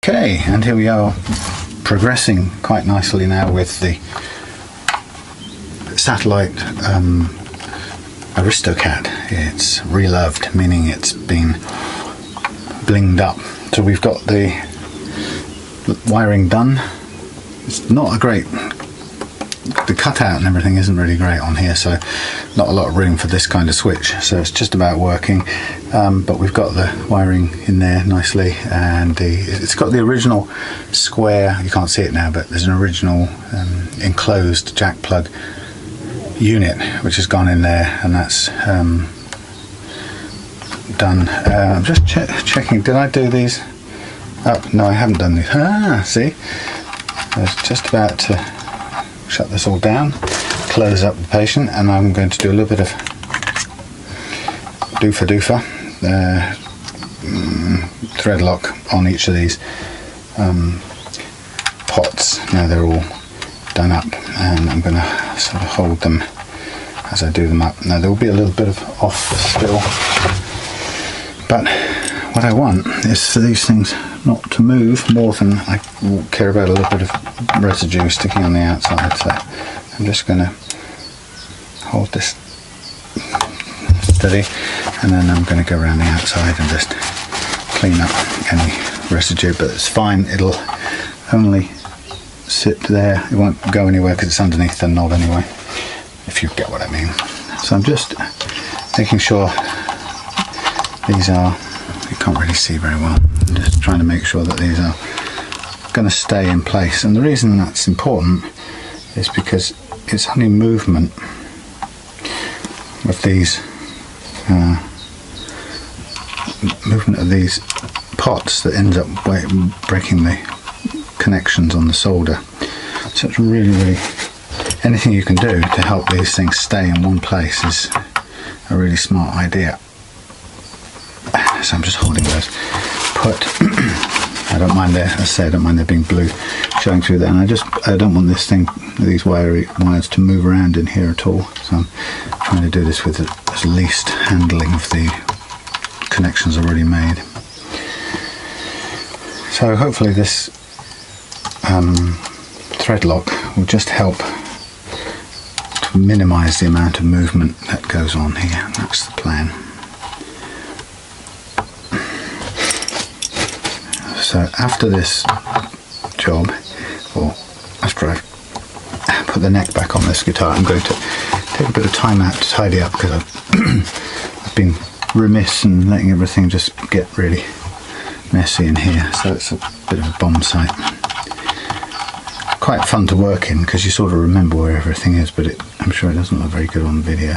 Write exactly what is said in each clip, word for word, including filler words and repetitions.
Okay, and here we are progressing quite nicely now with the satellite um, Aristocat. It's reloved, meaning it's been blinged up. So we've got the wiring done. It's not a great, the cutout and everything isn't really great on here, so not a lot of room for this kind of switch, so it's just about working. Um, but we've got the wiring in there nicely, and the, it's got the original square, you can't see it now, but there's an original um, enclosed jack plug unit which has gone in there, and that's um, done. Uh, I'm just che checking, did I do these? Oh, no, I haven't done these. Ah, see? I was just about to shut this all down, close up the patient, and I'm going to do a little bit of doofa doofa uh, mm, thread lock on each of these um, pots. Now they're all done up, and I'm going to sort of hold them as I do them up. Now there will be a little bit of off still, but what I want is for these things not to move more than I care about a little bit of residue sticking on the outside. So I'm just going to hold this steady, and then I'm going to go around the outside and just clean up any residue, but it's fine, it'll only sit there, it won't go anywhere because it's underneath the knob anyway, if you get what I mean. So I'm just making sure these are, you can't really see very well, I'm just trying to make sure that these are going to stay in place. And the reason that's important is because it's only movement of these uh, movement of these pots that ends up breaking the connections on the solder. So it's really really anything you can do to help these things stay in one place is a really smart idea. So I'm just holding those put. I don't mind there, as I say, I don't mind there being blue showing through there, and I just I don't want this thing, these wiry wires to move around in here at all. So I'm trying to do this with as least handling of the connections already made. So hopefully this um, thread lock will just help to minimise the amount of movement that goes on here. That's the plan. So after this job, or after I put the neck back on this guitar, I'm going to take a bit of time out to tidy up, because I've, I've been remiss in letting everything just get really messy in here. So it's a bit of a bomb site. Quite fun to work in because you sort of remember where everything is, but it, I'm sure it doesn't look very good on video.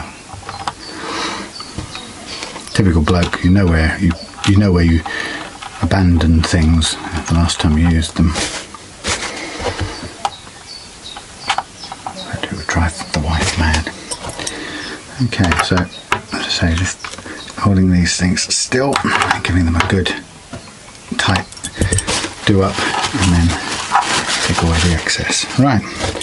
Typical bloke, you know where you you know where you abandoned things the last time you used them. It would drive the wife mad. Okay, so as I say, just holding these things still and giving them a good tight do up, and then take away the excess. Right.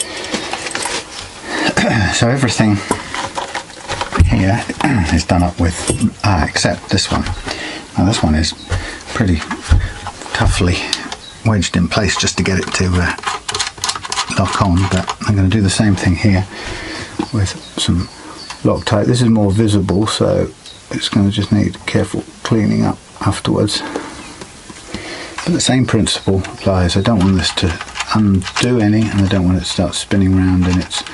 So everything here is done up with, ah, except this one. Now this one is pretty toughly wedged in place just to get it to uh, lock on, but I'm going to do the same thing here with some Loctite. This is more visible, so it's going to just need careful cleaning up afterwards. But the same principle applies. I don't want this to undo any, and I don't want it to start spinning around in its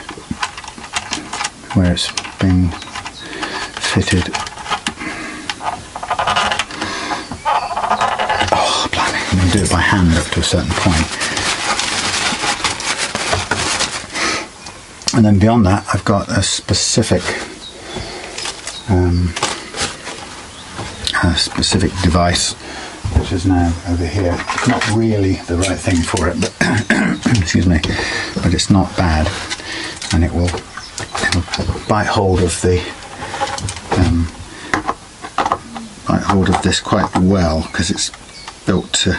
where it's being fitted. Oh, blimey, I'm going to do it by hand up to a certain point. And then beyond that, I've got a specific um, a specific device, which is now over here. It's not really the right thing for it, but excuse me, but it's not bad, and it will it'll bite hold of the um, bite hold of this quite well, because it's built to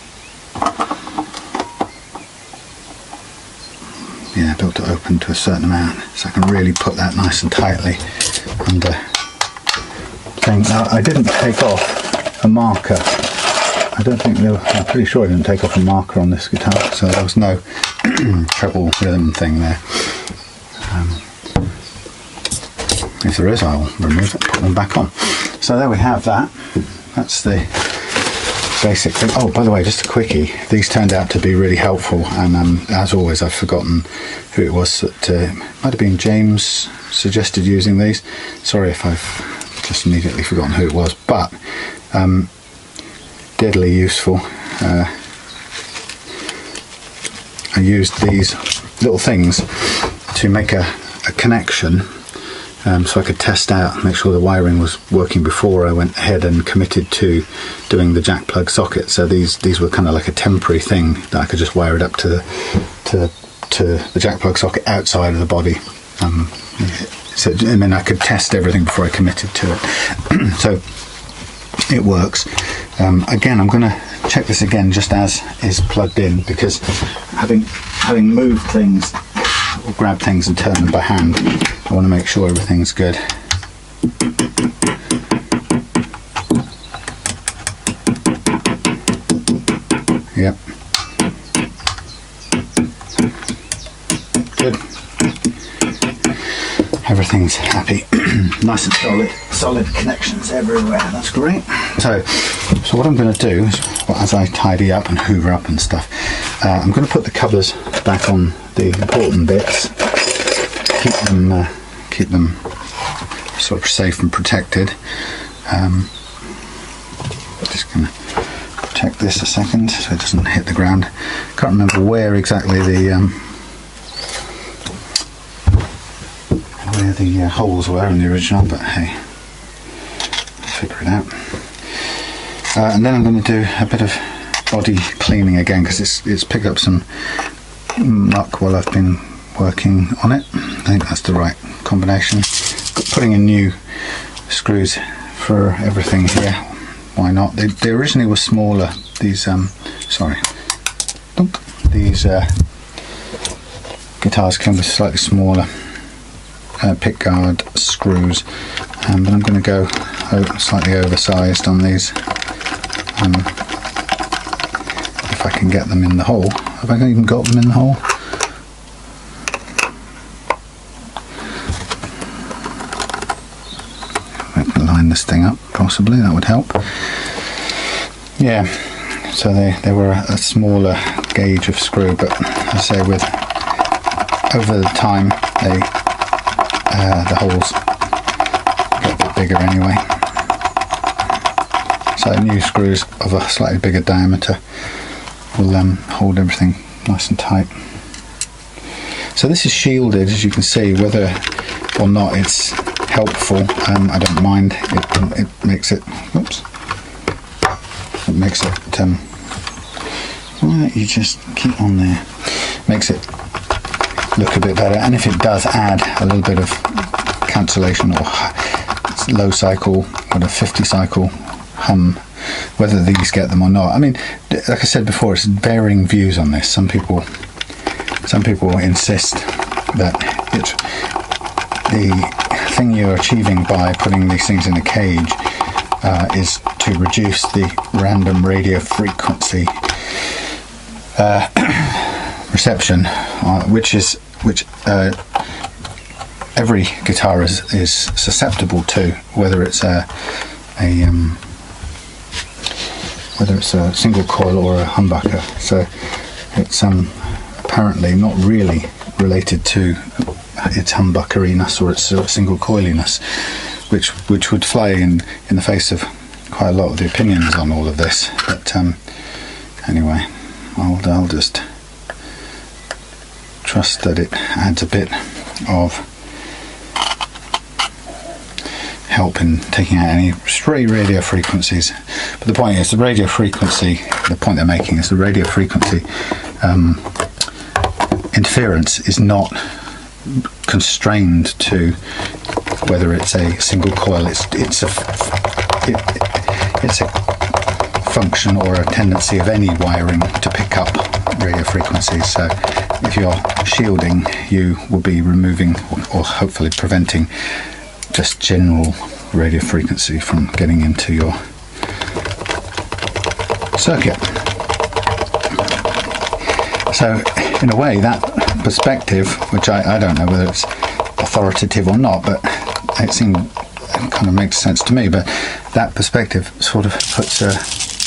yeah built to open to a certain amount, so I can really put that nice and tightly under thing. Now I didn't take off a marker I don't think there were, I'm pretty sure I didn't take off a marker on this guitar, so there was no treble rhythm thing there. Um, if there is, I'll remove it, put them back on. So there we have that. That's the basic thing. Oh, by the way, just a quickie. These turned out to be really helpful, and um, as always, I've forgotten who it was that uh, might have been James suggested using these. Sorry if I've just immediately forgotten who it was, but um, deadly useful. Uh, I used these little things to make a, a connection. Um, so I could test out, make sure the wiring was working before I went ahead and committed to doing the jack plug socket. So these these were kind of like a temporary thing that I could just wire it up to the to to the jack plug socket outside of the body. Um, so I mean, I could test everything before I committed to it. So it works. Um, again, I'm going to check this again just as is plugged in, because having having moved things or grabbed things and turned them by hand, I want to make sure everything's good. Yep. Good. Everything's happy. Nice and solid. Solid connections everywhere. That's great. So, so what I'm going to do is, well, as I tidy up and hoover up and stuff, uh, I'm going to put the covers back on the important bits. Keep them, uh, keep them sort of safe and protected. Um, just going to protect this a second so it doesn't hit the ground. Can't remember where exactly the um, where the uh, holes were in the original, but hey, I'll figure it out. Uh, and then I'm going to do a bit of body cleaning again, because it's it's picked up some muck while I've been working on it. I think that's the right combination. Putting in new screws for everything here. Why not? They, they originally were smaller. These um, sorry, these uh, guitars came with slightly smaller uh, pickguard screws, um, but I'm going to go slightly oversized on these. Um, if I can get them in the hole. Have I even got them in the hole? I can line this thing up, possibly, that would help. Yeah, so they, they were a, a smaller gauge of screw, but as I say, with over the time, they uh, the holes get a bit bigger anyway. So new screws of a slightly bigger diameter will um, hold everything nice and tight. So this is shielded, as you can see. Whether or not it's helpful, um, I don't mind. It, it makes it, oops, it makes it, um, why don't you just keep on there, makes it look a bit better. And if it does add a little bit of cancellation or low cycle or a fifty cycle hum, whether these get them or not. I mean, like I said before, it's varying views on this. Some people some people insist that it's the thing you're achieving by putting these things in a cage uh, is to reduce the random radio frequency uh, reception, uh, which is which uh, every guitar is, is susceptible to, whether it's a, a um, whether it's a single coil or a humbucker. So it's um, apparently not really related to its humbuckeriness or its single coiliness, which which would fly in in the face of quite a lot of the opinions on all of this. But um, anyway, I'll, I'll just trust that it adds a bit of help in taking out any stray radio frequencies. But the point is, the radio frequency, the point they're making is the radio frequency um, interference is not constrained to whether it's a single coil. It's it's a it, it's a function or a tendency of any wiring to pick up radio frequencies. So if you're shielding, you will be removing or, or hopefully preventing just general radio frequency from getting into your circuit. So in a way, that perspective, which I, I don't know whether it's authoritative or not, but it seemed it kind of makes sense to me, but that perspective sort of puts a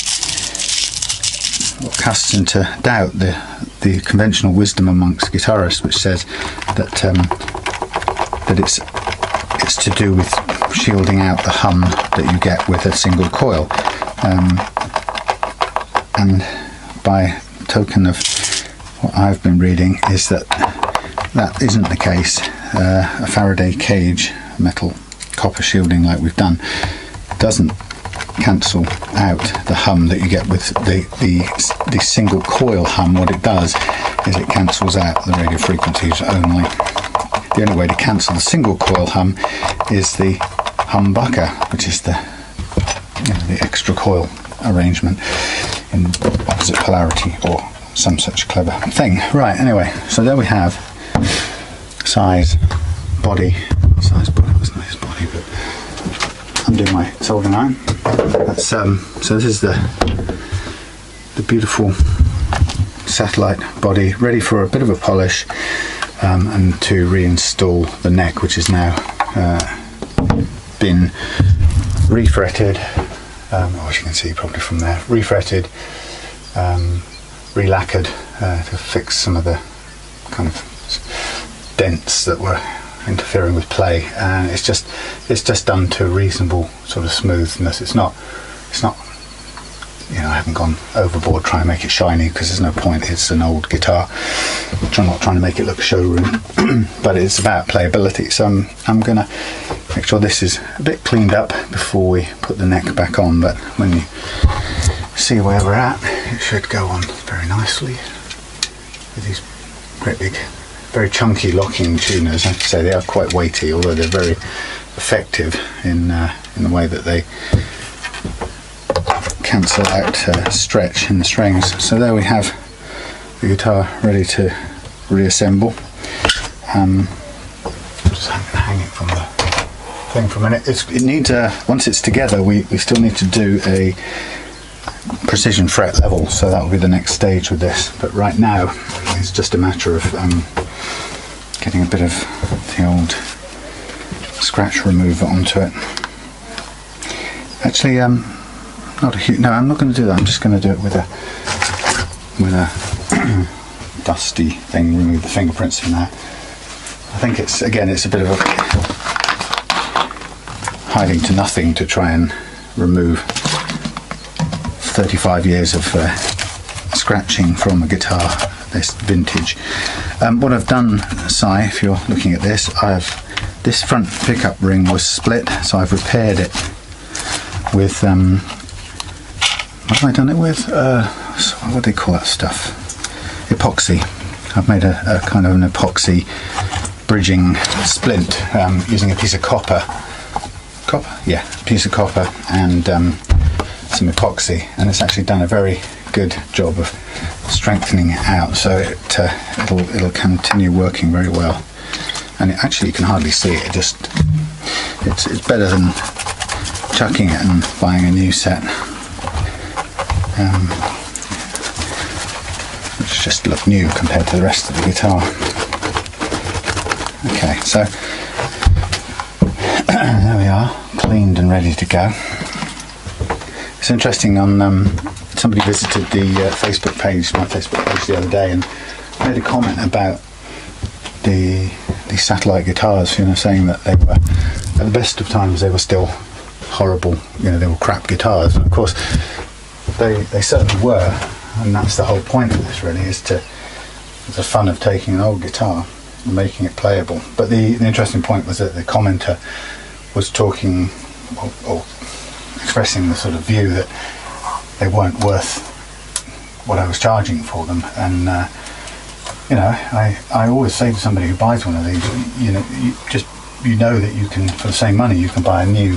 casts into doubt the the conventional wisdom amongst guitarists, which says that um, that it's it's to do with shielding out the hum that you get with a single coil, um, and by token of what I've been reading is that that isn't the case. Uh, a Faraday cage, metal copper shielding like we've done, doesn't cancel out the hum that you get with the, the the single coil hum. What it does is it cancels out the radio frequencies only. The only way to cancel the single coil hum is the humbucker, which is the you know, the extra coil arrangement in opposite polarity or some such clever thing. Right, anyway, so there we have size, body, size, body, wasn't his body, but undo my soldering iron. That's um, so this is the the beautiful satellite body, ready for a bit of a polish, um, and to reinstall the neck, which is now uh, been refretted, um, as you can see probably from there, refretted, um, re-lacquered uh, to fix some of the kind of dents that were interfering with play, and it's just it's just done to a reasonable sort of smoothness. It's not it's not you know I haven't gone overboard trying to make it shiny, because there's no point. It's an old guitar. I'm not trying to make it look showroom, but it's about playability. So I'm I'm gonna make sure this is a bit cleaned up before we put the neck back on. But when you see where we're at, it should go on very nicely with these great big, very chunky locking tuners. I have to say they are quite weighty, although they're very effective in uh, in the way that they cancel out uh, stretch in the strings. So there we have the guitar ready to reassemble. Um, just hang, hang it from the thing for a minute. It's, it needs a, once it's together, we, we still need to do a precision fret level, so that will be the next stage with this. But right now it's just a matter of um, getting a bit of the old scratch remover onto it. Actually, um, not a huge, no, I'm not going to do that. I'm just going to do it with a with a dusty thing. Remove the fingerprints from there. I think it's again, it's a bit of a hiding to nothing to try and remove thirty-five years of uh, scratching from a guitar this vintage. Um, what I've done, Si, if you're looking at this, I've this front pickup ring was split, so I've repaired it with um, what have I done it with? Uh, what do they call that stuff? Epoxy. I've made a, a kind of an epoxy bridging splint um, using a piece of copper. Copper? Yeah, a piece of copper and um, some epoxy, and it's actually done a very good job of strengthening it out, so it uh, it'll it'll continue working very well. And it, actually, you can hardly see it. It just it's it's better than chucking it and buying a new set, um, which just look new compared to the rest of the guitar. Okay, so there we are, cleaned and ready to go. It's interesting, on um, somebody visited the uh, Facebook page, my Facebook page the other day, and made a comment about the these satellite guitars, you know, saying that they were, at the best of times, they were still horrible, you know, they were crap guitars. And of course, they they certainly were, and that's the whole point of this, really, is to the fun of taking an old guitar and making it playable. But the, the interesting point was that the commenter was talking or, or expressing the sort of view that they weren't worth what I was charging for them. And uh, you know, I, I always say to somebody who buys one of these, you know, you just you know that you can, for the same money, you can buy a new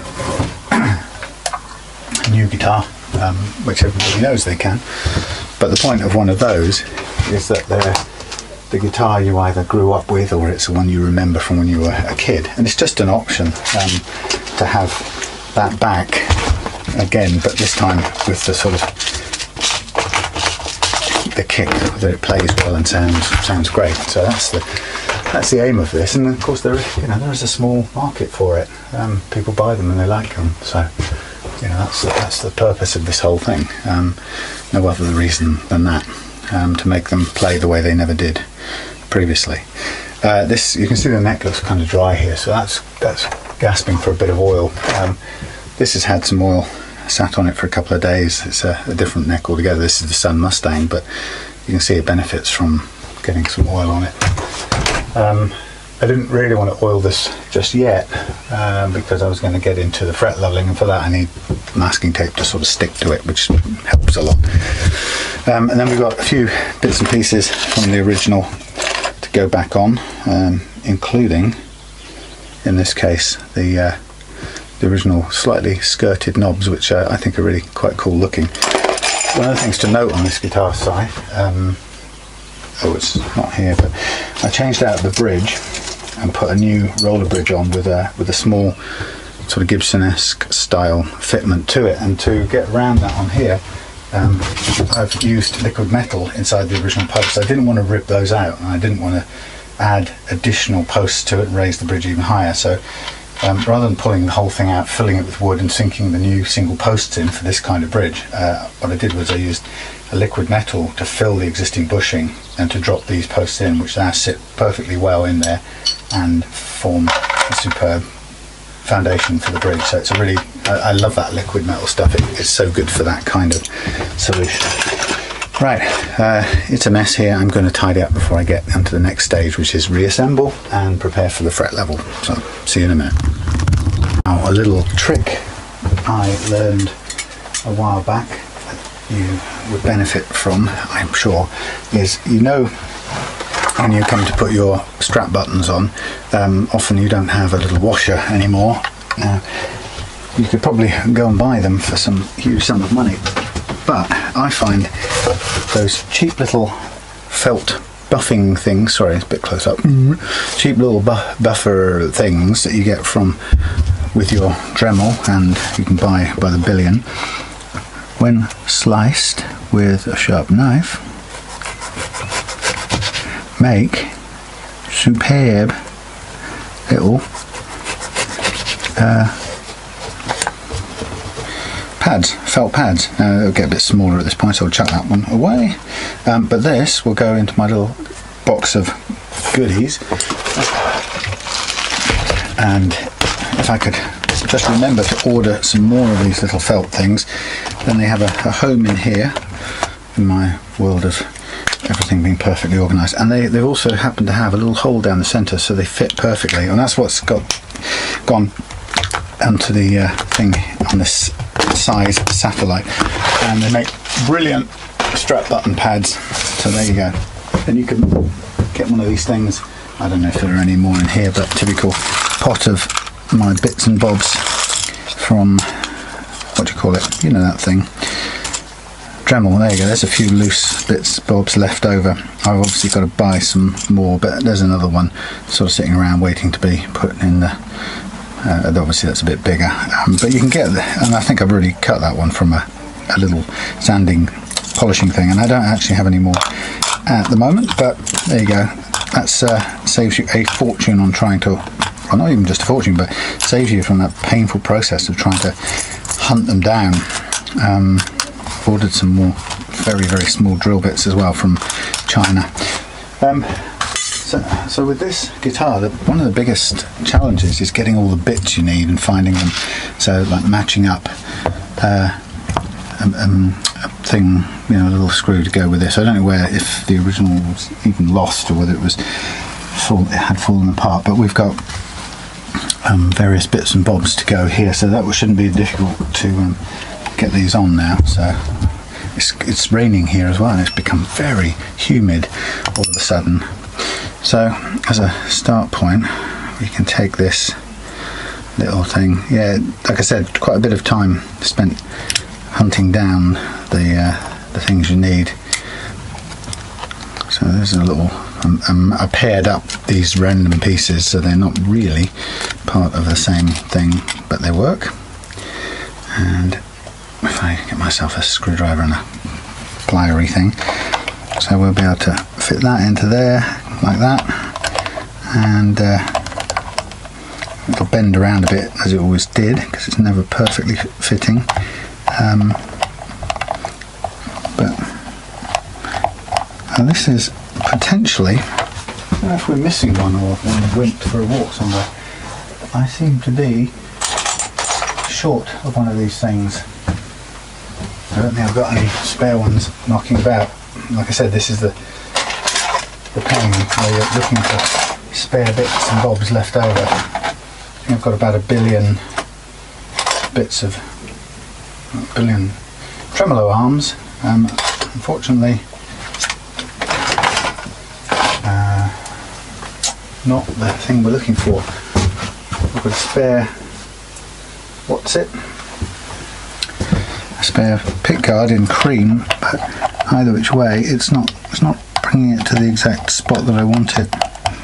a new guitar, um, which everybody knows they can. But the point of one of those is that they're the guitar you either grew up with, or it's the one you remember from when you were a kid, and it's just an option um, to have that back again, but this time with the sort of the kick, that it plays well and sounds sounds great. So that's the that's the aim of this. And of course there is, you know, there is a small market for it. Um, people buy them and they like them. So you know, that's the, that's the purpose of this whole thing. Um, no other reason than that, um, to make them play the way they never did previously. Uh, this, you can see the neck looks kind of dry here, so that's that's gasping for a bit of oil. Um, this has had some oil sat on it for a couple of days. It's a, a different neck altogether. This is the Sun Mustang, but you can see it benefits from getting some oil on it. Um, I didn't really want to oil this just yet, um, because I was going to get into the fret leveling, and for that I need masking tape to sort of stick to it, which helps a lot. Um, and then we've got a few bits and pieces from the original to go back on, um, including, in this case, the, uh, the original slightly skirted knobs, which uh, I think are really quite cool looking. One of the things to note on this guitar side, um, oh, it's not here, but I changed out the bridge and put a new roller bridge on with a with a small sort of Gibson-esque style fitment to it. And to get around that on here, um, I've used liquid metal inside the original posts. I didn't want to rip those out, and I didn't want to add additional posts to it and raise the bridge even higher. So um, rather than pulling the whole thing out, filling it with wood and sinking the new single posts in for this kind of bridge, uh, what I did was I used a liquid metal to fill the existing bushing and to drop these posts in, which now sit perfectly well in there and form a superb foundation for the bridge. So it's a really, I, I love that liquid metal stuff. It, it's so good for that kind of solution. Right, uh, it's a mess here. I'm going to tidy up before I get onto the next stage, which is reassemble and prepare for the fret level. So see you in a minute. Now, a little trick I learned a while back you would benefit from, I'm sure, is, you know, when you come to put your strap buttons on, um, often you don't have a little washer anymore. Now, you could probably go and buy them for some huge sum of money, but I find those cheap little felt buffing things, sorry, it's a bit close up, cheap little bu buffer things that you get from with your Dremel, and you can buy by the billion, when sliced with a sharp knife, make superb little uh, pads, felt pads. Now they'll get a bit smaller at this point, so I'll chuck that one away. Um, but this will go into my little box of goodies. And if I could just remember to order some more of these little felt things, then they have a, a home in here in my world of everything being perfectly organised. And they, they also happen to have a little hole down the centre, so they fit perfectly, and that's what's got gone onto the uh, thing on this size satellite. And they make brilliant strap button pads, so there you go. Then you can get one of these things, I don't know if there are any more in here, but typical pot of my bits and bobs from, what do you call it, you know that thing, Dremel. There you go, there's a few loose bits bobs left over. I've obviously got to buy some more, but there's another one sort of sitting around waiting to be put in the uh, obviously that's a bit bigger, um, but you can get the, and I think I've already cut that one from a, a little sanding polishing thing, and I don't actually have any more at the moment, but there you go. That's uh, saves you a fortune on trying to, well, not even just a fortune, but saves you from that painful process of trying to hunt them down. Um, I've ordered some more very, very small drill bits as well from China. Um, so, so with this guitar, the, one of the biggest challenges is getting all the bits you need and finding them. So, like matching up uh, um, um, a thing, you know, a little screw to go with this. I don't know where, if the original was even lost or whether it was fall, it had fallen apart, but we've got um, various bits and bobs to go here, so that shouldn't be difficult to um, get these on now. So it's, it's raining here as well, and it's become very humid all of a sudden. So as a start point, we can take this little thing. Yeah, like I said, quite a bit of time spent hunting down the uh, the things you need. So there's a little, um, um, I paired up these random pieces so they're not really part of the same thing, but they work. And if I get myself a screwdriver and a plier-y thing, So we'll be able to fit that into there like that, and uh, it'll bend around a bit as it always did because it's never perfectly fitting. Um, but and this is potentially, I don't know if we're missing one or one went for a walk somewhere. I seem to be short of one of these things. I don't think I've got any spare ones knocking about. Like I said, this is the the pain where you're looking for spare bits and bobs left over. I think I've got about a billion bits of a billion tremolo arms. Um, unfortunately, uh, not the thing we're looking for. I've got a spare, what's it? A spare pickguard in cream, but either which way, it's not it's not bringing it to the exact spot that I want it.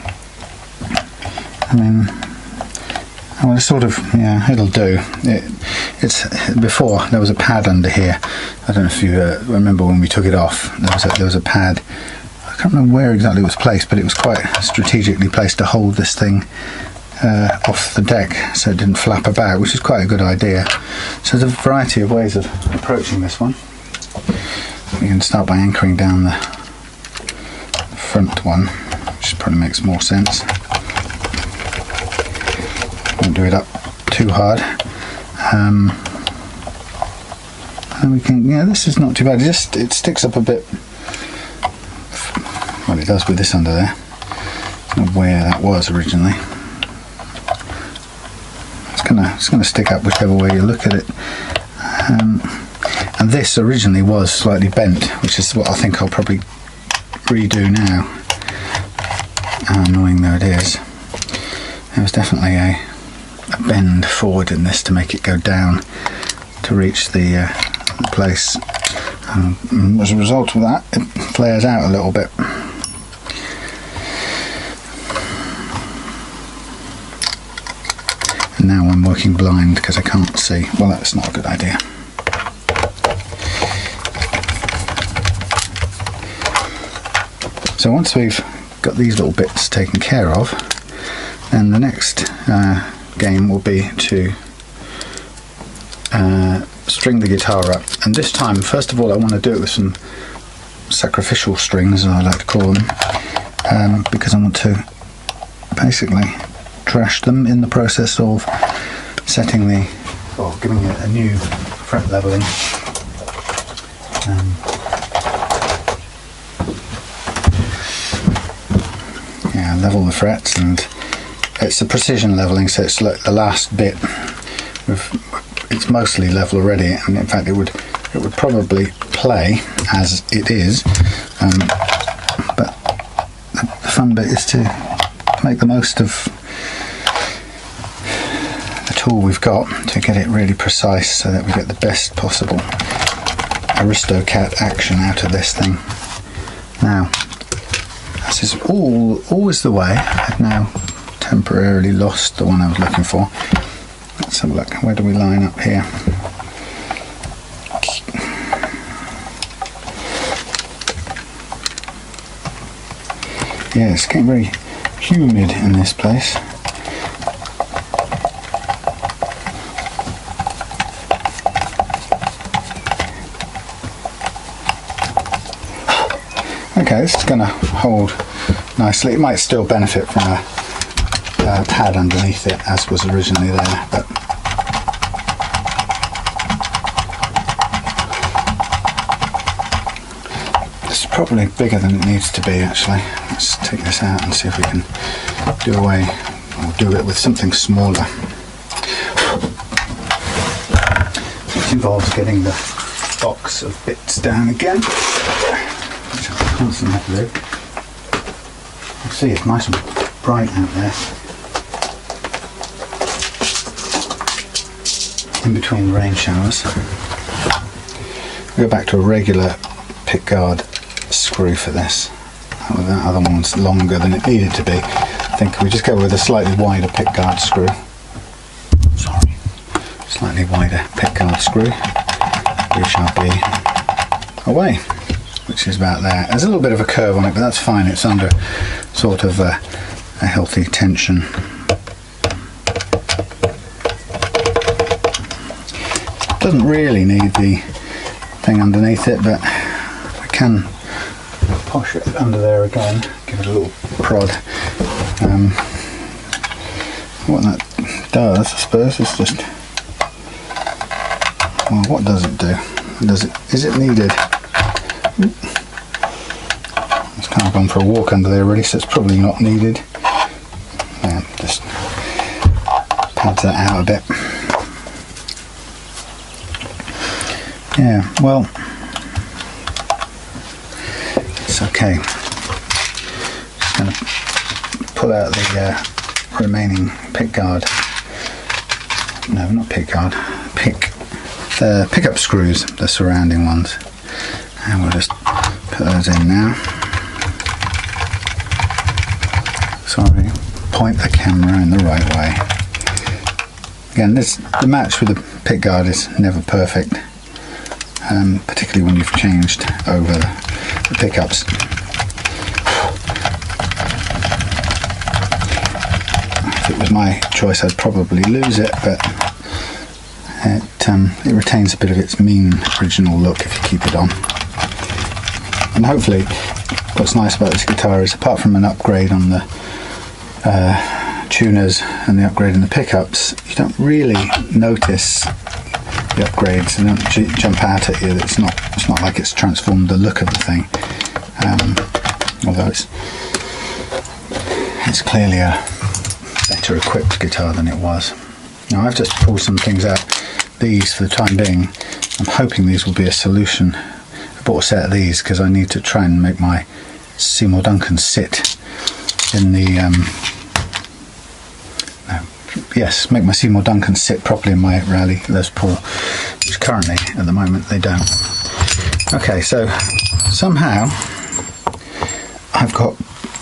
I mean, well, it's sort of, yeah, it'll do. It, it's before there was a pad under here. I don't know if you uh, remember when we took it off. There was a, there was a pad. I can't remember where exactly it was placed, but it was quite strategically placed to hold this thing uh, off the deck so it didn't flap about, which is quite a good idea. So there's a variety of ways of approaching this one. We can start by anchoring down the front one, which probably makes more sense. Won't do it up too hard. Um, and we can, yeah, this is not too bad. It just it sticks up a bit. Well, it does with this under there. I don't know where that was originally. It's gonna it's gonna stick up whichever way you look at it. Um, and this originally was slightly bent, which is what I think I'll probably redo now. How annoying though it is. There was definitely a, a bend forward in this to make it go down to reach the, uh, the place. Um, as a result of that, it flares out a little bit. And now I'm working blind because I can't see. Well, that's not a good idea. So once we've got these little bits taken care of, then the next uh, game will be to uh, string the guitar up. And this time, first of all, I want to do it with some sacrificial strings, as I like to call them, um, because I want to basically trash them in the process of setting the, or giving it a new fret leveling. Um, yeah, level the frets, and it's a precision leveling, so it's like the last bit. With, it's mostly level already, and in fact, it would it would probably play as it is. Um, but the, the fun bit is to make the most of the tool we've got to get it really precise, so that we get the best possible Aristocat action out of this thing. Now, this is all always the way. I've now temporarily lost the one I was looking for. Let's have a look. Where do we line up here? Yeah, it's getting very humid in this place. Okay, this is going to hold nicely. It might still benefit from a, a pad underneath it, as was originally there, but it's probably bigger than it needs to be, actually. Let's take this out and see if we can do away, or do it with something smaller. Which involves getting the box of bits down again, which I constantly have to do. You see, it's nice and bright out there. In between rain showers. We go back to a regular pickguard screw for this. That other one's longer than it needed to be. I think we just go with a slightly wider pickguard screw. Sorry. Slightly wider pickguard screw. We shall be away. which is about there. There's a little bit of a curve on it, but that's fine. It's under sort of a, a healthy tension. Doesn't really need the thing underneath it, but I can push it under there again, give it a little prod. Um, what that does, I suppose, is just, well, what does it do? Does it, is it needed? It's kind of gone for a walk under there already, so it's probably not needed. Yeah, just pads that out a bit. Yeah, well, it's okay. Just going to pull out the uh, remaining pick guard. No, not pick guard. Pick the pickup screws, the surrounding ones, and we'll just put those in now. Sorry, point the camera in the right way. Again, this the match with the pick guard is never perfect. Um, particularly when you've changed over the, the pickups. If it was my choice, I'd probably lose it, but it, um, it retains a bit of its mean original look if you keep it on. And hopefully, what's nice about this guitar is, apart from an upgrade on the uh, tuners and the upgrade in the pickups, you don't really notice the upgrades. They don't jump out at you. It's not it's not like it's transformed the look of the thing, um, although it's it's clearly a better equipped guitar than it was. Now I've just pulled some things out. These, for the time being, I'm hoping these will be a solution. I bought a set of these because I need to try and make my Seymour Duncan sit in the um, no, yes, make my Seymour Duncan sit properly in my Rally Les Paul, which currently, at the moment, they don't. Okay, so somehow I've got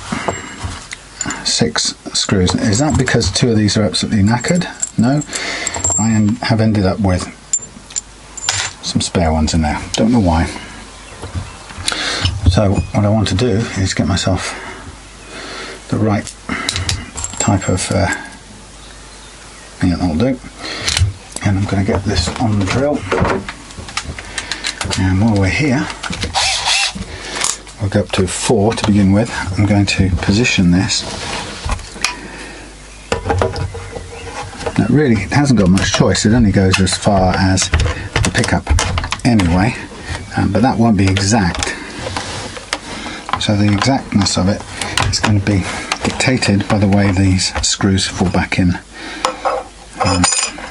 six screws. Is that because two of these are absolutely knackered? No, I am, have ended up with some spare ones in there. Don't know why. So what I want to do is get myself the right type of uh, yeah, that'll do. And I'm going to get this on the drill. And while we're here, we'll go up to four to begin with. I'm going to position this. Now, really, it hasn't got much choice. It only goes as far as the pickup anyway, um, but that won't be exact. So the exactness of it is going to be dictated by the way these screws fall back in. Um,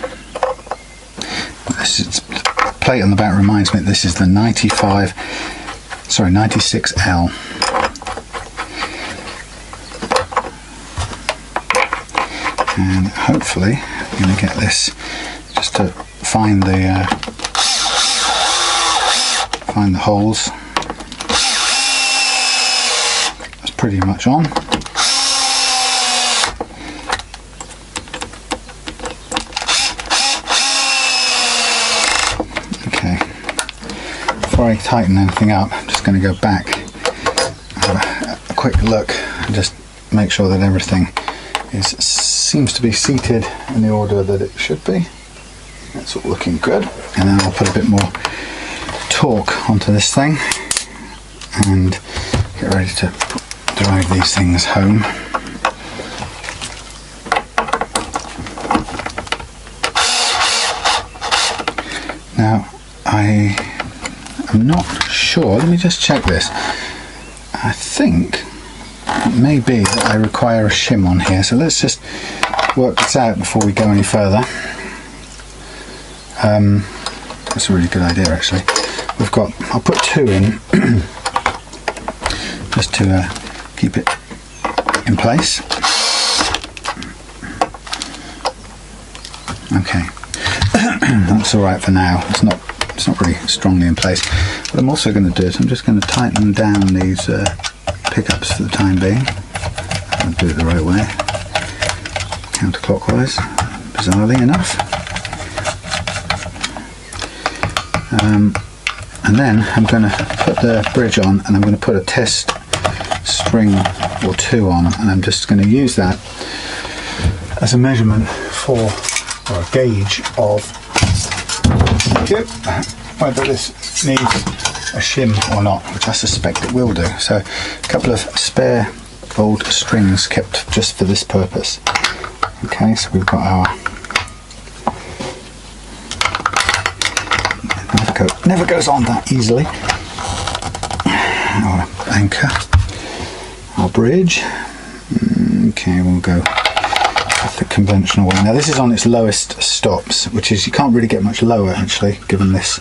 this is, plate on the back reminds me this is the ninety-five, sorry, ninety-six L. And hopefully I'm going to get this just to find the uh, find the holes. That's pretty much on. Okay, before I tighten anything up, I'm just going to go back, have a, a quick look, and just make sure that everything is seems to be seated in the order that it should be. That's all looking good. And then I'll put a bit more torque onto this thing and get ready to drive these things home. Now I am not sure, let me just check this. I think it may be that I require a shim on here, so let's just work this out before we go any further. Um, that's a really good idea actually. We've got, I'll put two in just to uh, keep it in place. Okay, that's all right for now. It's not, it's not really strongly in place. What I'm also going to do is I'm just going to tighten down these uh, pickups for the time being. I'll do it the right way, counterclockwise, bizarrely enough. Um, And then I'm going to put the bridge on, and I'm going to put a test string or two on, and I'm just going to use that as a measurement for, or a gauge of whether this needs a shim or not, which I suspect it will do. So a couple of spare old strings kept just for this purpose. Okay, so we've got our never, go, never goes on that easily. Our anchor, our bridge. Okay, we'll go with the conventional way. Now this is on its lowest stops, which is, you can't really get much lower actually, given this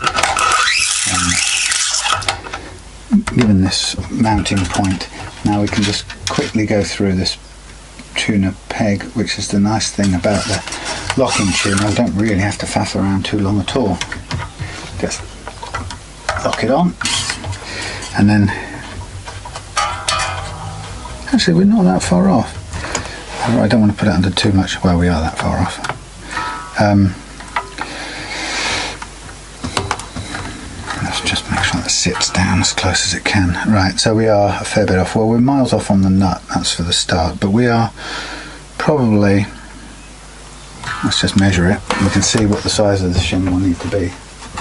um, given this mounting point. Now we can just quickly go through this tuner peg, which is the nice thing about the locking tuner. I don't really have to faff around too long at all. Just lock it on, and then actually we're not that far off. I don't want to put it under too much. Well, we are that far off. Um, let's just make sure that sits down as close as it can. Right, so we are a fair bit off. Well, we're miles off on the nut, that's for the start, but we are probably, let's just measure it. We can see what the size of the shim will need to be.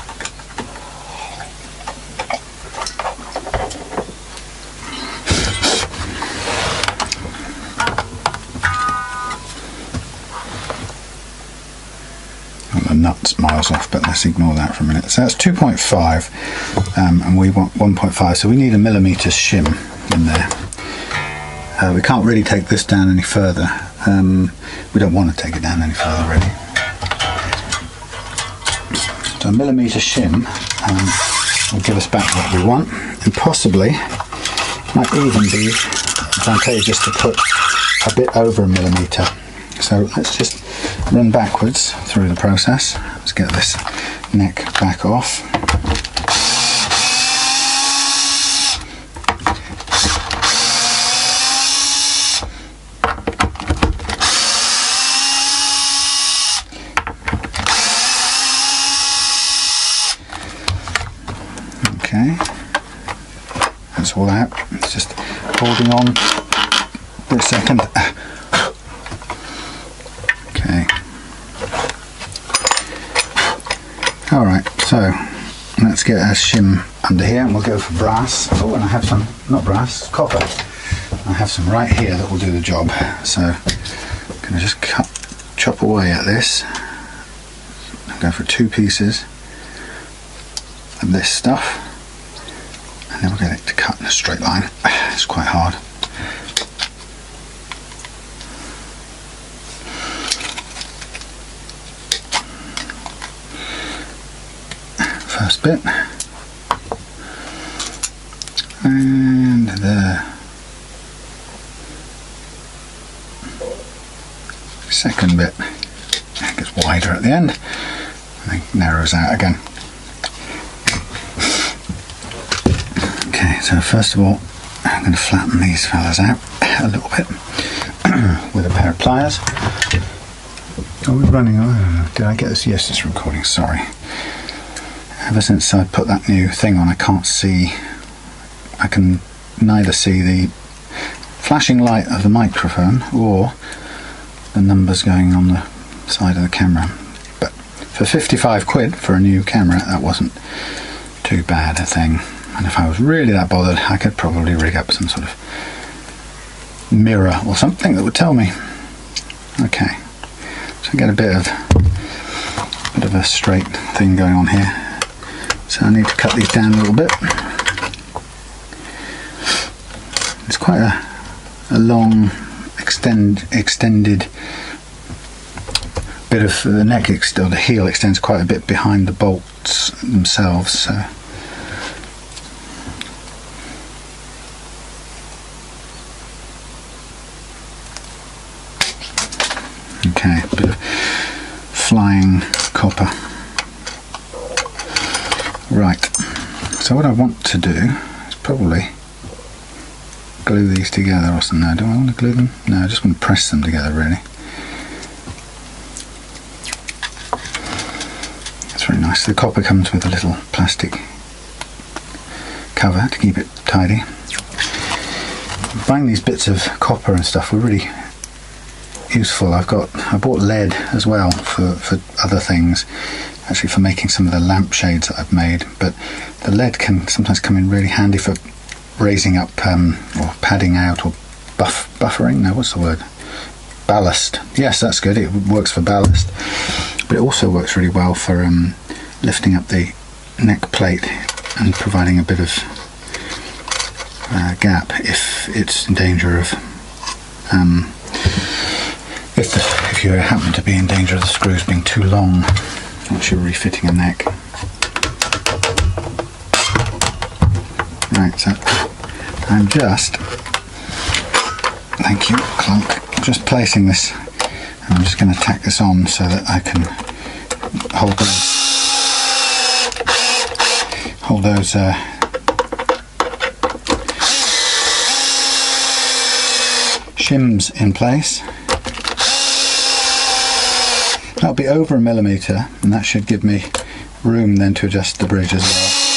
Nuts miles off, but let's ignore that for a minute. So that's two point five, um, and we want one point five, so we need a millimetre shim in there. Uh, we can't really take this down any further. Um, we don't want to take it down any further really. So a millimetre shim um, will give us back what we want, and possibly might even be advantageous to put a bit over a millimetre. So let's just run backwards through the process. Let's get this neck back off. Okay, that's all out. It's just holding on for a second. Okay. Alright, so let's get our shim under here, and we'll go for brass. Oh, and I have some, not brass, copper. I have some right here that will do the job. So I'm going to just cut, chop away at this. I'll go for two pieces of this stuff, and then we'll get it to cut in a straight line. It's quite hard. First bit, and the second bit. It gets wider at the end and it narrows out again. Okay, so first of all I'm going to flatten these fellas out a little bit with a pair of pliers. Are we running? Oh, did I get this? Yes, it's recording, sorry. Ever since I put that new thing on, I can't see, I can neither see the flashing light of the microphone or the numbers going on the side of the camera. But for fifty-five quid for a new camera, that wasn't too bad a thing. And if I was really that bothered, I could probably rig up some sort of mirror or something that would tell me. Okay, so I get a bit of, bit of a straight thing going on here. So I need to cut these down a little bit. It's quite a, a long, extend, extended bit of the neck, ex or the heel extends quite a bit behind the bolts themselves. So okay, a bit of flying copper. Right, so what I want to do is probably glue these together or something. No, do I want to glue them? No, I just want to press them together really. That's very nice. The copper comes with a little plastic cover to keep it tidy. Buying these bits of copper and stuff were really useful. I've got I bought lead as well for, for other things, actually for making some of the lampshades that I've made, but the lead can sometimes come in really handy for raising up um, or padding out or buff buffering. No, what's the word? Ballast. Yes, that's good. It works for ballast, but it also works really well for um, lifting up the neck plate and providing a bit of uh, gap if it's in danger of um, if the, if you happen to be in danger of the screws being too long once you're refitting a neck. Right, so I'm just thank you, clunk. Just placing this, and I'm just going to tack this on so that I can hold those hold those uh, shims in place. That'll be over a millimetre, and that should give me room then to adjust the bridge as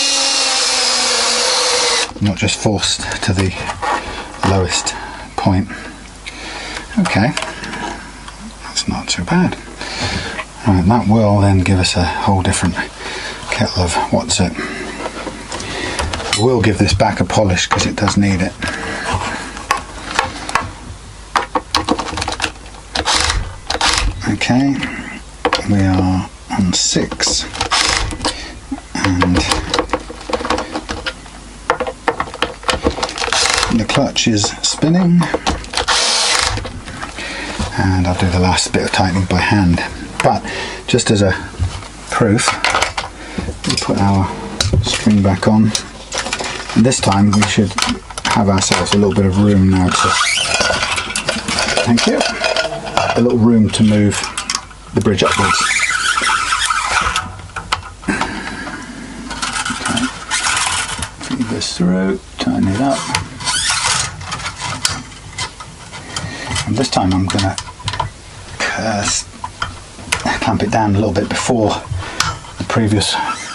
well, not just forced to the lowest point. Okay, that's not too bad. Right, that will then give us a whole different kettle of what's it. We'll give this back a polish because it does need it. Okay, we are on six, and the clutch is spinning. And I'll do the last bit of tightening by hand. But just as a proof, we put our string back on, and this time we should have ourselves a little bit of room now to, thank you, a little room to move the bridge upwards. Okay, feed this through, tighten it up. And this time I'm going to uh, clamp it down a little bit before the previous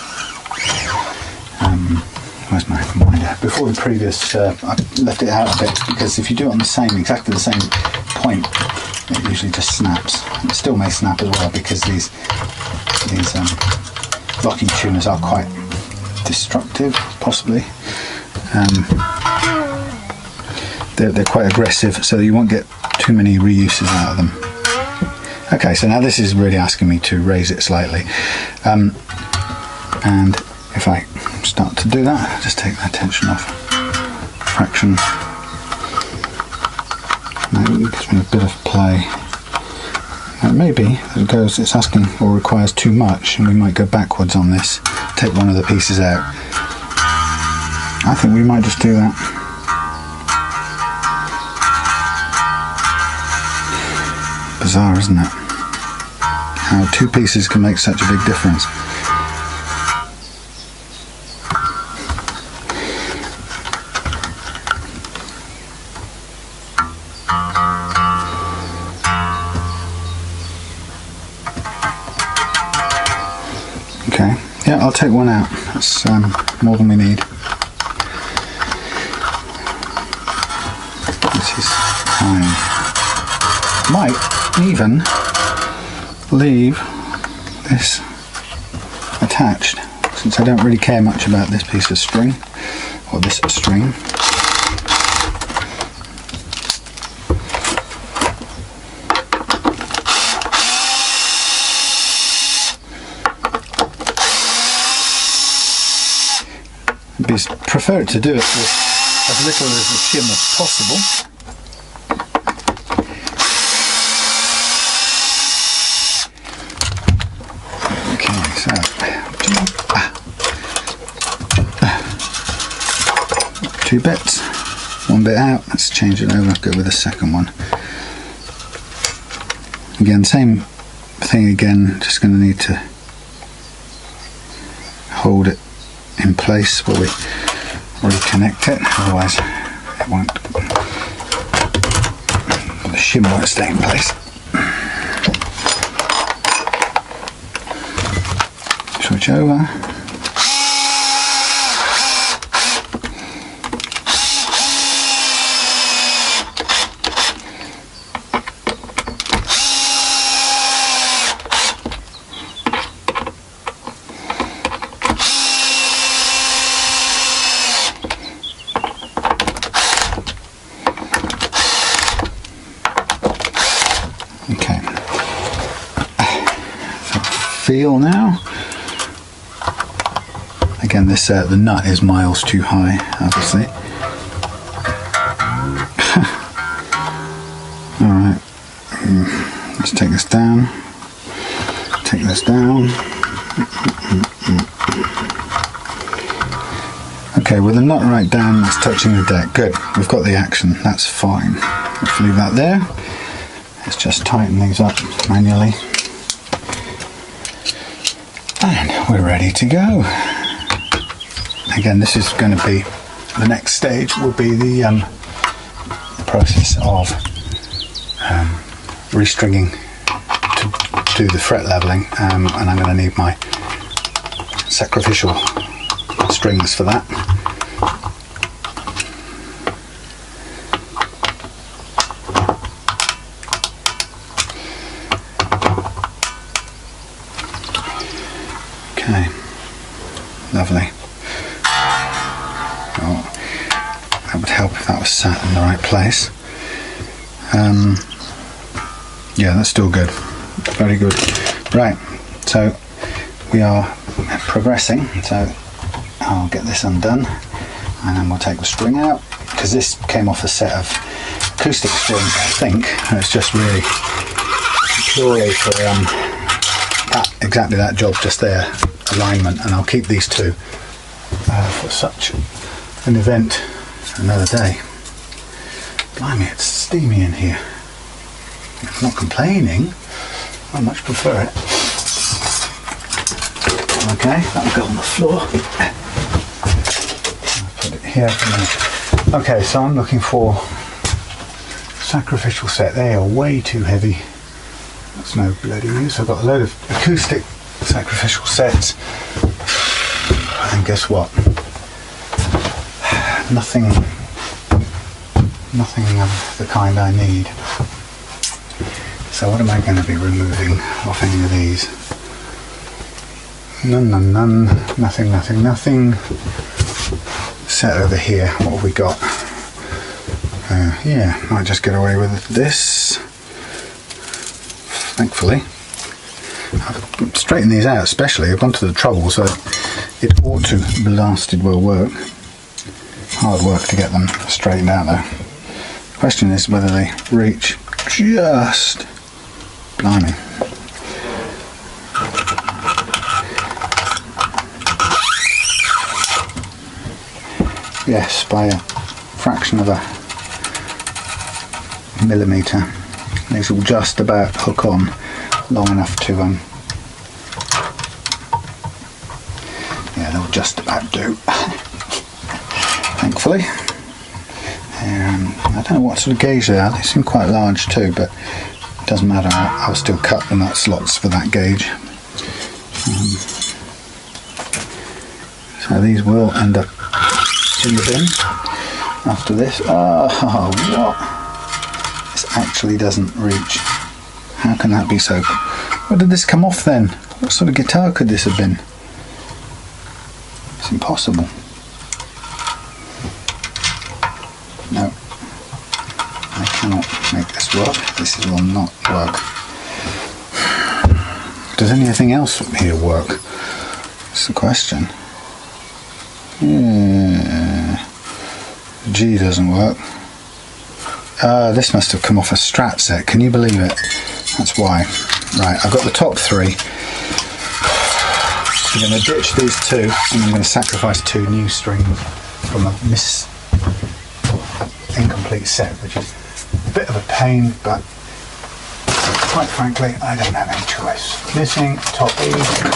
um, where's my reminder? Before the previous uh, I left it out a bit, because if you do it on the same, exactly the same point, it usually just snaps. It still may snap as well, because these these um, locking tuners are quite destructive, possibly. Um, they're, they're quite aggressive, so you won't get too many reuses out of them. Okay, so now this is really asking me to raise it slightly, um, and if I start to do that, just take the tension off, fraction. Now it gives me a bit of play. Now maybe as it goes, it's asking or requires too much, and we might go backwards on this. Take one of the pieces out. I think we might just do that. Bizarre, isn't it? How two pieces can make such a big difference. Okay, yeah, I'll take one out. That's um, more than we need. This is fine. Might even leave this attached, since I don't really care much about this piece of string, or this string. I'd prefer to do it with as little as the shim as possible. Two bits, one bit out. Let's change it over, go with the second one. Again, same thing again, just going to need to hold it in place while we reconnect it, otherwise it won't, the shim won't stay in place. Switch over. Okay. Feel now. Again, this uh, the nut is miles too high, obviously. All right. Let's take this down. Take this down. Okay, with the nut right down, that's touching the deck. Good. We've got the action. That's fine. Let's leave that there. Let's just tighten these up manually. And we're ready to go. Again, this is going to be, the next stage will be the um, process of um, restringing to do the fret leveling, um, and I'm going to need my sacrificial strings for that. Okay, lovely. Oh, that would help if that was sat in the right place. Um, yeah, that's still good. Very good. Right, so we are progressing. So I'll get this undone, and then we'll take the string out, because this came off a set of acoustic strings, I think, and it's just really purely for um, that, exactly that job just there, alignment. And I'll keep these two uh, for such an event another day. Blimey, it's steamy in here. I'm not complaining, I much prefer it. Okay, that'll go on the floor. I'll put it here for a minute. Okay, so I'm looking for sacrificial set. They are way too heavy. That's no bloody use. I've got a load of acoustic sacrificial sets, and guess what? Nothing, nothing of the kind I need. So what am I going to be removing off any of these? None, none, none, nothing, nothing, nothing. Set over here, what have we got? Uh, yeah, might just get away with this. Thankfully. I've straightened these out especially, I've gone to the trouble, so it ought to blasted well work. Hard work to get them straightened out though. The question is whether they reach just... Blimey. Yes, by a fraction of a millimetre. These will just about hook on long enough to um yeah, they'll just about do. Thankfully. Um, I don't know what sort of gauge they are. They seem quite large too, but it doesn't matter. I'll still cut the nut slots for that gauge. Um, so these will end up in the bin after this. Oh, what? This actually doesn't reach. How can that be so? Where did this come off then? What sort of guitar could this have been? It's impossible. No. I cannot make this work. This will not work. Does anything else here work? That's the question. Yeah. G doesn't work. Uh, this must have come off a Strat set. Can you believe it? That's why. Right, I've got the top three. I'm going to ditch these two, and I'm going to sacrifice two new strings from a miss incomplete set, which is a bit of a pain, but quite frankly, I don't have any choice. Missing top E.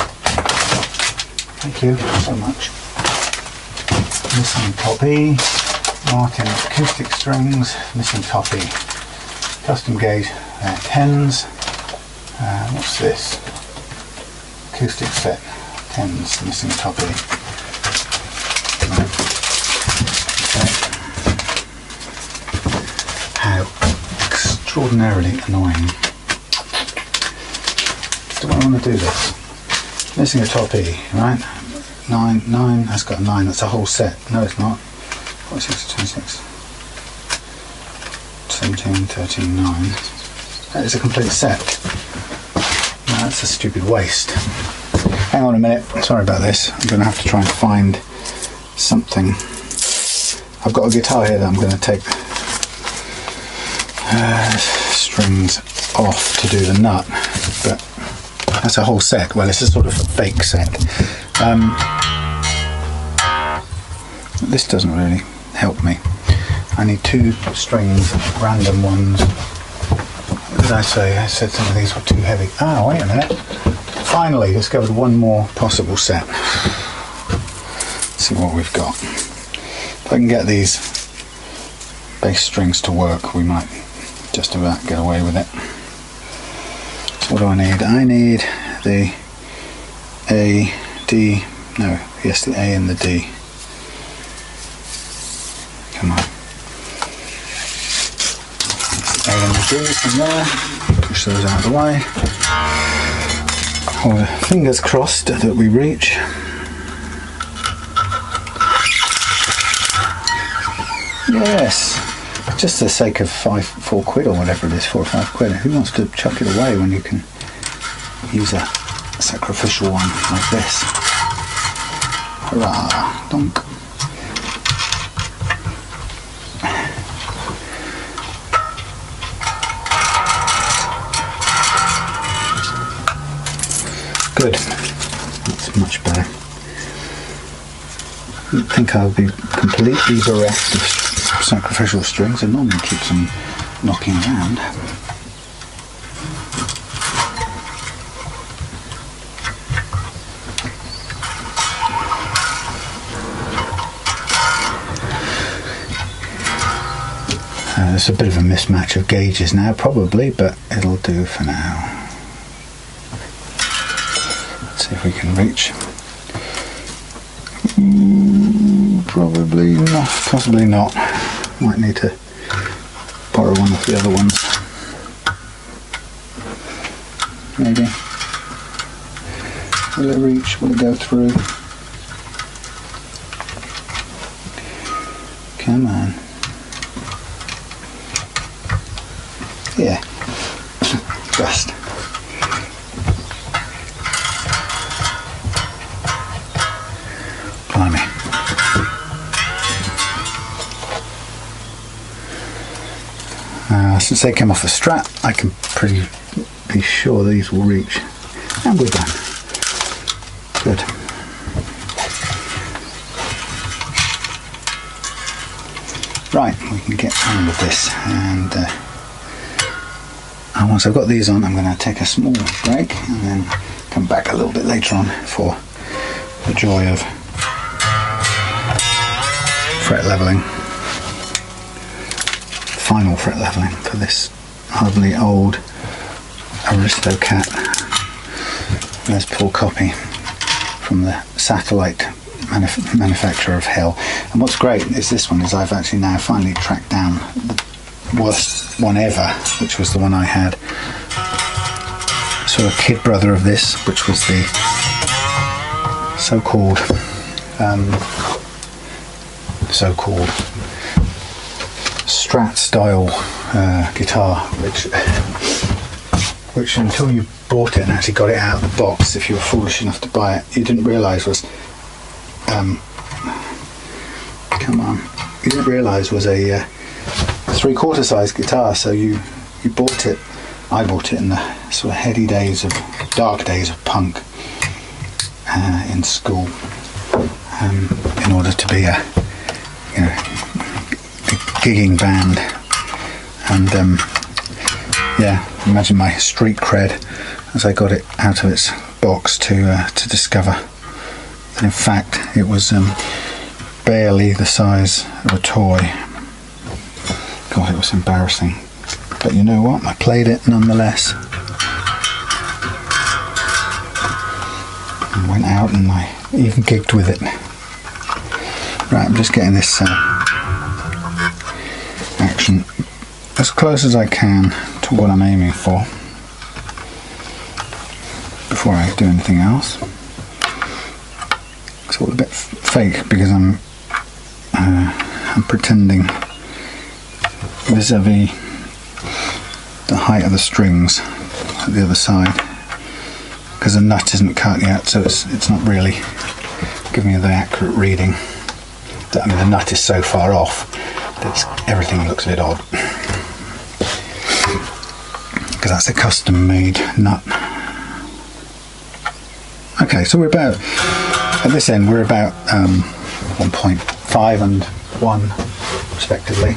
Thank you so much. Missing top E. Martin acoustic strings. Missing top E. Custom gauge uh, tens. Uh, what's this? Acoustic set tens. Missing top E. Right. Okay. How extraordinarily annoying. Do I want to do this? Missing a top E, right? Nine, nine, that's got a nine, that's a whole set. No, it's not. forty-six, twenty-six, seventeen, thirteen, nine. That is a complete set. Now, that's a stupid waste. Hang on a minute, sorry about this. I'm going to have to try and find something. I've got a guitar here that I'm going to take uh, strings off to do the nut, but that's a whole set. Well, it's a sort of a fake set. Um, this doesn't really help me. I need two strings, random ones. What did I say? I said some of these were too heavy. Ah, wait a minute. Finally discovered one more possible set. Let's see what we've got. If I can get these bass strings to work, we might just about get away with it. So what do I need? I need the A, D, no, yes, the A and the D. Come on. A and the D from there. Push those out of the way. Oh, fingers crossed that we reach. Yes, just for the sake of five, four quid or whatever it is, four or five quid. Who wants to chuck it away when you can use a sacrificial one like this? Hurrah! Donk. Good. That's much better. You'd think I would be completely bereft of sacrificial strings. It normally keeps them knocking around. Uh, there's a bit of a mismatch of gauges now, probably, but it'll do for now. Let's see if we can reach. Ooh, probably not, possibly not. Might need to borrow one of the other ones. Maybe. Will it reach? Will it go through? Come on. Yeah. Just. Blimey. Uh, since they came off the strap, I can pretty be sure these will reach. And we're done. Good. Right, we can get on with this. And, uh, and once I've got these on, I'm going to take a small break and then come back a little bit later on for the joy of fret leveling. Final fret leveling for this lovely old Aristocat Les Paul copy from the satellite manuf manufacturer of hell. And what's great is this one is I've actually now finally tracked down the worst one ever, which was the one I had, sort of kid brother of this, which was the so-called um, so-called Strat style uh, guitar, which which until you bought it and actually got it out of the box, if you were foolish enough to buy it, you didn't realise was um, come on you didn't realise was a uh, three-quarter size guitar. So you you bought it I bought it in the sort of heady days of dark days of punk uh, in school, um, in order to be a you know gigging band. And um, yeah, imagine my street cred as I got it out of its box to uh, to discover that in fact it was um, barely the size of a toy. God, it was embarrassing, but you know what, I played it nonetheless and went out and I even gigged with it. Right, I'm just getting this uh, action as close as I can to what I'm aiming for before I do anything else. It's all a bit fake because I'm uh, I'm pretending vis-a-vis the height of the strings at the other side, because the nut isn't cut yet, so it's it's not really giving you the accurate reading. I mean, the nut is so far off that it's, everything looks a bit odd, because that's a custom made nut. Okay, so we're about, at this end we're about um, one point five and one respectively.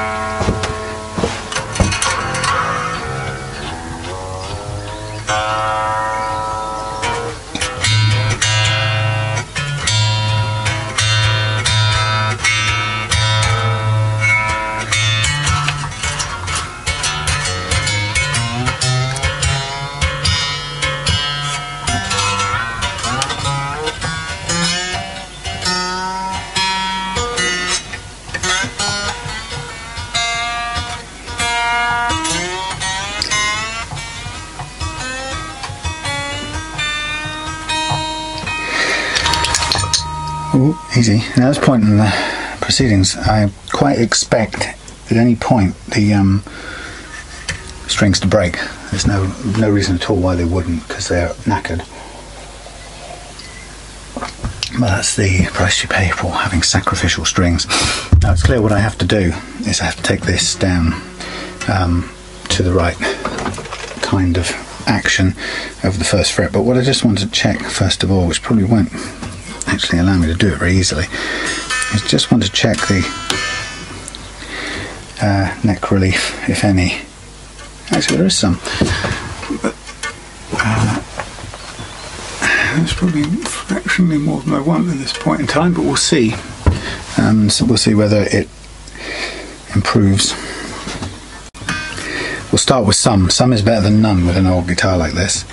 Ooh, easy. Now, at this point in the proceedings, I quite expect at any point the um, strings to break. There's no no reason at all why they wouldn't, because they're knackered. But that's the price you pay for having sacrificial strings. Now it's clear what I have to do is I have to take this down um, to the right kind of action over the first fret. But what I just want to check first of all, which probably won't actually allow me to do it very easily, is just want to check the uh, neck relief, if any. Actually there is some, but uh, it's probably fractionally more than I want at this point in time, but we'll see. Um, so we'll see whether it improves. We'll start with some. Some is better than none with an old guitar like this.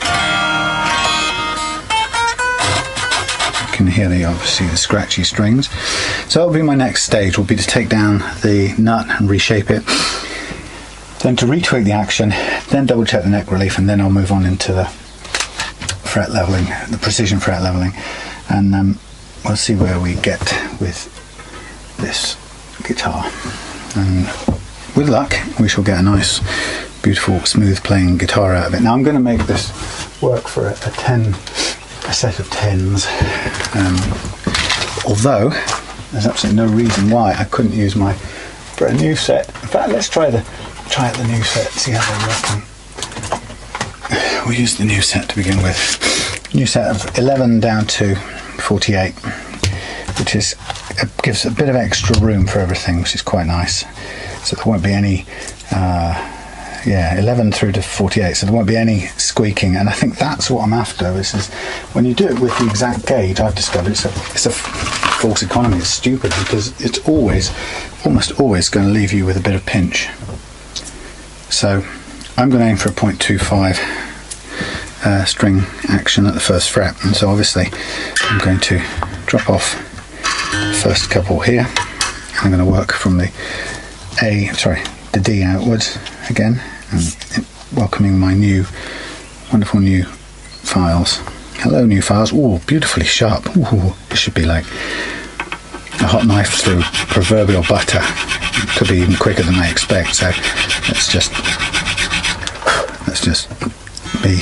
You can hear the obviously the scratchy strings. So that'll be my next stage, will be to take down the nut and reshape it, then to retweak the action, then double check the neck relief, and then I'll move on into the fret leveling, the precision fret leveling, and um, we'll see where we get with this guitar. And with luck we shall get a nice beautiful smooth playing guitar out of it. Now I'm going to make this work for a, a ten a set of tens, um, although there's absolutely no reason why I couldn't use my brand new set. In fact, let's try the try out the new set, see how they work. We'll use the new set to begin with. New set of eleven down to forty-eight, which is it gives a bit of extra room for everything, which is quite nice. So there won't be any uh, yeah, eleven through to forty-eight, so there won't be any squeaking, and I think that's what I'm after. This is when you do it with the exact gauge, I've discovered it's a, it's a false economy. It's stupid because it's always, almost always going to leave you with a bit of pinch. So I'm going to aim for a point two five uh, string action at the first fret, and so obviously I'm going to drop off the first couple here. I'm going to work from the A, sorry, the D outwards again, and welcoming my new, wonderful new files. Hello, new files. Oh, beautifully sharp. Ooh, this should be like a hot knife through proverbial butter. It could be even quicker than I expect. So let's just let's just be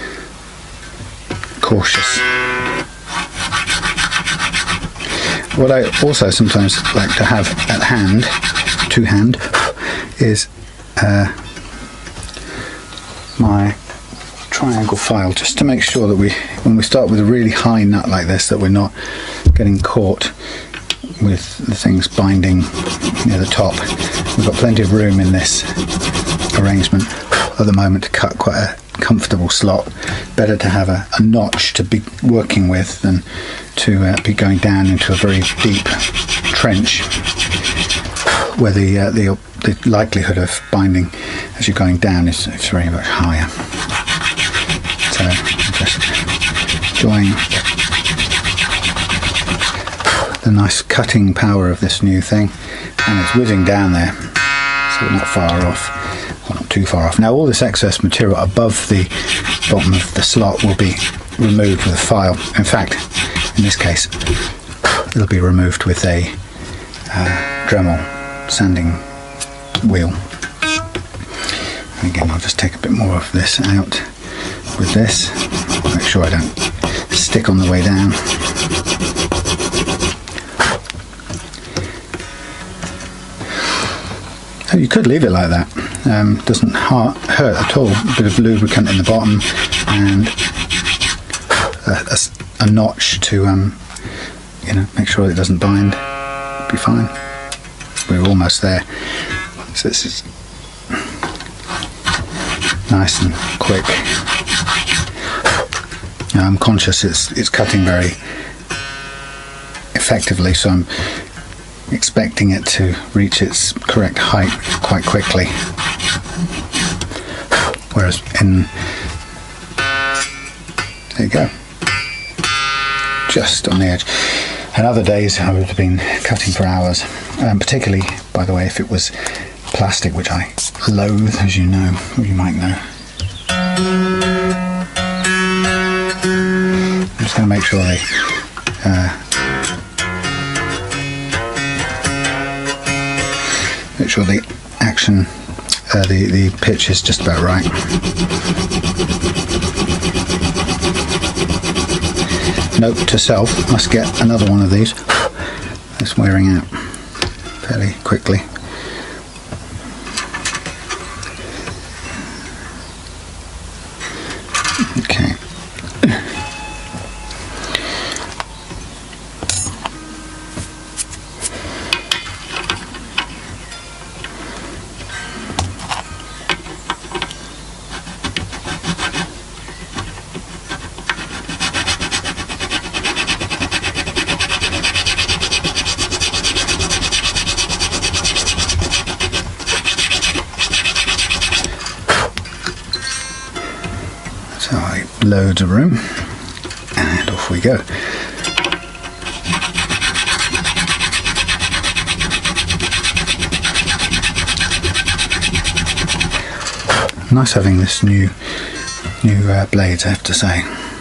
cautious. What I also sometimes like to have at hand, to hand, is uh, my triangle file, just to make sure that we, when we start with a really high nut like this, that we're not getting caught with the things binding near the top. We've got plenty of room in this arrangement at the moment to cut quite a comfortable slot. Better to have a, a notch to be working with than to uh, be going down into a very deep trench where the, uh, the the likelihood of binding as you're going down is, is very much higher. So just enjoying the nice cutting power of this new thing, and it's whizzing down there, so we're not far off, well, not too far off. Now all this excess material above the bottom of the slot will be removed with a file. In fact, in this case, it'll be removed with a uh, Dremel sanding wheel. Again, I'll just take a bit more of this out with this. Make sure I don't stick on the way down. So you could leave it like that. Um, doesn't hurt at all. A bit of lubricant in the bottom and a, a, a notch to um, you know, make sure it doesn't bind. Be fine. We're almost there. So this is nice and quick. Now I'm conscious it's it's cutting very effectively, so I'm expecting it to reach its correct height quite quickly. Whereas in, there you go, just on the edge. And other days I would have been cutting for hours, um, particularly, by the way, if it was plastic, which I loathe, as you know, or you might know. I'm just going to make sure they uh, make sure the action, uh, the, the pitch is just about right. Note to self, must get another one of these. It's wearing out fairly quickly. Okay. So I loads of room and off we go. Nice having this new new uh, blades, I have to say.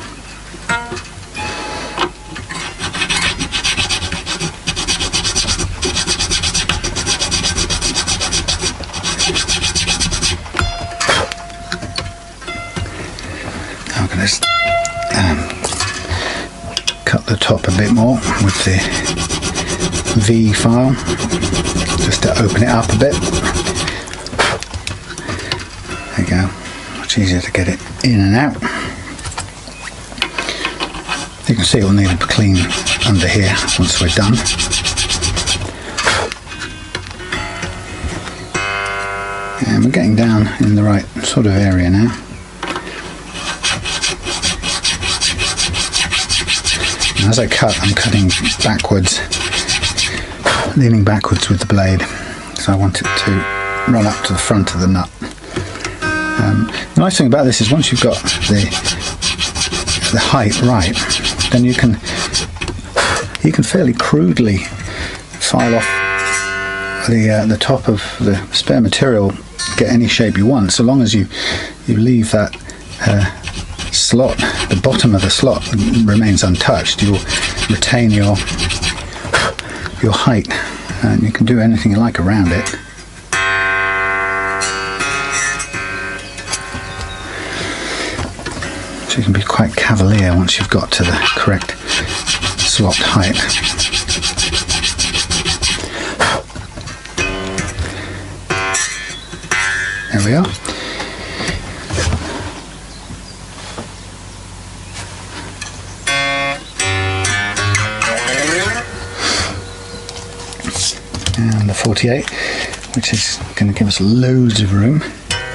I'm going to um, cut the top a bit more with the V file, just to open it up a bit. There you go, much easier to get it in and out. You can see it'll need to be clean under here once we're done. And we're getting down in the right sort of area now. And as I cut, I'm cutting backwards, leaning backwards with the blade, so I want it to run up to the front of the nut. Um, the nice thing about this is once you've got the the height right, then you can you can fairly crudely file off the uh, the top of the spare material, get any shape you want, so long as you you leave that uh, slot, the bottom of the slot remains untouched. You'll retain your your height, and you can do anything you like around it. So you can be quite cavalier once you've got to the correct slot height. There we are. And the forty-eight, which is going to give us loads of room.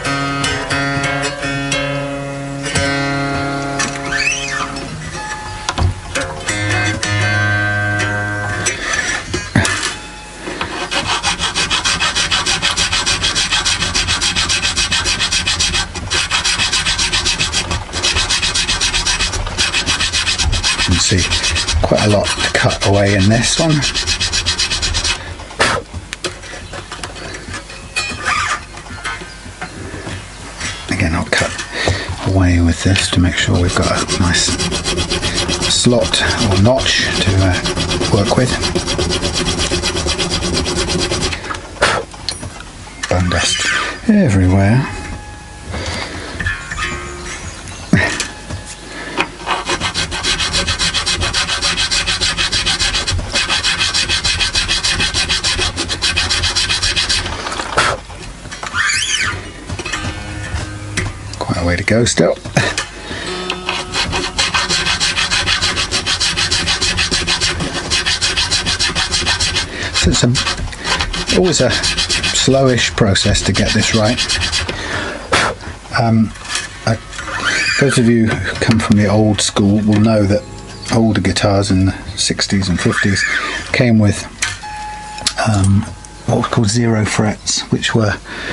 You can see quite a lot to cut away in this one. Again, I'll cut away with this to make sure we've got a nice slot or notch to uh, work with. Bone dust everywhere. quite a way to go still. So it's a, always a slowish process to get this right. Um, I, those of you who come from the old school will know that older guitars in the sixties and fifties came with um, what was called zero frets, which were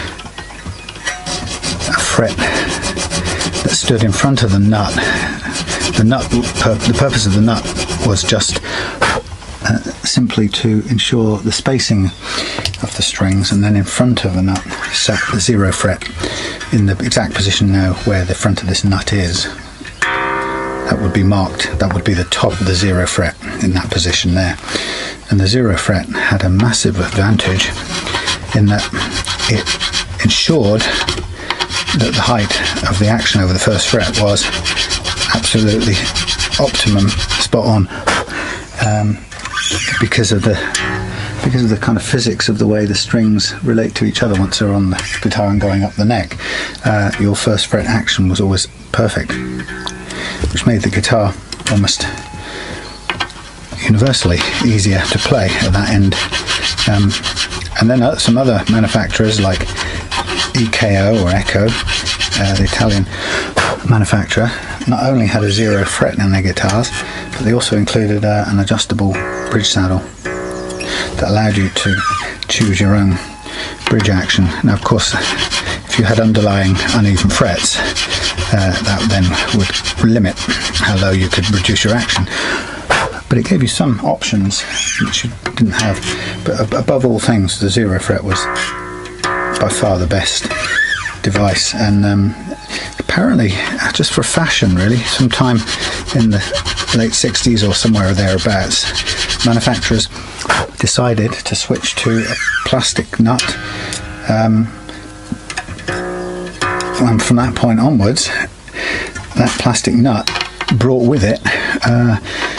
a fret that stood in front of the nut. The nut, the purpose of the nut was just uh, simply to ensure the spacing of the strings, and then in front of the nut sat the zero fret in the exact position now where the front of this nut is. That would be marked, that would be the top of the zero fret in that position there. And the zero fret had a massive advantage in that it ensured that the height of the action over the first fret was absolutely optimum, spot on, um, because of the because of the kind of physics of the way the strings relate to each other once they're on the guitar and going up the neck. Uh, your first fret action was always perfect, which made the guitar almost universally easier to play at that end. Um, and then uh, some other manufacturers like E K O or Echo, uh, the Italian manufacturer, not only had a zero fret in their guitars, but they also included uh, an adjustable bridge saddle that allowed you to choose your own bridge action. Now, of course, if you had underlying uneven frets, uh, that then would limit how low you could reduce your action. But it gave you some options which you didn't have. But above all things, the zero fret was by far the best device. And um, apparently, just for fashion really, sometime in the late sixties or somewhere thereabouts, manufacturers decided to switch to a plastic nut. Um, and from that point onwards, that plastic nut brought with it uh,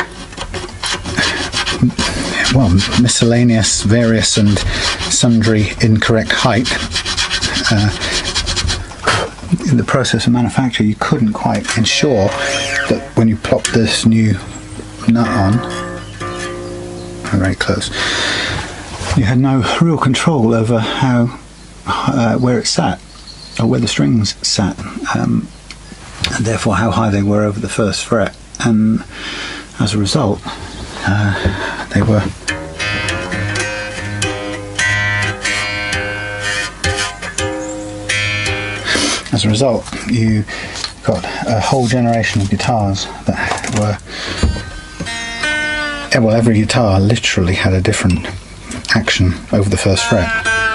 well, miscellaneous, various and sundry incorrect height. Uh, in the process of manufacture, you couldn't quite ensure that when you plopped this new nut on, very close, you had no real control over how, uh, where it sat, or where the strings sat, um, and therefore how high they were over the first fret. And as a result, uh, they were as a result you got a whole generation of guitars that were, well, every guitar literally had a different action over the first fret,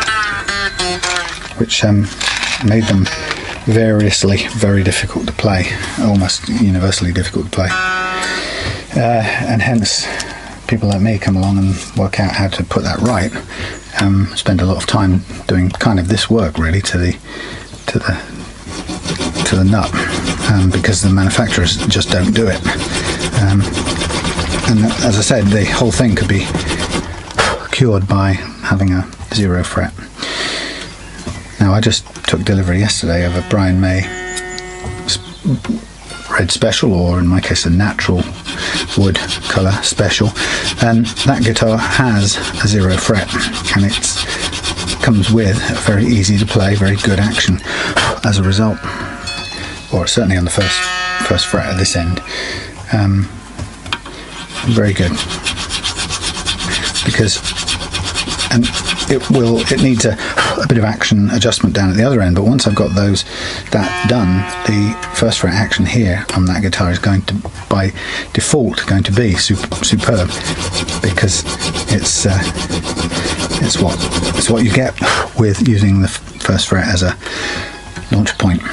which um, made them variously very difficult to play, almost universally difficult to play. Uh, and hence people like me come along and work out how to put that right. Um, spend a lot of time doing kind of this work really to the to the to the nut, um, because the manufacturers just don't do it. Um, and as I said, the whole thing could be cured by having a zero fret. Now, I just took delivery yesterday of a Brian May Red Special, or in my case a natural wood colour special, and that guitar has a zero fret, and it comes with a very easy to play, very good action as a result, or certainly on the first first fret at this end. Um, very good, because and it will it needs a, a bit of action adjustment down at the other end, but once I've got those that done, the first fret action here on that guitar is going to by default going to be super, superb, because it's uh, it's what it's what you get with using the first fret as a launch point.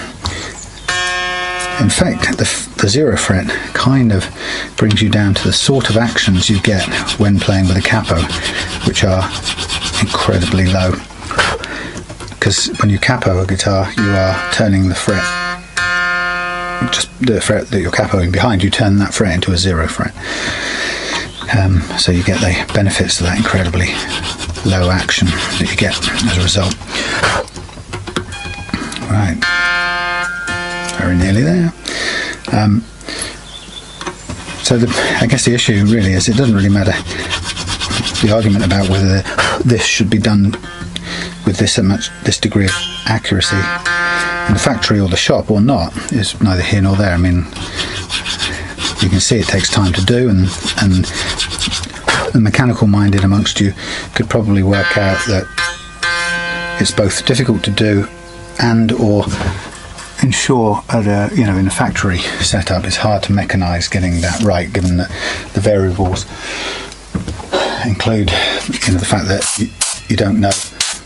In fact, the, the zero fret kind of brings you down to the sort of actions you get when playing with a capo, which are incredibly low. Because when you capo a guitar, you are turning the fret, just the fret that you're capoing behind, you turn that fret into a zero fret. Um, so you get the benefits of that incredibly low action that you get as a result. Right. very nearly there. Um, so the, I guess the issue really is it doesn't really matter the argument about whether this should be done with this much this degree of accuracy in the factory or the shop or not is neither here nor there. I mean, you can see it takes time to do, and and the mechanical minded amongst you could probably work out that it's both difficult to do and or ensure at a, you know, in a factory setup it's hard to mechanize getting that right, given that the variables include, you know, the fact that you, you don't know,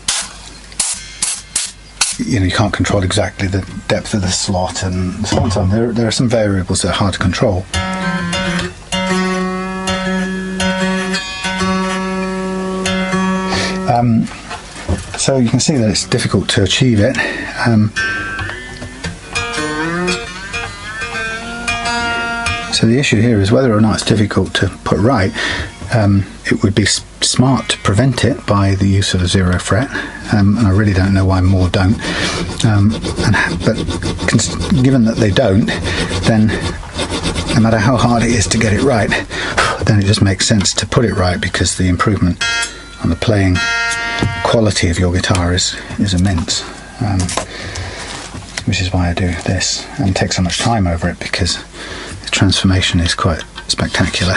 you know, you can't control exactly the depth of the slot and so on and so on. There, there are some variables that are hard to control. Um, so you can see that it's difficult to achieve it. Um, so the issue here is whether or not it's difficult to put right. Um, it would be smart to prevent it by the use of a zero fret, um, and I really don't know why more don't. Um, and, but given that they don't, then no matter how hard it is to get it right, then it just makes sense to put it right, because the improvement on the playing quality of your guitar is, is immense. Um, which is why I do this and take so much time over it, because the transformation is quite spectacular.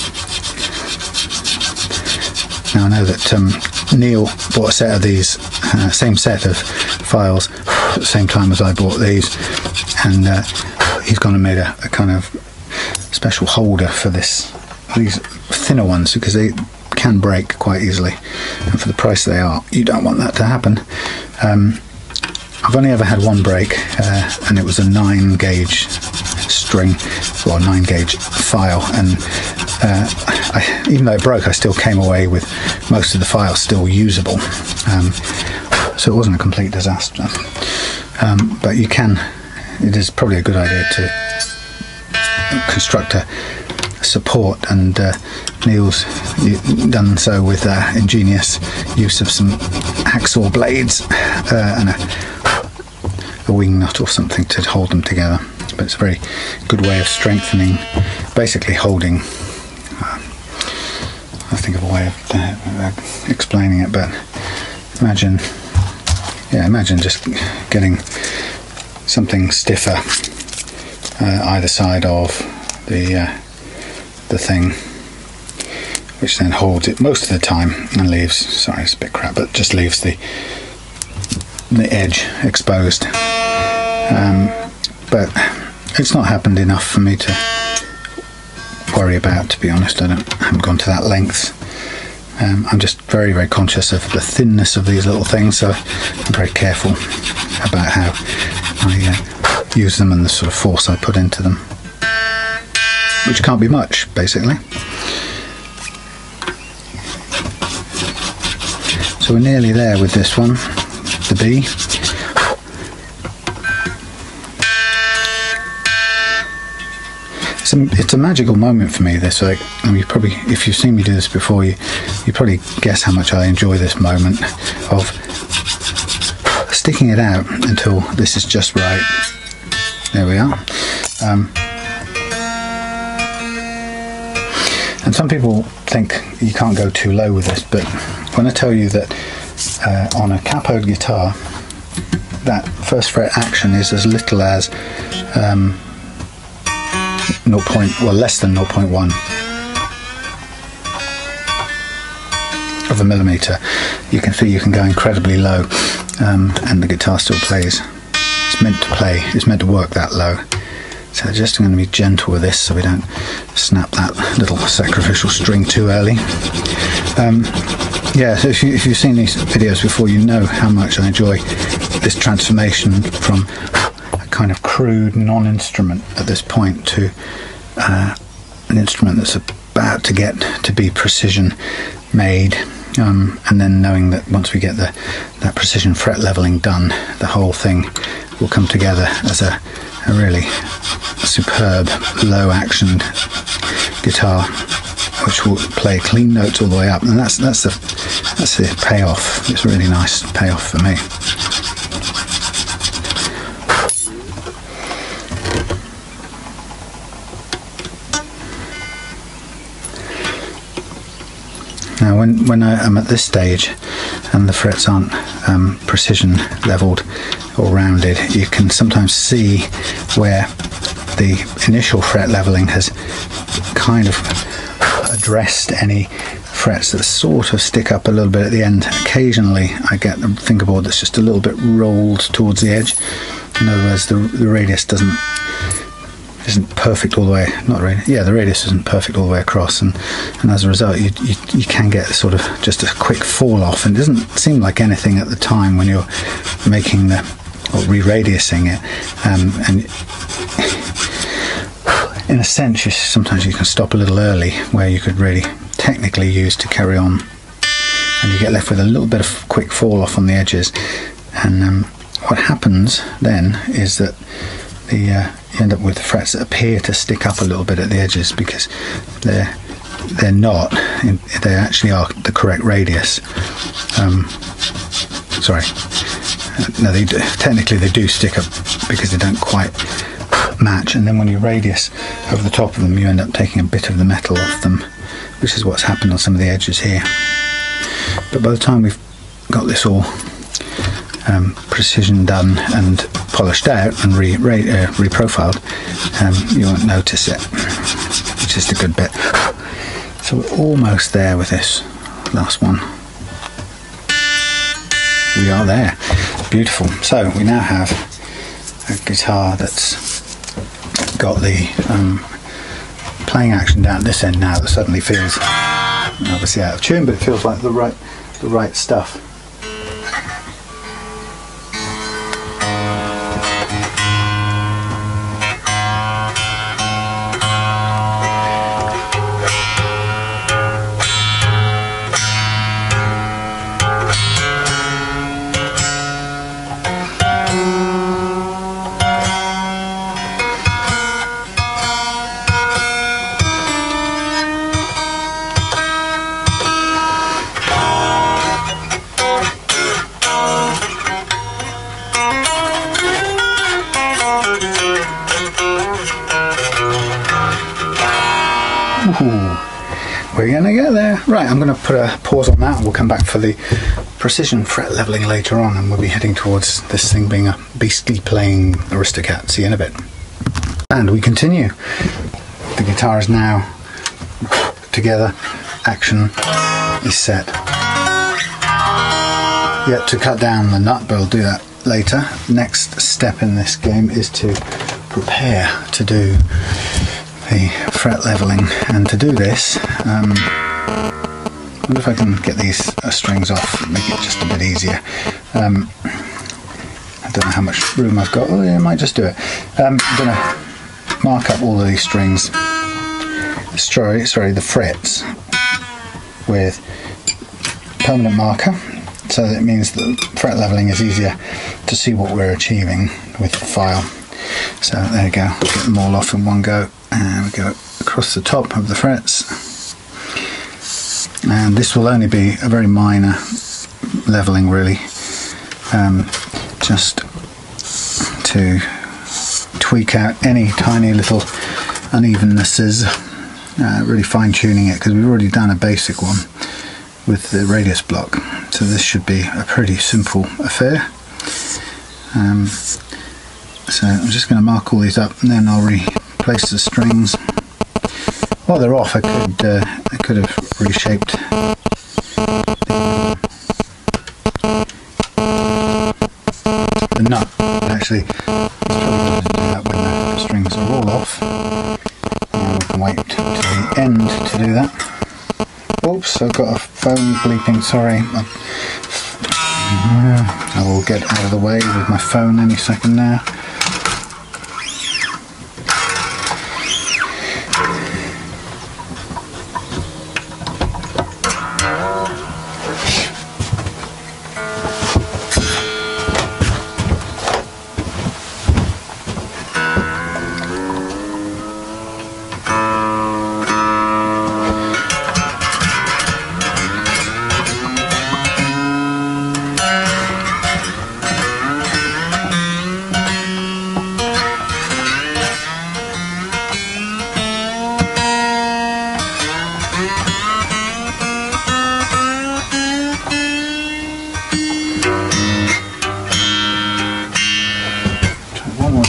Now I know that um, Neil bought a set of these, uh, same set of files at the same time as I bought these, and uh, he's gone and made a, a kind of special holder for this, these thinner ones, because they can break quite easily, and for the price they are, you don't want that to happen. Um, I've only ever had one break, uh, and it was a nine gauge string or nine gauge file, and uh, I, even though it broke, I still came away with most of the files still usable, um, so it wasn't a complete disaster. Um, but you can, it is probably a good idea to construct a support, and uh, Neil's done so with uh, ingenious use of some hacksaw blades uh, and a, a wing nut or something to hold them together. But it's a very good way of strengthening, basically holding, uh, I think of a way of uh, explaining it, but imagine, yeah, imagine just getting something stiffer uh, either side of the uh, the thing, which then holds it most of the time and leaves, sorry it's a bit crap, but just leaves the the edge exposed. Um, but it's not happened enough for me to worry about, to be honest. I, don't, I haven't gone to that length. Um, I'm just very very conscious of the thinness of these little things, so I'm very careful about how I uh, use them and the sort of force I put into them, which can't be much, basically. So we're nearly there with this one, the B. It's a, it's a magical moment for me, this. Like, I mean, you probably, if you've seen me do this before, you you probably guess how much I enjoy this moment of sticking it out until this is just right. There we are. Um, And some people think you can't go too low with this, but when I tell you that uh, on a capoed guitar, that first fret action is as little as um, zero. well less than zero point one of a millimeter, you can feel you can go incredibly low, um, and the guitar still plays. It's meant to play. It's meant to work that low. So just going to be gentle with this so we don't snap that little sacrificial string too early. Um, yeah, so if, you, if you've seen these videos before, you know how much I enjoy this transformation from a kind of crude non-instrument at this point to uh, an instrument that's about to get to be precision made. Um, and then knowing that once we get the that precision fret leveling done, the whole thing will come together as a, a really superb low actioned guitar, which will play clean notes all the way up, and that's that's the that's the payoff. It's a really nice payoff for me. when, when I am at this stage and the frets aren't um, precision leveled or rounded, you can sometimes see where the initial fret leveling has kind of addressed any frets that sort of stick up a little bit at the end. Occasionally I get a fingerboard that's just a little bit rolled towards the edge. In other words, the, the radius doesn't isn't perfect all the way, not radius, yeah, the radius isn't perfect all the way across, and, and as a result you, you, you can get sort of just a quick fall off, and it doesn't seem like anything at the time when you're making the, or re-radiusing it, um, and in a sense you, sometimes you can stop a little early where you could really technically use to carry on, and you get left with a little bit of quick fall off on the edges. And um, what happens then is that the uh, you end up with frets that appear to stick up a little bit at the edges because they're they're not, they actually are the correct radius. Um, sorry, no, they do, technically they do stick up because they don't quite match, and then when you radius over the top of them you end up taking a bit of the metal off them, which is what's happened on some of the edges here. But by the time we've got this all um, precision done and polished out and re, re, uh, reprofiled, um, you won't notice it, which is the good bit. So we're almost there with this last one. We are there. Beautiful. So we now have a guitar that's got the um, playing action down at this end now that suddenly feels obviously out of tune, but it feels like the right the right stuff. Ooh, we're gonna get there. Right, I'm gonna put a pause on that and we'll come back for the precision fret leveling later on, and we'll be heading towards this thing being a beastly playing Aristocat. See you in a bit. And we continue. The guitar is now together, action is set. Yet to cut down the nut, but I'll do that later. Next step in this game is to prepare to do the fret leveling, and to do this, um, I wonder if I can get these uh, strings off, make it just a bit easier. Um, I don't know how much room I've got. Oh yeah, I might just do it. Um, I'm going to mark up all of these strings, sorry, sorry, the frets, with permanent marker, so that it means that fret leveling is easier to see what we're achieving with the file. So there we go, get them all off in one go. And we go across the top of the frets, and this will only be a very minor leveling really, um, just to tweak out any tiny little unevennesses, uh, really fine tuning it, because we've already done a basic one with the radius block, so this should be a pretty simple affair. Um, so I'm just going to mark all these up and then I'll re place the strings. While they're off, I could uh, I could have reshaped the, the nut. Actually, it's probably better to do that when the strings are all off. And we can wait to the end to do that. Oops, I've got a phone bleeping. Sorry. I will get out of the way with my phone any second now.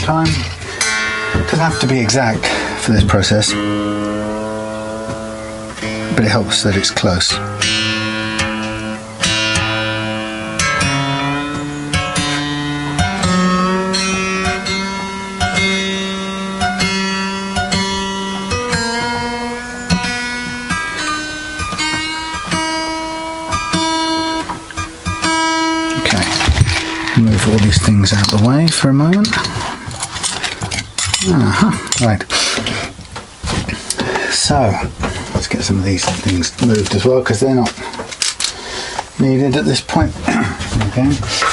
time. It doesn't have to be exact for this process, but it helps that it's close. Move all these things out of the way for a moment. Uh-huh. Right. So, let's get some of these things moved as well, because they're not needed at this point. Okay.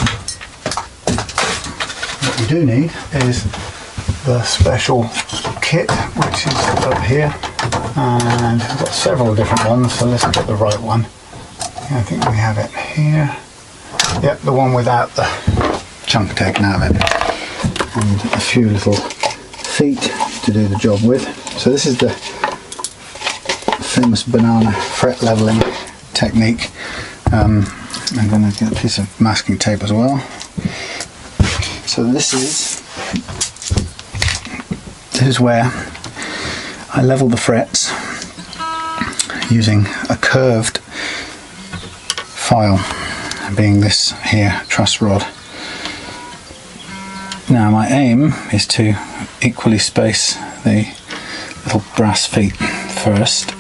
What we do need is the special kit, which is up here. And I've got several different ones, so let's get the right one. I think we have it here. Yep, the one without the chunk taken out of it, and a few little feet to do the job with. So this is the famous banana fret leveling technique. Um, I'm going to get a piece of masking tape as well. So this is this is where I level the frets using a curved file, being this here truss rod. Now my aim is to equally space the little brass feet first.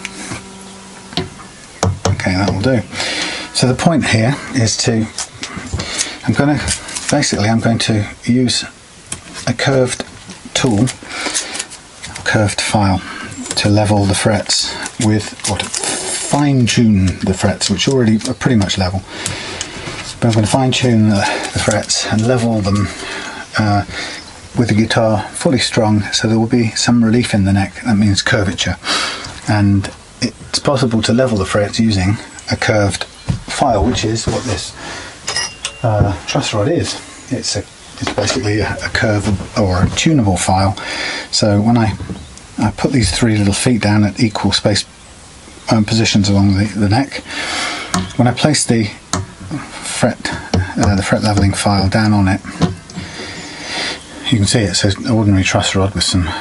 Okay, that will do. So the point here is to, I'm going to, basically I'm going to use a curved tool, a curved file, to level the frets with, or to fine tune the frets, which already are pretty much level. But I'm going to fine tune the, the frets and level them uh, with the guitar fully strung, so there will be some relief in the neck. That means curvature, and it's possible to level the frets using a curved file, which is what this uh, truss rod is. It's a it's basically a, a curve or a tunable file. So when I I put these three little feet down at equal space um, positions along the, the neck, when I place the fret uh, the fret leveling file down on it, you can see it says ordinary truss rod with some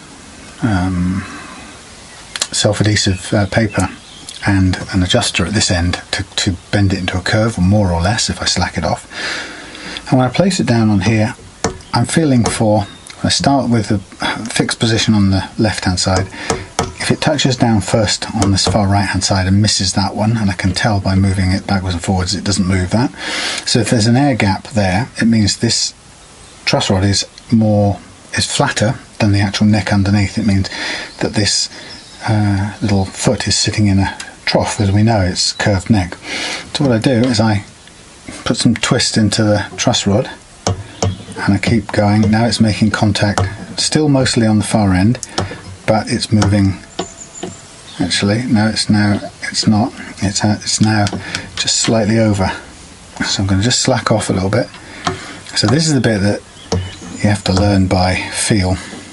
um, self-adhesive uh, paper and an adjuster at this end to, to bend it into a curve, or more or less if I slack it off. And when I place it down on here, I'm feeling for, I start with a fixed position on the left hand side. If it touches down first on this far right hand side and misses that one, and I can tell by moving it backwards and forwards it doesn't move that. So if there's an air gap there, it means this truss rod is more is flatter than the actual neck underneath. It means that this uh, little foot is sitting in a trough, as we know it's curved neck. So what I do is I put some twist into the truss rod and I keep going. Now it's making contact, still mostly on the far end, but it's moving. Actually, no, it's now it's not. It's uh, it's now just slightly over. So I'm going to just slack off a little bit. So this is the bit that you have to learn by feel.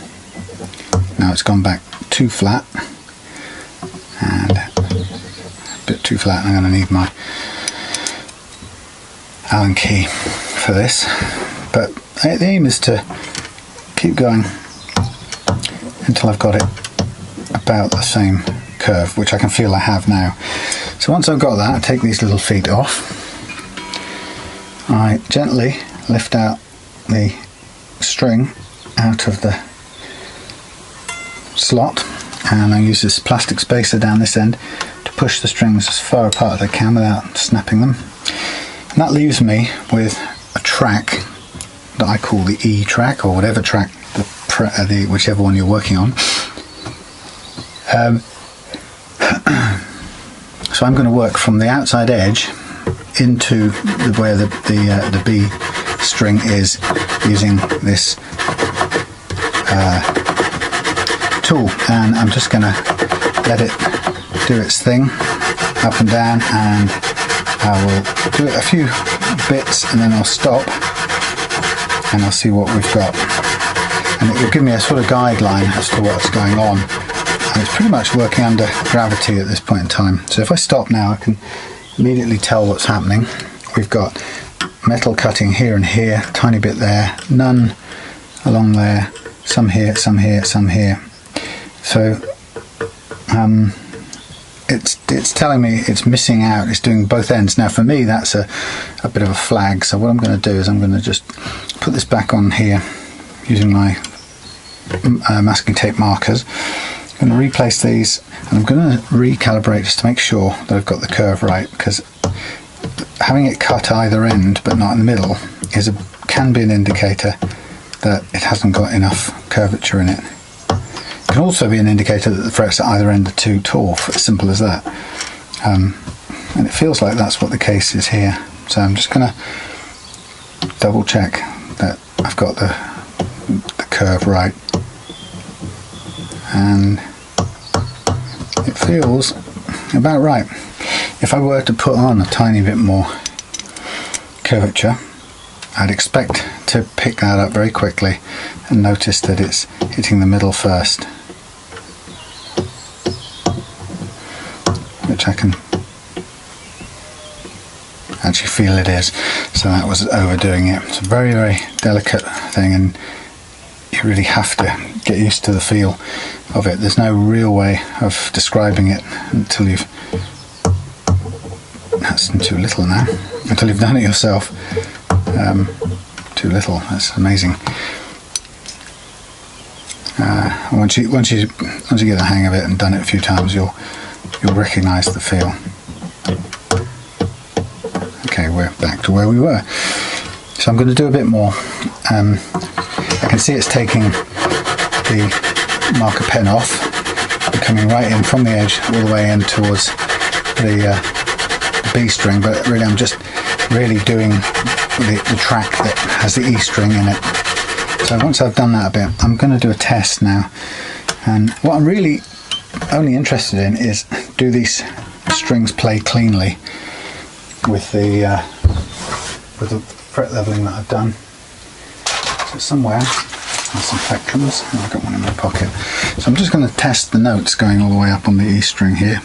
Now it's gone back too flat, and a bit too flat. I'm going to need my Allen key for this, but the aim is to keep going until I've got it about the same curve, which I can feel I have now. So once I've got that, I take these little feet off. I gently lift out the string out of the slot, and I use this plastic spacer down this end to push the strings as far apart as I can without snapping them. And that leaves me with a track that I call the E track, or whatever track, the, pre uh, the whichever one you're working on. Um, so I'm going to work from the outside edge into the, where the the, uh, the B string is, using this uh, tool, and I'm just going to let it do its thing up and down, and I will do it a few bits and then I'll stop and I'll see what we've got, and it will give me a sort of guideline as to what's going on. And it's pretty much working under gravity at this point in time. So if I stop now, I can immediately tell what's happening. We've got metal cutting here and here, tiny bit there, none along there, some here, some here, some here. So um, it's it's telling me it's missing out, it's doing both ends. Now for me that's a, a bit of a flag, so what I'm going to do is I'm going to just put this back on here using my uh, masking tape markers. I'm going to replace these and I'm going to recalibrate just to make sure that I've got the curve right, because having it cut either end but not in the middle is a, can be an indicator that it hasn't got enough curvature in it. It can also be an indicator that the frets at either end are too taut, as simple as that. Um, and it feels like that's what the case is here. So I'm just going to double check that I've got the, the curve right. And it feels about right. If I were to put on a tiny bit more curvature, I'd expect to pick that up very quickly and notice that it's hitting the middle first, which I can actually feel it is. So that was overdoing it. It's a very, very delicate thing, and you really have to get used to the feel of it. There's no real way of describing it until you've, that's too little now, until you've done it yourself. Um, too little, that's amazing. Uh, once you once you once you get the hang of it and done it a few times, you'll you'll recognise the feel. Okay, we're back to where we were. So I'm going to do a bit more. Um, I can see it's taking the marker pen off and coming right in from the edge all the way in towards the, uh, the B string, but really I'm just really doing the, the track that has the E string in it. So once I've done that a bit, I'm going to do a test now, and what I'm really only interested in is, do these strings play cleanly with the uh, with the fret leveling that I've done. So somewhere there's some plectrums, and I've got one in my pocket. So I'm just going to test the notes going all the way up on the E string here.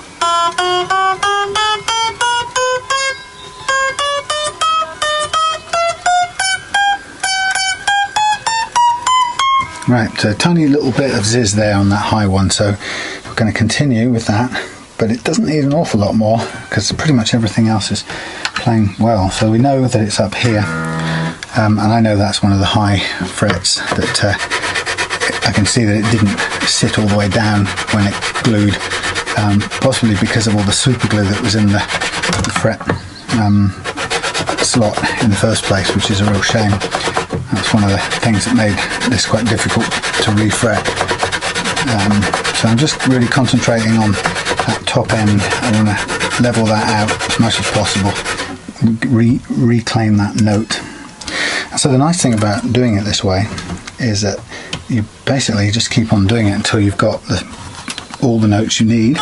Right, so a tiny little bit of zizz there on that high one, so we're going to continue with that, but it doesn't need an awful lot more because pretty much everything else is playing well. So we know that it's up here, um, and I know that's one of the high frets that uh, I can see that it didn't sit all the way down when it glued, um, possibly because of all the super glue that was in the, the fret um, slot in the first place, which is a real shame. That's one of the things that made this quite difficult to refret. Um, so I'm just really concentrating on that top end. I want to level that out as much as possible, re reclaim that note. So the nice thing about doing it this way is that you basically just keep on doing it until you've got the, all the notes you need.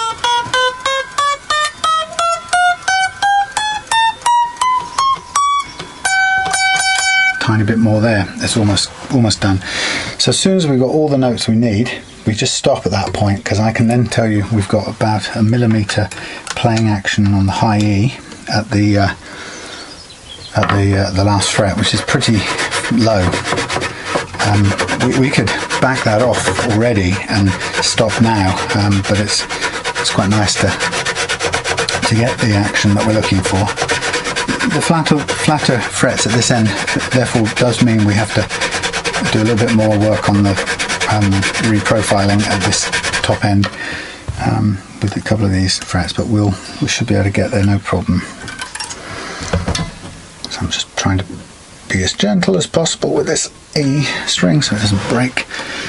Tiny bit more there, it's almost almost done. So as soon as we've got all the notes we need, we just stop at that point, because I can then tell you we've got about a millimetre playing action on the high E at the uh, at the uh, the last fret, which is pretty low. Um, we, we could back that off already and stop now, um, but it's it's quite nice to to get the action that we're looking for. The flatter, flatter frets at this end therefore does mean we have to do a little bit more work on the um, reprofiling at this top end um, with a couple of these frets, but we'll, we should be able to get there no problem. So I'm just trying to be as gentle as possible with this E string so it doesn't break.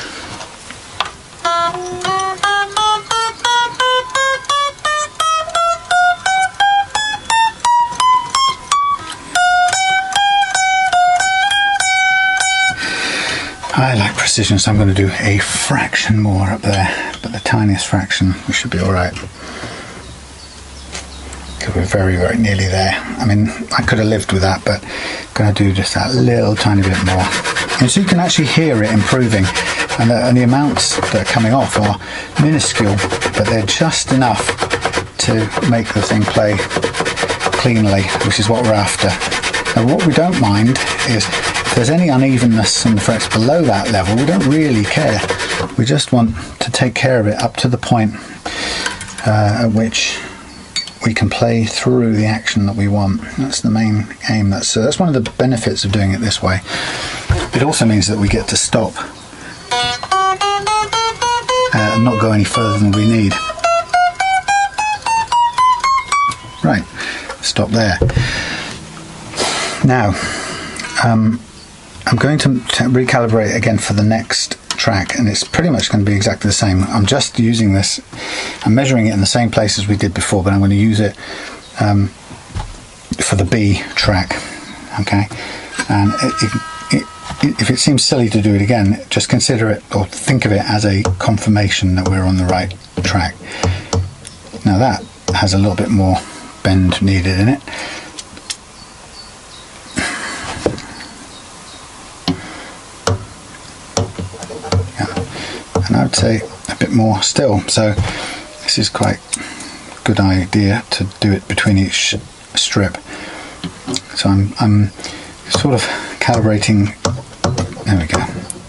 I like precision, so I'm going to do a fraction more up there, but the tiniest fraction, we should be alright. Because we're very, very nearly there. I mean, I could have lived with that, but I'm going to do just that little tiny bit more. And so you can actually hear it improving, and the, and the amounts that are coming off are minuscule, but they're just enough to make the thing play cleanly, which is what we're after. Now what we don't mind is there's any unevenness on the frets below that level, we don't really care. We just want to take care of it up to the point uh, at which we can play through the action that we want. That's the main aim. That's, so that's one of the benefits of doing it this way. It also means that we get to stop uh, and not go any further than we need. Right, stop there. Now, um, I'm going to, to recalibrate again for the next track, and it's pretty much going to be exactly the same. I'm just using this, I'm measuring it in the same place as we did before, but I'm going to use it um, for the B track, okay? And it, it, it, if it seems silly to do it again, just consider it, or think of it as a confirmation that we're on the right track. Now that has a little bit more bend needed in it. And I would say a bit more still, so this is quite a good idea to do it between each strip. So I'm, I'm sort of calibrating, there we go,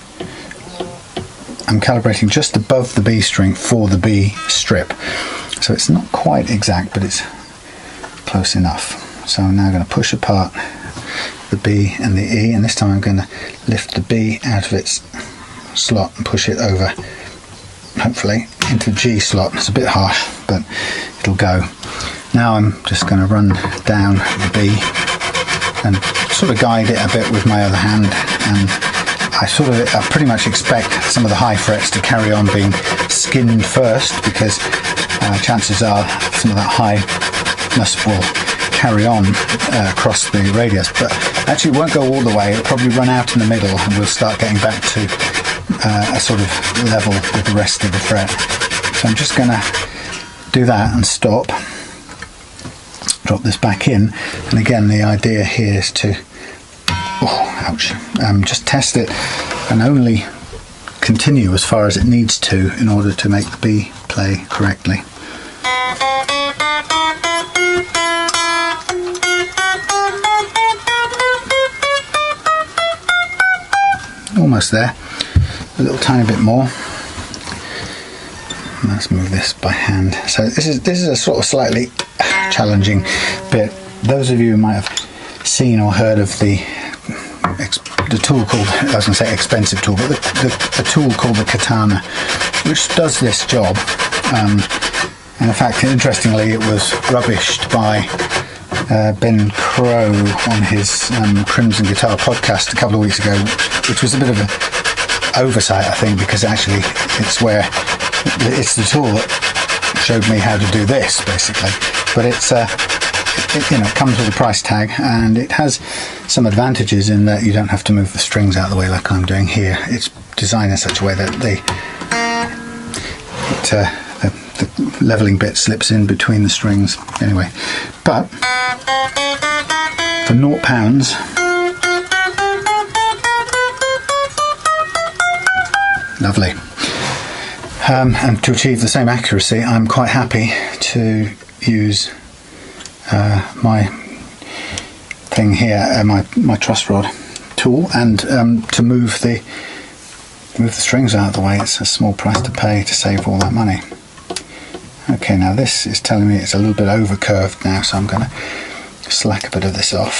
I'm calibrating just above the B string for the B strip, so it's not quite exact, but it's close enough. So I'm now going to push apart the B and the E, and this time I'm going to lift the B out of its slot and push it over, hopefully, into G slot. It's a bit harsh, but it'll go. Now I'm just going to run down the B and sort of guide it a bit with my other hand, and I sort of I pretty much expect some of the high frets to carry on being skinned first, because uh, chances are some of that highness will carry on uh, across the radius, but actually it won't go all the way. It'll probably run out in the middle, and we'll start getting back to uh, a sort of level with the rest of the fret. So I'm just going to do that and stop, drop this back in, and again the idea here is to oh ouch um, just test it and only continue as far as it needs to in order to make the B play correctly. Almost there, a little tiny bit more. Let's move this by hand. So this is this is a sort of slightly challenging bit. Those of you who might have seen or heard of the the tool called, I was going to say expensive tool, but the, the, the tool called the Katana, which does this job. Um, and in fact, interestingly, it was rubbished by uh, Ben Crow on his um, Crimson Guitar podcast a couple of weeks ago, which was a bit of an oversight, I think, because actually it's where it's the tool that showed me how to do this, basically. But it's uh, it, you know, it comes with a price tag, and it has some advantages in that you don't have to move the strings out of the way like I'm doing here. It's designed in such a way that they it, uh, the, the leveling bit slips in between the strings anyway. But for naught pounds, lovely. Um, and to achieve the same accuracy, I'm quite happy to use uh, my thing here, uh, my my truss rod tool, and um, to move the move the strings out of the way. It's a small price to pay to save all that money. Okay, now this is telling me it's a little bit over curved now, so I'm going to slack a bit of this off.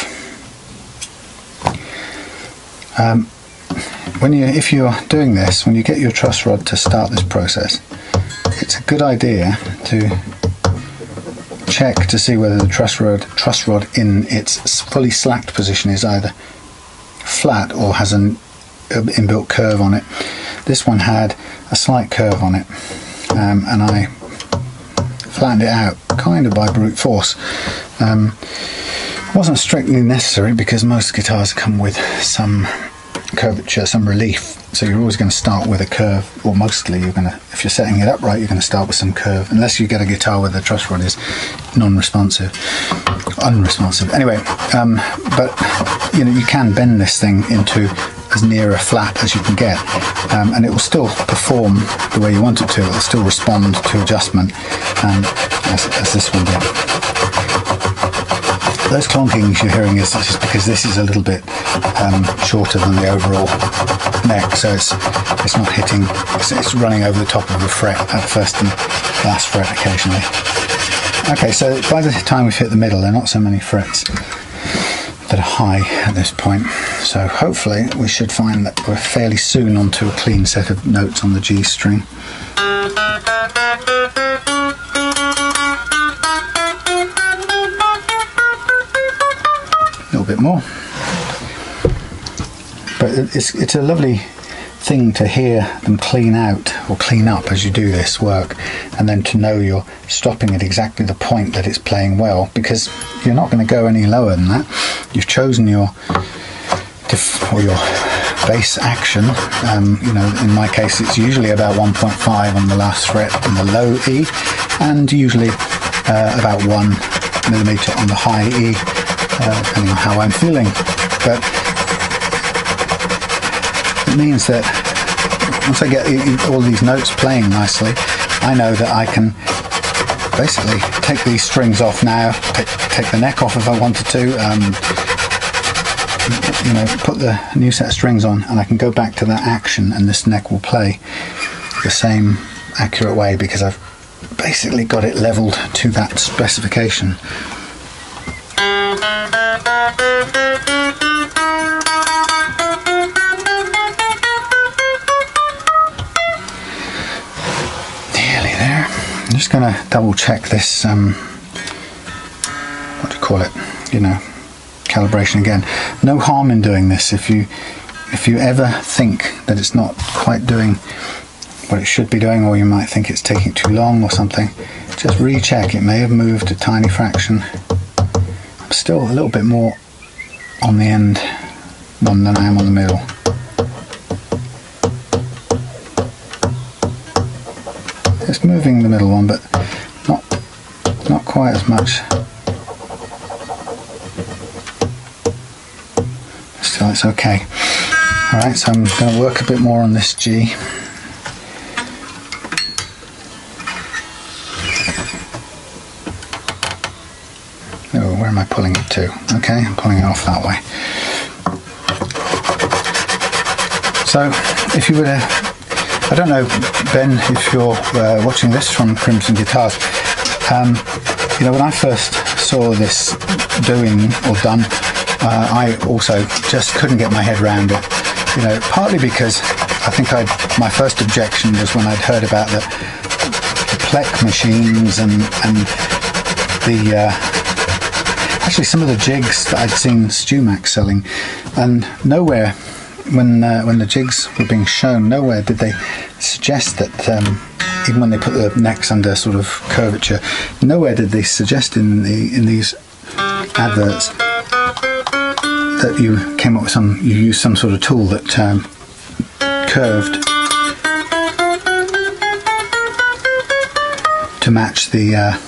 Um, When you, if you're doing this, when you get your truss rod to start this process, it's a good idea to check to see whether the truss rod, truss rod in its fully slacked position is either flat or has an inbuilt curve on it. This one had a slight curve on it, um, and I flattened it out kind of by brute force. Um, wasn't strictly necessary because most guitars come with some curvature, some relief, so you're always going to start with a curve, or mostly you're going to, if you're setting it up right, you're going to start with some curve, unless you get a guitar where the truss rod is non-responsive, unresponsive. Anyway, um, but you know, you can bend this thing into as near a flat as you can get, um, and it will still perform the way you want it to. It will still respond to adjustment, um, as, as this one did. Those clonkings you're hearing is just because this is a little bit um, shorter than the overall neck, so it's it's not hitting, it's, it's running over the top of the fret at first and last fret occasionally. Okay, so by the time we've hit the middle, there are not so many frets that are high at this point, so hopefully we should find that we're fairly soon onto a clean set of notes on the G string. A little bit more, but it's, it's a lovely thing to hear them clean out or clean up as you do this work, and then to know you're stopping at exactly the point that it's playing well, because you're not going to go any lower than that. You've chosen your diff or your bass action. Um, you know, in my case it's usually about one point five on the last fret in the low E, and usually uh, about one millimeter on the high E, uh, depending on how I'm feeling. But it means that once I get all these notes playing nicely, I know that I can basically take these strings off now, take, take the neck off if I wanted to, um, you know, put the new set of strings on, and I can go back to that action and this neck will play the same accurate way, because I've basically got it leveled to that specification. Nearly there. I'm just going to double check this, um, what do you call it, you know, calibration again. No harm in doing this. If you if you ever think that it's not quite doing what it should be doing, or you might think it's taking too long or something, just recheck. It may have moved a tiny fraction. I'm still a little bit more on the end one than I am on the middle. It's moving the middle one, but not not quite as much. Still, it's okay. Alright, so I'm going to work a bit more on this G. Oh, where am I pulling it to? Okay, I'm pulling it off that way. So, if you were to, I don't know, Ben, if you're uh, watching this from Crimson Guitars, um, you know, when I first saw this doing or done, uh, I also just couldn't get my head around it. You know, partly because I think I'd, my first objection was when I'd heard about the, the Plek machines and and the uh, actually some of the jigs that I'd seen StewMac selling, and nowhere when uh, when the jigs were being shown, nowhere did they suggest that, um, even when they put the necks under sort of curvature, nowhere did they suggest in the in these adverts that you came up with some, you used some sort of tool that um, curved to match the uh,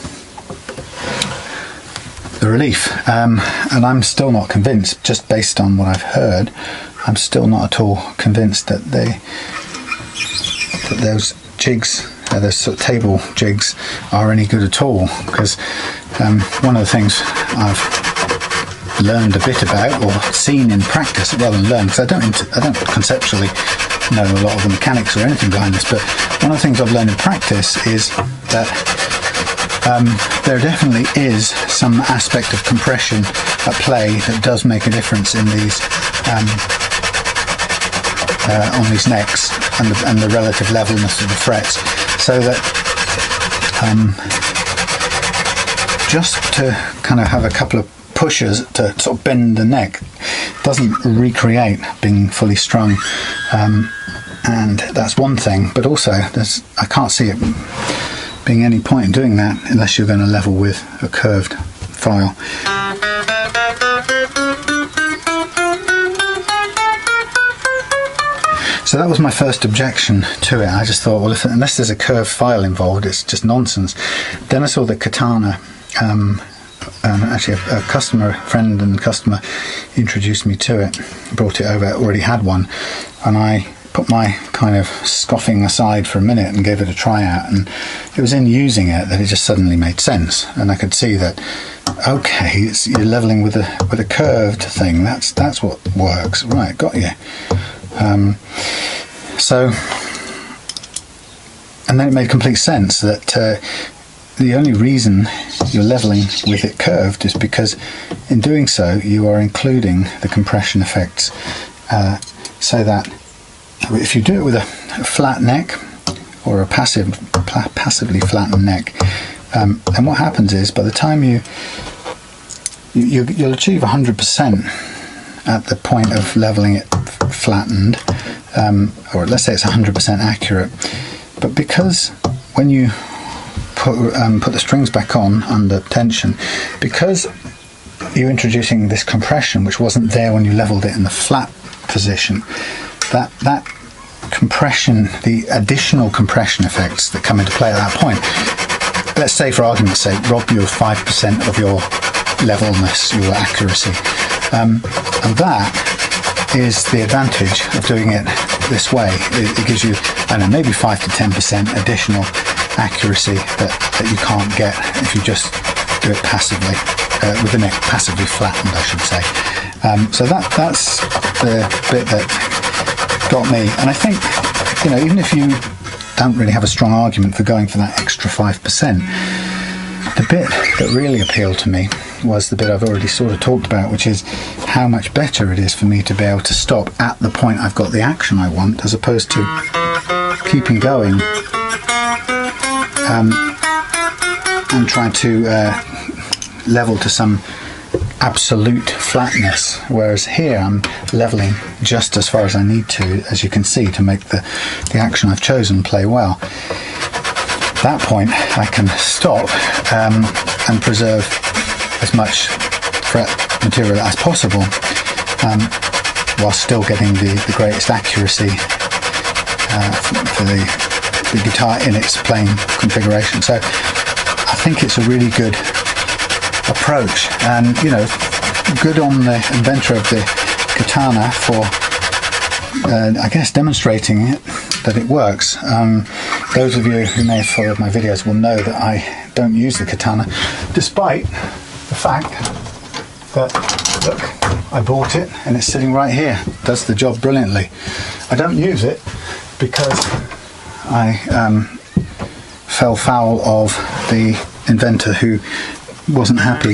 the relief, um, and I'm still not convinced, just based on what I've heard. I'm still not at all convinced that they that those jigs, uh, those sort of table jigs, are any good at all, because um, one of the things I've learned a bit about, or seen in practice rather than learned, because I don't I don't conceptually know a lot of the mechanics or anything behind this, but one of the things I've learned in practice is that um, there definitely is some aspect of compression at play that does make a difference in these um, uh, on these necks and the, and the relative levelness of the frets, so that um, just to kind of have a couple of pushes to sort of bend the neck doesn't recreate being fully strung, um, and that's one thing. But also, there's I can't see it being any point in doing that unless you're going to level with a curved file. So that was my first objection to it. I just thought, well, if, unless there's a curved file involved, it's just nonsense. Then I saw the Katana. Um, Um, actually, a, a customer, a friend and customer introduced me to it, brought it over, already had one, and I put my kind of scoffing aside for a minute and gave it a try out, and it was in using it that it just suddenly made sense, and I could see that okay, it's, you're leveling with a with a curved thing. That's that's what works, right? Got you. Um, so, and then it made complete sense that uh, the only reason you're leveling with it curved is because in doing so you are including the compression effects, uh, so that if you do it with a flat neck or a passive passively flattened neck, um, then what happens is by the time you, you you'll achieve one hundred percent at the point of leveling it flattened, um, or let's say it's one hundred percent accurate, but because when you put, um, put the strings back on under tension, because you're introducing this compression which wasn't there when you leveled it in the flat position, that that compression, the additional compression effects that come into play at that point, let's say for argument's sake, rob you of five percent of your levelness, your accuracy, um, and that is the advantage of doing it this way. It, it gives you, I don't know, maybe five to ten percent additional accuracy that, that you can't get if you just do it passively, uh, with the neck passively flattened, I should say. Um, so that that's the bit that got me, and I think, you know, even if you don't really have a strong argument for going for that extra five percent, the bit that really appealed to me was the bit I've already sort of talked about, which is how much better it is for me to be able to stop at the point I've got the action I want, as opposed to keeping going um, and trying to uh, level to some absolute flatness, whereas here I'm leveling just as far as I need to, as you can see, to make the, the action I've chosen play well. At that point I can stop um, and preserve as much fret material as possible, um, while still getting the, the greatest accuracy uh, for the, the guitar in its playing configuration. So I think it's a really good approach, and, you know, good on the inventor of the katana for uh, I guess demonstrating it, that it works. Um, those of you who may have followed my videos will know that I don't use the katana, despite the fact that, look, I bought it and it's sitting right here. It does the job brilliantly. I don't use it because I um, fell foul of the inventor who wasn't happy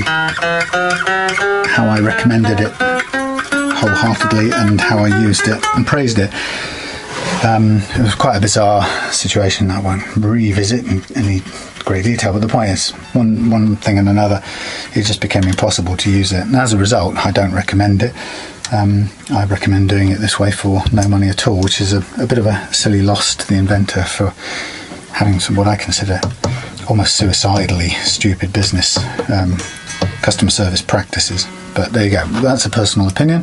how I recommended it wholeheartedly and how I used it and praised it. Um, it was quite a bizarre situation that I won't revisit in any great detail, but the point is, one, one thing and another, it just became impossible to use it, and as a result I don't recommend it. Um, I recommend doing it this way for no money at all, which is a, a bit of a silly loss to the inventor for having some, what I consider almost suicidally stupid business um, customer service practices. But there you go, that's a personal opinion,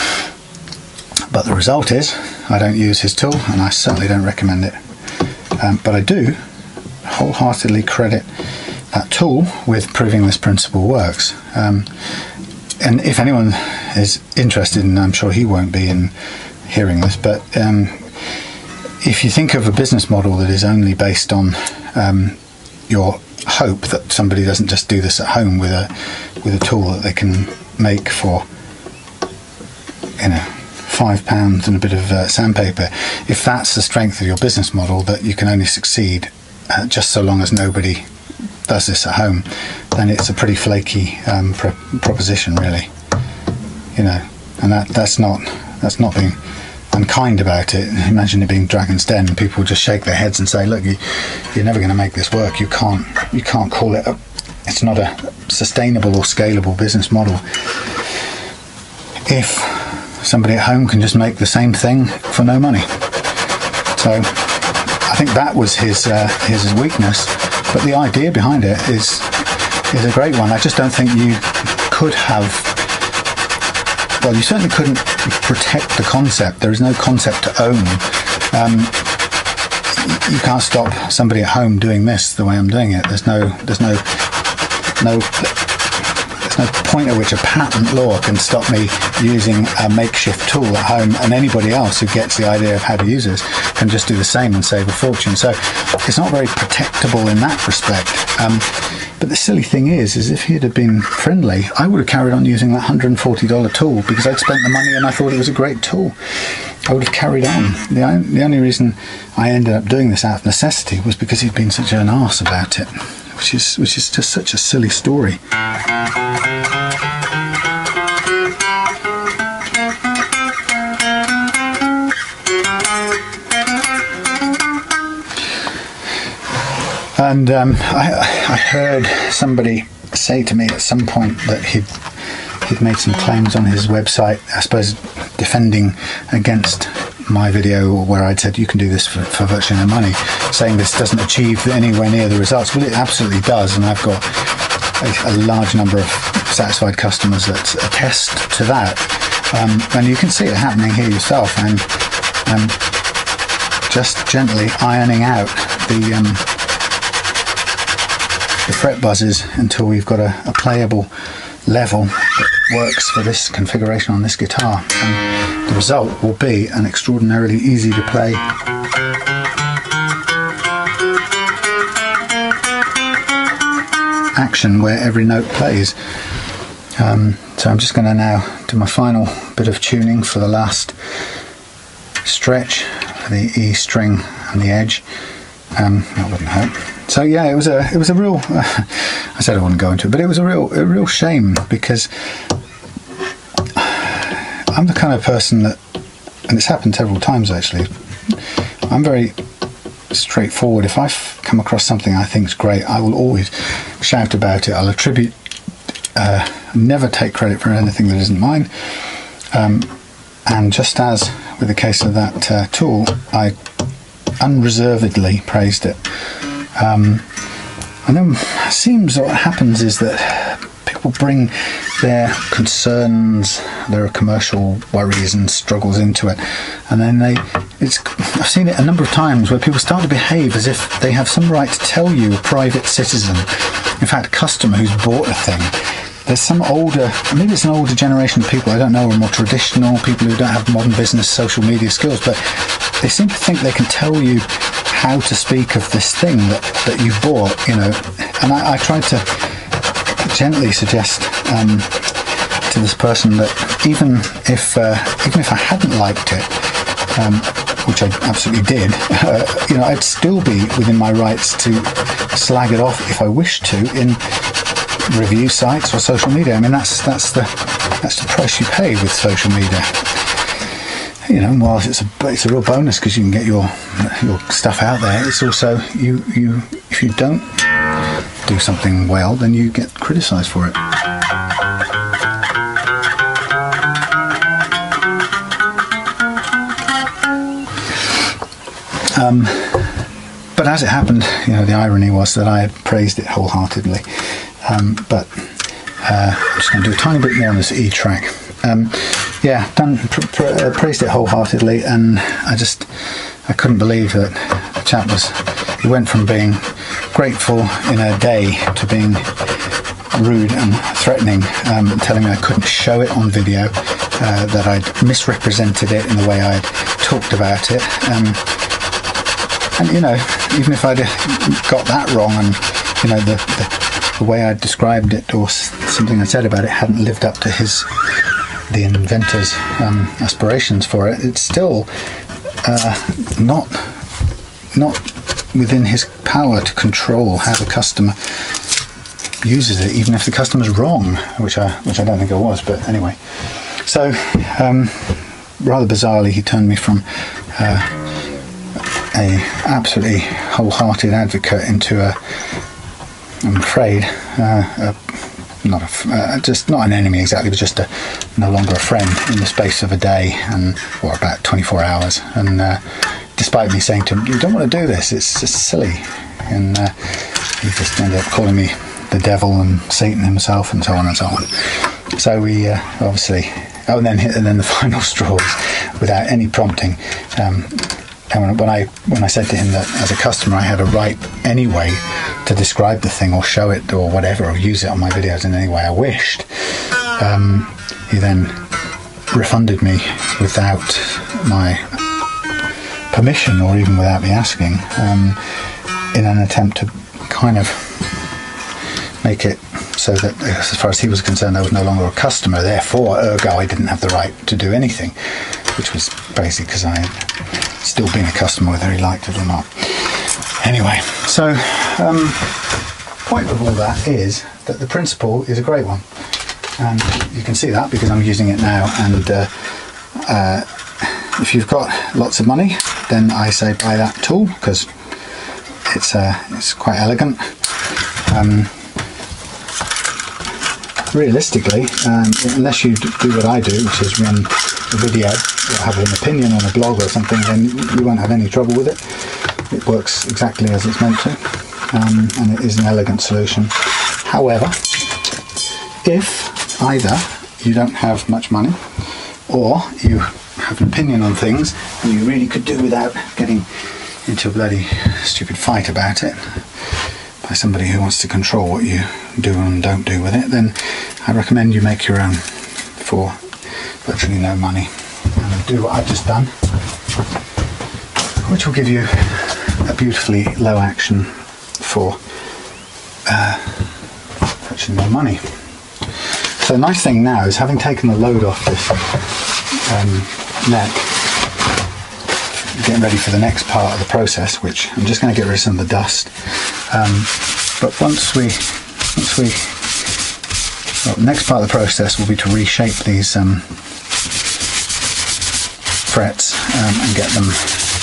but the result is I don't use his tool, and I certainly don't recommend it. Um, but I do wholeheartedly credit that tool with proving this principle works. Um, and if anyone is interested, and I'm sure he won't be in hearing this, but um, if you think of a business model that is only based on um, your hope that somebody doesn't just do this at home with a with a tool that they can make for, you know, five pounds and a bit of uh, sandpaper, if that's the strength of your business model, that you can only succeed uh, just so long as nobody does this at home, then it's a pretty flaky um, pro proposition, really. You know, and that that's not that's not being unkind about it. Imagine it being Dragon's Den and people just shake their heads and say, look, you, you're never going to make this work. You can't you can't call it a, it's not a sustainable or scalable business model if somebody at home can just make the same thing for no money. So I think that was his uh, his weakness, but the idea behind it is is a great one. I just don't think you could have, well, you certainly couldn't protect the concept. There is no concept to own. Um, you can't stop somebody at home doing this the way I'm doing it. There's no, there's no, no, there's no point at which a patent law can stop me using a makeshift tool at home, and anybody else who gets the idea of how to use this can just do the same and save a fortune. So it's not very protectable in that respect. Um, but the silly thing is, is if he'd have been friendly, I would have carried on using that one hundred and forty dollar tool because I'd spent the money and I thought it was a great tool. I would have carried on. The, only, the only reason I ended up doing this out of necessity was because he'd been such an arse about it, which is which is just such a silly story. And um, I, I heard somebody say to me at some point that he'd he'd made some claims on his website, I suppose defending against my video where I'd said you can do this for, for virtually no money, saying this doesn't achieve anywhere near the results. Well, it absolutely does, and I've got a, a large number of satisfied customers that attest to that. Um, and you can see it happening here yourself. And um, just gently ironing out the um, the fret buzzes until we've got a, a playable level that works for this configuration on this guitar, and the result will be an extraordinarily easy to play action where every note plays. Um, so I'm just going to now do my final bit of tuning for the last stretch, the E string and the edge. Um, that wouldn't hurt. So yeah, it was a it was a real. Uh, I said I wouldn't go into it, but it was a real a real shame because I'm the kind of person that, and it's happened several times actually. I'm very straightforward. If I come across something I think is great, I will always shout about it. I'll attribute, uh, never take credit for anything that isn't mine. Um, and just as with the case of that uh, tool, I unreservedly praised it. Um, and then it seems what happens is that people bring their concerns, their commercial worries and struggles into it, and then they it's I've seen it a number of times where people start to behave as if they have some right to tell you, a private citizen, in fact a customer who's bought a thing. There's some older, maybe it's an older generation of people, I don't know, or more traditional people who don't have modern business social media skills, but they seem to think they can tell you how to speak of this thing that, that you've bought, you know. And I, I tried to gently suggest um, to this person that even if uh, even if I hadn't liked it, um, which I absolutely did, uh, you know, I'd still be within my rights to slag it off if I wished to in review sites or social media. I mean, that's that's the that's the price you pay with social media. You know, while it's a it's a real bonus because you can get your your stuff out there, it's also you you if you don't do something well, then you get criticised for it. Um, but as it happened, you know, the irony was that I had praised it wholeheartedly. Um, but uh, I'm just going to do a tiny bit more on this E track. Um, yeah, done pr pr uh, praised it wholeheartedly, and I just I couldn't believe that the chap was. He went from being grateful in a day to being rude and threatening, um, telling me I couldn't show it on video, uh, that I'd misrepresented it in the way I'd talked about it. Um, and you know, even if I'd got that wrong, and you know the, the, the way I described it or something I said about it hadn't lived up to his, the inventor's um, aspirations for it, it's still uh, not not within his power to control how the customer uses it, even if the customer's wrong, which I which I don't think I was, but anyway. So um, rather bizarrely, he turned me from uh, a absolutely wholehearted advocate into a, I'm afraid, uh, a, not a, uh, just not an enemy exactly, but just a, no longer a friend in the space of a day, and or about twenty-four hours. And uh, despite me saying to him, "You don't want to do this; it's just silly," and uh, he just ended up calling me the devil and Satan himself, and so on and so on. So we uh, obviously, oh, and then and then the final straws, without any prompting. Um, And when I when I said to him that as a customer I had a right anyway to describe the thing or show it or whatever, or use it on my videos in any way I wished, um, he then refunded me without my permission or even without me asking, um, in an attempt to kind of make it so that as far as he was concerned I was no longer a customer, therefore ergo I didn't have the right to do anything, which was basically because I had still been a customer whether he liked it or not. Anyway, so um, point of all that is that the principle is a great one, and you can see that because I'm using it now. And uh, uh, if you've got lots of money, then I say buy that tool because it's uh, it's quite elegant. Um, realistically, um, unless you do what I do, which is run a video or have an opinion on a blog or something, then you won't have any trouble with it. It works exactly as it's meant to, um, and it is an elegant solution. However, if either you don't have much money or you have an opinion on things and you really could do without getting into a bloody stupid fight about it by somebody who wants to control what you do and don't do with it, then I recommend you make your own for virtually no money and do what I've just done, which will give you a beautifully low action for uh, virtually no money. So the nice thing now is, having taken the load off this um, neck, getting ready for the next part of the process, which I'm just going to get rid of some of the dust. Um, but once we, once we, well, the next part of the process will be to reshape these um, frets um, and get them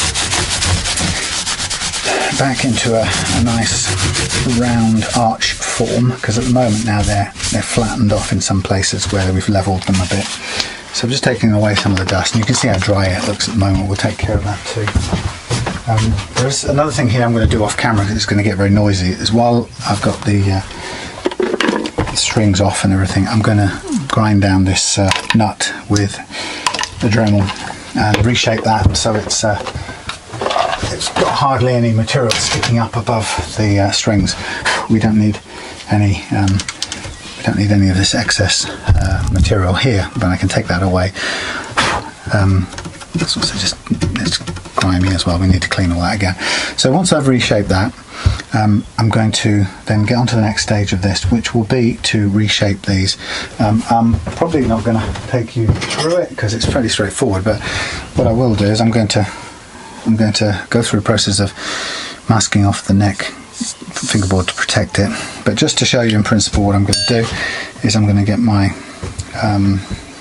back into a, a nice round arch form, because at the moment now they're they're flattened off in some places where we've leveled them a bit. So I'm just taking away some of the dust, and you can see how dry it looks at the moment. We'll take care of that too. Um, there's another thing here I'm going to do off camera because it's going to get very noisy, is while I've got the, uh, the strings off and everything, I'm going to grind down this uh, nut with the Dremel and reshape that so it's uh, it's got hardly any material sticking up above the uh, strings. We don't need any um, we don't need any of this excess uh, material here, but I can take that away. Um, it's also just it's grimy as well. We need to clean all that again. So once I've reshaped that, um, I'm going to then get on to the next stage of this, which will be to reshape these. Um, I'm probably not going to take you through it because it's fairly straightforward, but what I will do is I'm going to I'm going to go through a process of masking off the neck fingerboard to protect it. But just to show you in principle what I'm going to do is I'm going to get my um,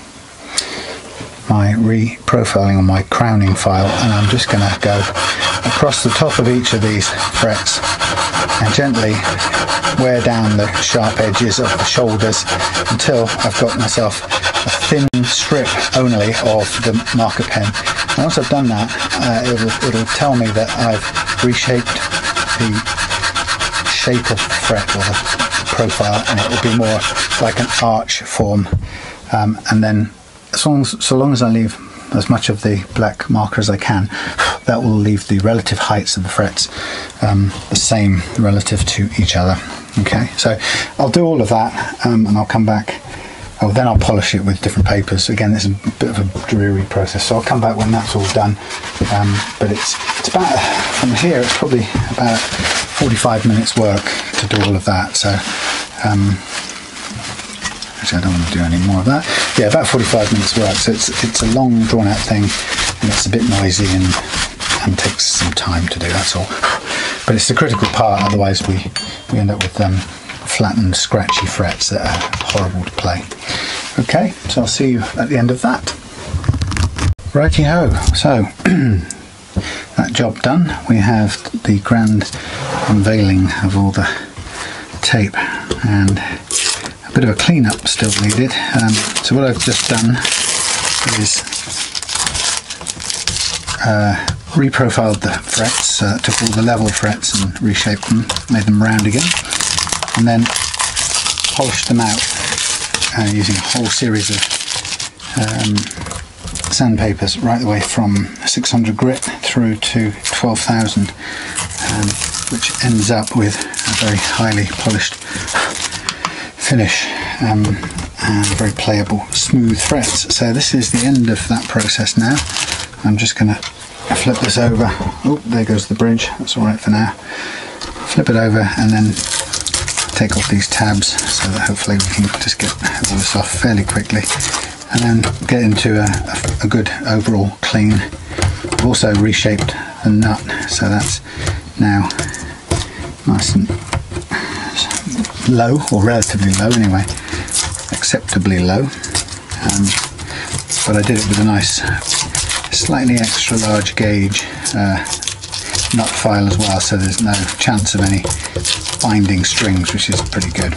my re-profiling on my crowning file, and I'm just going to go across the top of each of these frets and gently wear down the sharp edges of the shoulders until I've got myself a thin strip only of the marker pen. And once I've done that, uh, it'll, it'll tell me that I've reshaped the shape of the fret or the profile, and it will be more like an arch form. Um, and then as long as, so long as I leave as much of the black marker as I can, that will leave the relative heights of the frets um, the same relative to each other. Okay, so I'll do all of that um, and I'll come back. Oh, then I'll polish it with different papers. Again, it's a bit of a dreary process, so I'll come back when that's all done. Um, but it's it's about, from here, it's probably about forty-five minutes work to do all of that. So, um, actually, I don't want to do any more of that. Yeah, about forty-five minutes work. So it's it's a long, drawn-out thing, and it's a bit noisy and and takes some time to do. That's all. But it's the critical part. Otherwise, we we end up with um, flattened, scratchy frets that are horrible to play. Okay, so I'll see you at the end of that. Righty ho, so that job done. We have the grand unveiling of all the tape and a bit of a clean-up still needed. Um, so what I've just done is uh, reprofiled the frets, uh, took all the level frets and reshaped them, made them round again, and then polished them out uh, using a whole series of um, sandpapers right the way from six hundred grit through to twelve thousand, um, which ends up with a very highly polished finish um, and very playable smooth threads. So this is the end of that process now. I'm just going to flip this over. Oh, there goes the bridge. That's all right for now. Flip it over and then take off these tabs so that hopefully we can just get all this off fairly quickly, and then get into a, a, a good overall clean. I've also reshaped the nut, so that's now nice and low, or relatively low anyway, acceptably low. Um, but I did it with a nice, slightly extra large gauge uh, nut file as well, so there's no chance of any binding strings, which is pretty good.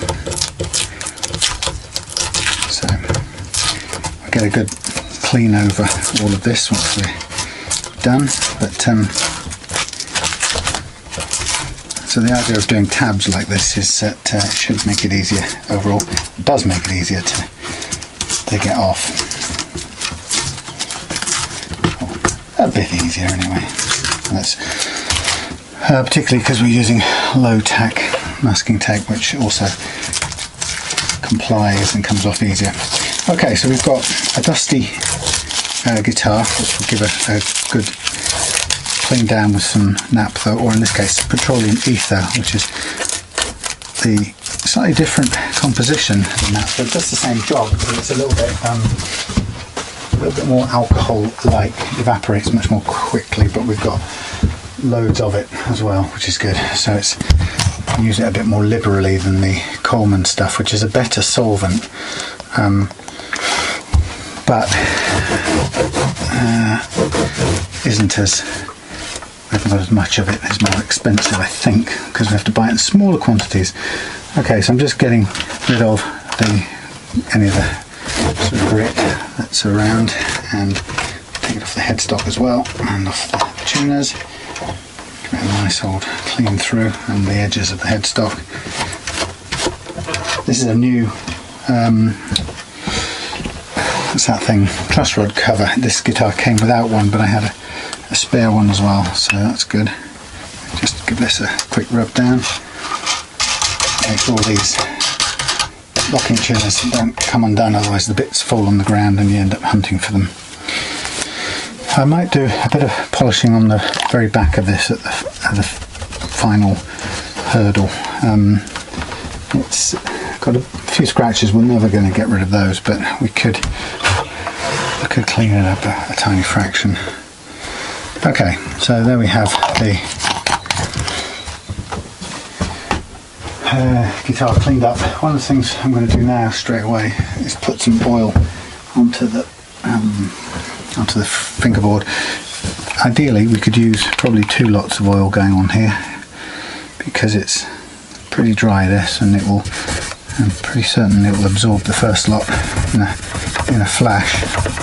So I'll get a good clean over all of this once we're done. But um, so the idea of doing tabs like this is that uh, it should make it easier overall. It does make it easier to, to get off. A bit easier anyway. And that's uh, particularly because we're using low tack masking tape, which also complies and comes off easier. Okay, so we've got a dusty uh, guitar, which will give a, a good clean down with some naphtha, or in this case petroleum ether, which is the slightly different composition than naphtha. It does the same job, but it's a little bit um, a little bit more alcohol-like, evaporates much more quickly, but we've got loads of it as well, which is good. So it's use it a bit more liberally than the Coleman stuff, which is a better solvent, um, but uh, isn't as, we haven't got as much of it. It's more expensive, I think, because we have to buy it in smaller quantities. Okay, so I'm just getting rid of the any of the sort of grit that's around, and take it off the headstock as well, and off the tuners. Give it a nice old clean through, and the edges of the headstock. This is a new um, what's that thing? Truss rod cover. This guitar came without one, but I had a, a spare one as well, so that's good. Just give this a quick rub down. Make sure these locking tuners don't come undone, otherwise the bits fall on the ground and you end up hunting for them. I might do a bit of polishing on the very back of this at the, at the final hurdle. Um, it's got a few scratches. We're never going to get rid of those, but we could we could clean it up a, a tiny fraction. Okay, so there we have the uh, guitar cleaned up. One of the things I'm going to do now straight away is put some oil onto the um, onto the fingerboard. Ideally we could use probably two lots of oil going on here, because it's pretty dry, this, and it will, I'm pretty certain it will absorb the first lot in a, in a flash.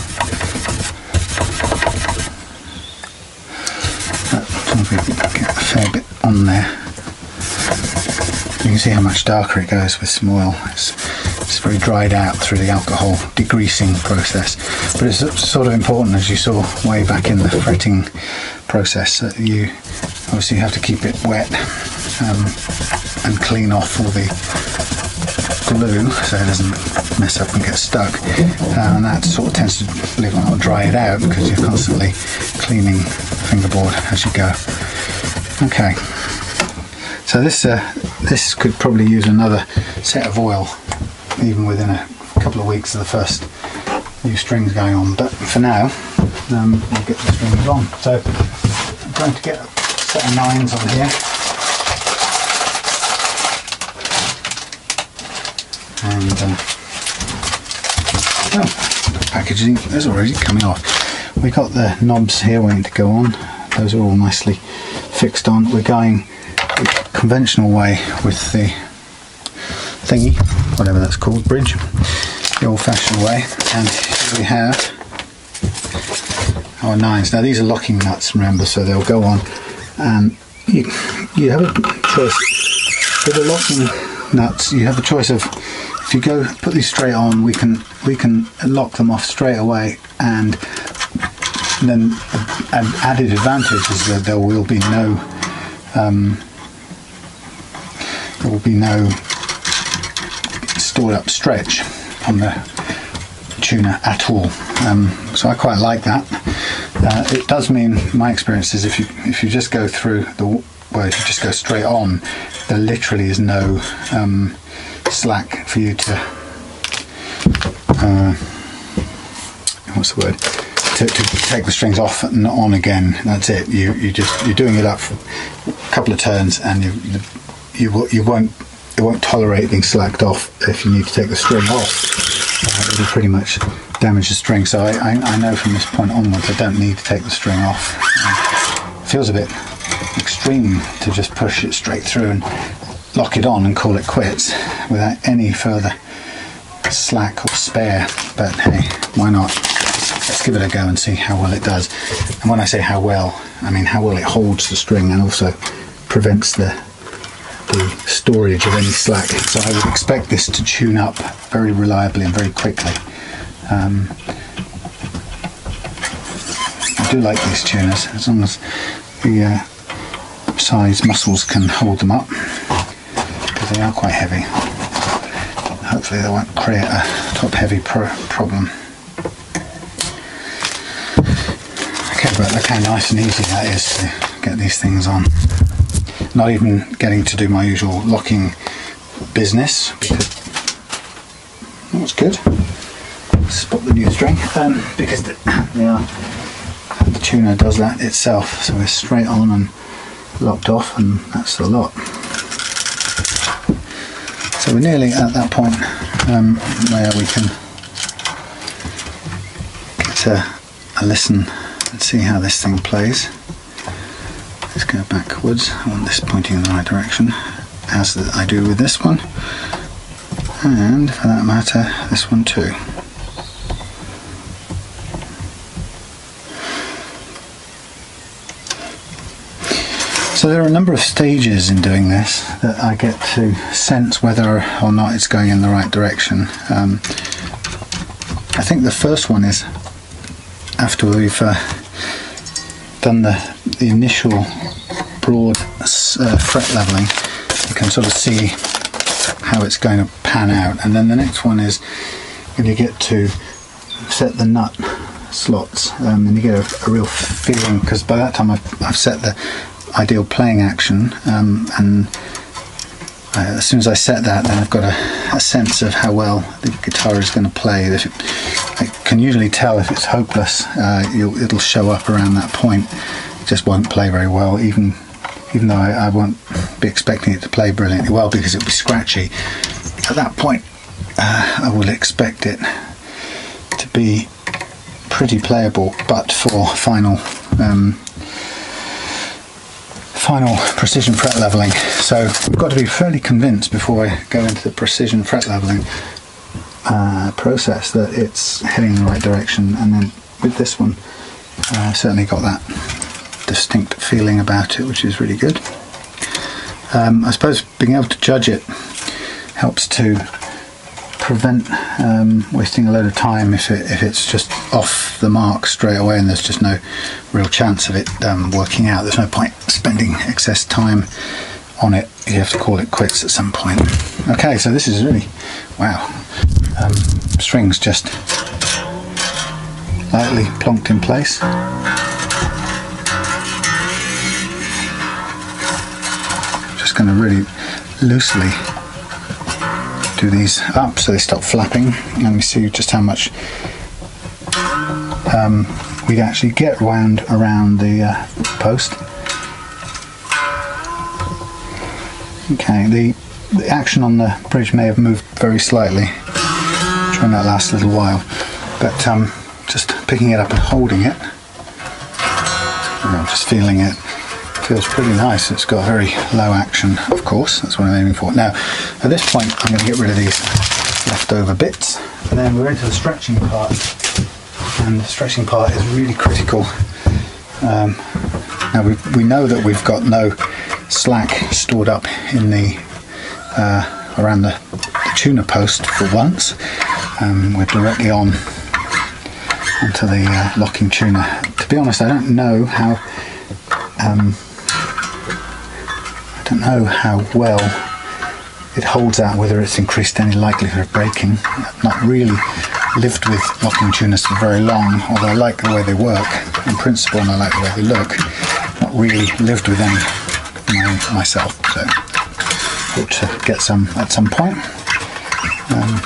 But we get a fair bit on there. You can see how much darker it goes with some oil. It's, it's very dried out through the alcohol degreasing process, but it's sort of important, as you saw way back in the fretting process, that you obviously have to keep it wet um, and clean off all the glue so it doesn't mess up and get stuck, uh, and that sort of tends to, believe it or not, dry it out, because you're constantly cleaning the fingerboard as you go. Okay, so this uh, this could probably use another set of oil even within a couple of weeks of the first new strings going on, but for now um, we'll get the strings on. So I'm going to get a set of nines on here, and uh, oh, the packaging is already coming off. We got the knobs here waiting to go on. Those are all nicely fixed on. We're going the conventional way with the thingy, whatever that's called, bridge, the old-fashioned way. And here we have our nines. Now these are locking nuts, remember, so they'll go on, and you you have a choice with the locking nuts. You have a choice of, if you go put these straight on, we can we can lock them off straight away, and And then an added advantage is that there will be no um, there will be no stored up stretch on the tuner at all. Um, so I quite like that. Uh, it does mean, my experience is, if you if you just go through the well, if you just go straight on, there literally is no um, slack for you to uh, what's the word? To, to take the strings off and on again. That's it. You you just you're doing it up for a couple of turns, and you you you won't it won't tolerate being slacked off. If you need to take the string off, uh, it'll pretty much damage the string. So I, I I know from this point onwards I don't need to take the string off. It feels a bit extreme to just push it straight through and lock it on and call it quits without any further slack or spare. But hey, why not? Let's give it a go and see how well it does. And when I say how well, I mean how well it holds the string and also prevents the, the storage of any slack. So I would expect this to tune up very reliably and very quickly. Um, I do like these tuners, as long as the uh, size muscles can hold them up, because they are quite heavy. Hopefully they won't create a top heavy pro problem. Okay, but look how nice and easy that is to get these things on. Not even getting to do my usual locking business, because that was good. Spot the new string, um, because the, yeah, the tuner does that itself, so we're straight on and locked off, and that's the lot. So we're nearly at that point um, where we can get a, a listen and see how this thing plays. Let's go backwards. I want this pointing in the right direction, as I do with this one, and for that matter this one too. So there are a number of stages in doing this that I get to sense whether or not it's going in the right direction. Um, I think the first one is after we've uh, done the, the initial broad uh, fret leveling. You can sort of see how it's going to pan out, and then the next one is when you get to set the nut slots, um, and you get a, a real feeling, because by that time I've, I've set the ideal playing action, um, and uh, as soon as I set that, then I've got a, a sense of how well the guitar is going to play. If it, I can usually tell if it's hopeless. Uh, you'll, it'll show up around that point. It just won't play very well, even even though I, I won't be expecting it to play brilliantly well, because it'll be scratchy. At that point, uh, I will expect it to be pretty playable, but for final um, final precision fret leveling. So I've got to be fairly convinced before I go into the precision fret leveling uh, process that it's heading in the right direction. And then with this one, uh, I certainly got that distinct feeling about it, which is really good. Um, I suppose being able to judge it helps to prevent um, wasting a load of time if, it, if it's just off the mark straight away and there's just no real chance of it um, working out. There's no point spending excess time on it. You have to call it quits at some point. Okay, so this is really, wow, um, strings just lightly plonked in place. Just going to really loosely do these up so they stop flapping. Let me see just how much um, we actually get wound around the uh, post. Okay, the, the action on the bridge may have moved very slightly during that last little while, but um, just picking it up and holding it, I'm just feeling it. Feels pretty nice. It's got very low action, of course. That's what I'm aiming for. Now, at this point, I'm going to get rid of these leftover bits, and then we're into the stretching part. And the stretching part is really critical. Um, now we we know that we've got no slack stored up in the uh, around the, the tuner post for once. Um, we're directly on onto the uh, locking tuner to be honest, I don't know how um, I don't know how well it holds out, whether it's increased any likelihood of breaking. I've not really lived with locking tuners for very long, although I like the way they work in principle and I like the way they look. Not really lived with any my, myself, so hope to get some at some point. Um,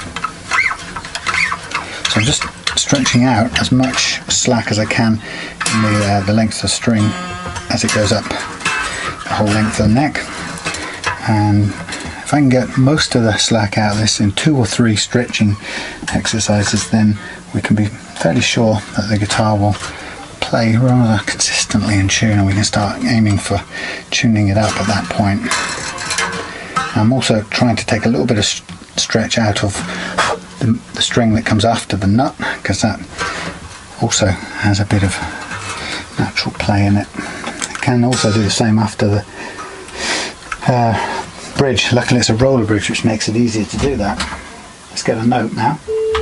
so I'm just stretching out as much slack as I can in the, uh, the length of the string as it goes up the whole length of the neck, and if I can get most of the slack out of this in two or three stretching exercises, then we can be fairly sure that the guitar will play rather consistently in tune, and we can start aiming for tuning it up at that point. I'm also trying to take a little bit of stretch out of the, the string that comes after the nut, because that also has a bit of natural play in it. I can also do the same after the uh, bridge. Luckily it's a roller bridge, which makes it easier to do that. Let's get a note now.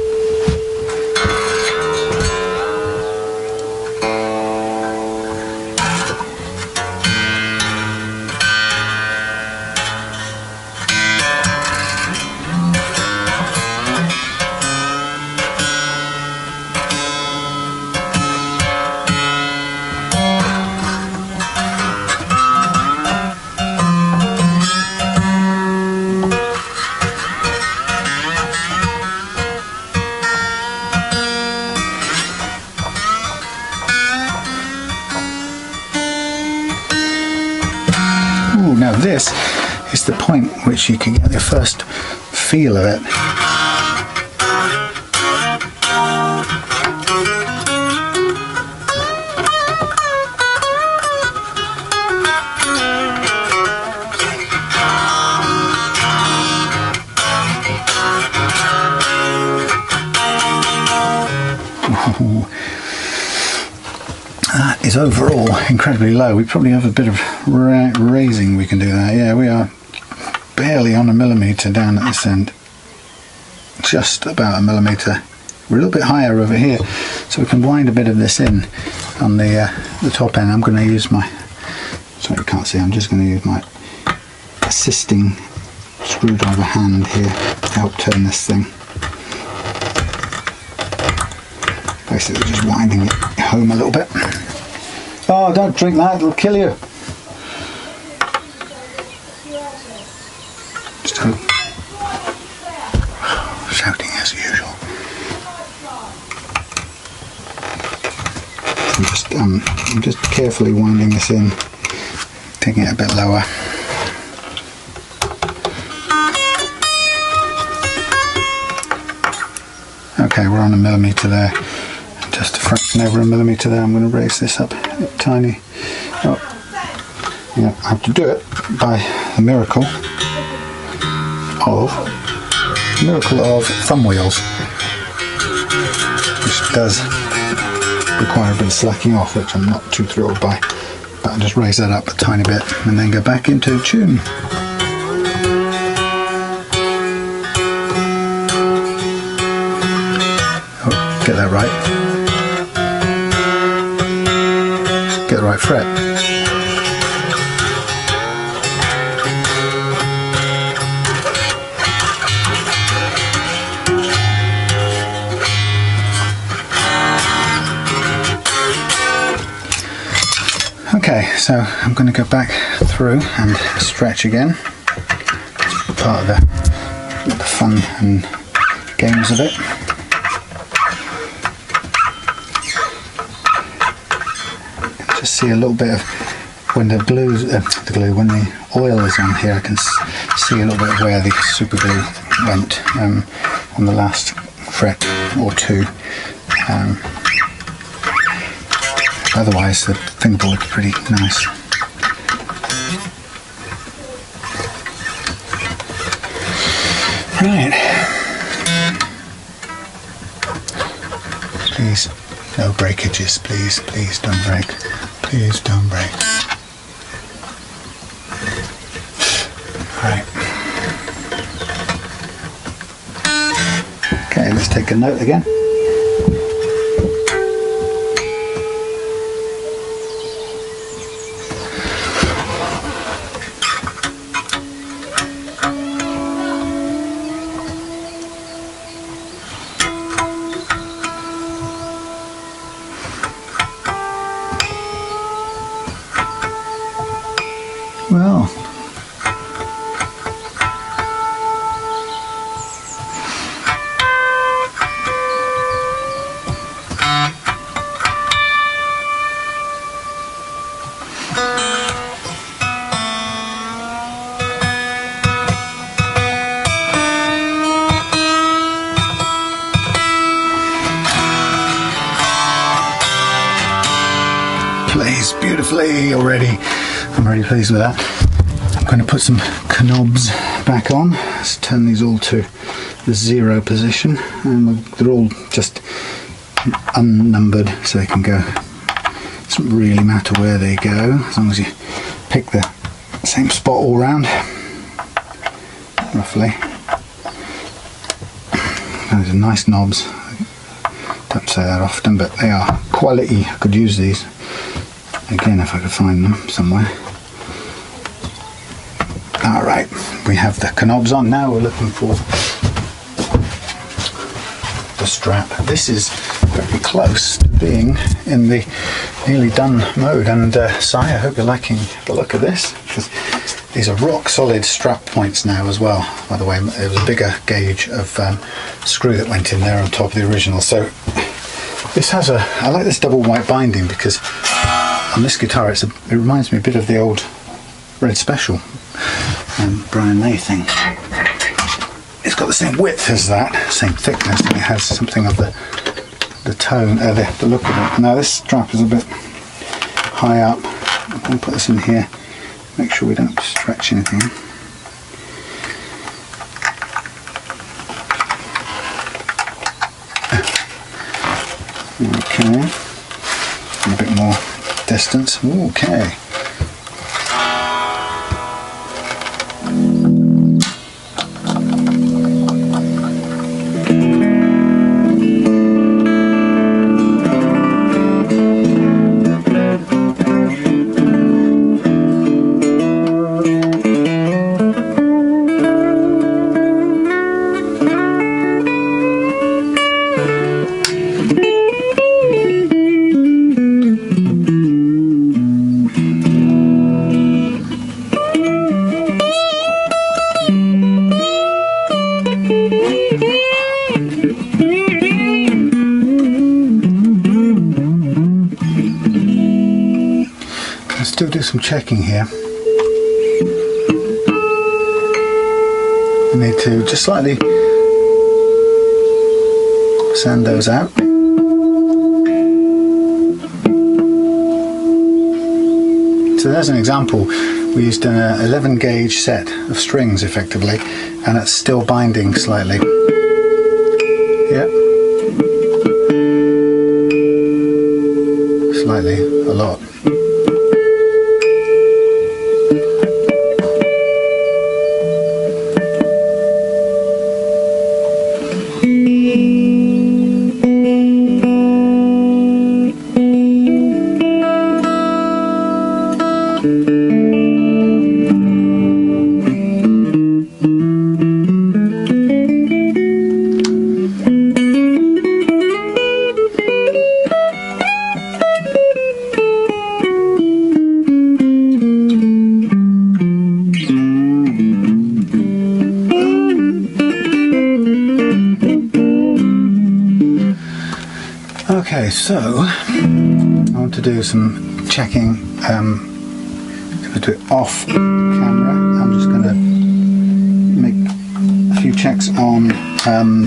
Now this is the point which you can get the first feel of it. Ooh. That is overall incredibly low. We probably have a bit of ra raising we can do that. Yeah, we are barely on a millimetre down at this end. Just about a millimetre. We're a little bit higher over here, so we can wind a bit of this in on the, uh, the top end. I'm going to use my, sorry you can't see, I'm just going to use my assisting screwdriver hand here to help turn this thing. Basically just winding it home a little bit. Oh, don't drink that, it'll kill you. Just hope. Shouting as usual. I'm just, um, I'm just carefully winding this in, taking it a bit lower. Okay, we're on a millimetre there. Just a fraction over a millimetre there. I'm going to raise this up a tiny. Oh, yeah, I have to do it by the miracle of miracle of thumb wheels, which does require a bit of slacking off, which I'm not too thrilled by. But I'll just raise that up a tiny bit and then go back into tune. Oh, get that right. Get the right fret. Okay, so I'm going to go back through and stretch again. It's part of the, the fun and games of it. Just see a little bit of when the glue, uh, the glue, when the oil is on here, I can see a little bit of where the super glue went um, on the last fret or two. Um, otherwise, the fingerboard's pretty nice. Right. Please, no breakages, please, please don't break. Please don't break. Right. Okay, let's take a note again. Well, plays beautifully already. I'm really pleased with that. I'm going to put some knobs back on. Let's turn these all to the zero position, and they're all just unnumbered, so they can go. It doesn't really matter where they go as long as you pick the same spot all round, roughly. Those are nice knobs. Don't say that often, but they are quality. I could use these again if I could find them somewhere. Alright, we have the knobs on. Now we're looking for the strap. This is very close to being in the nearly done mode, and uh, Si, I hope you're liking the look of this, because these are rock solid strap points now as well. By the way, it was a bigger gauge of um, screw that went in there on top of the original. So this has a, I like this double white binding, because on this guitar it's a, it reminds me a bit of the old Red Special um, Brian May thing. It's got the same width as that, same thickness, and it has something of the the tone, uh, the, the look of it. Now this strap is a bit high up. I'm going to put this in here, make sure we don't stretch anything. Okay, a bit more distance. Okay. Still do some checking here. You need to just slightly sand those out. So there's an example. We used an eleven gauge set of strings effectively, and it's still binding slightly. Yeah. Slightly, a lot. Okay, so I want to do some checking. Um, I'm going to do it off camera. I'm just going to make a few checks on um,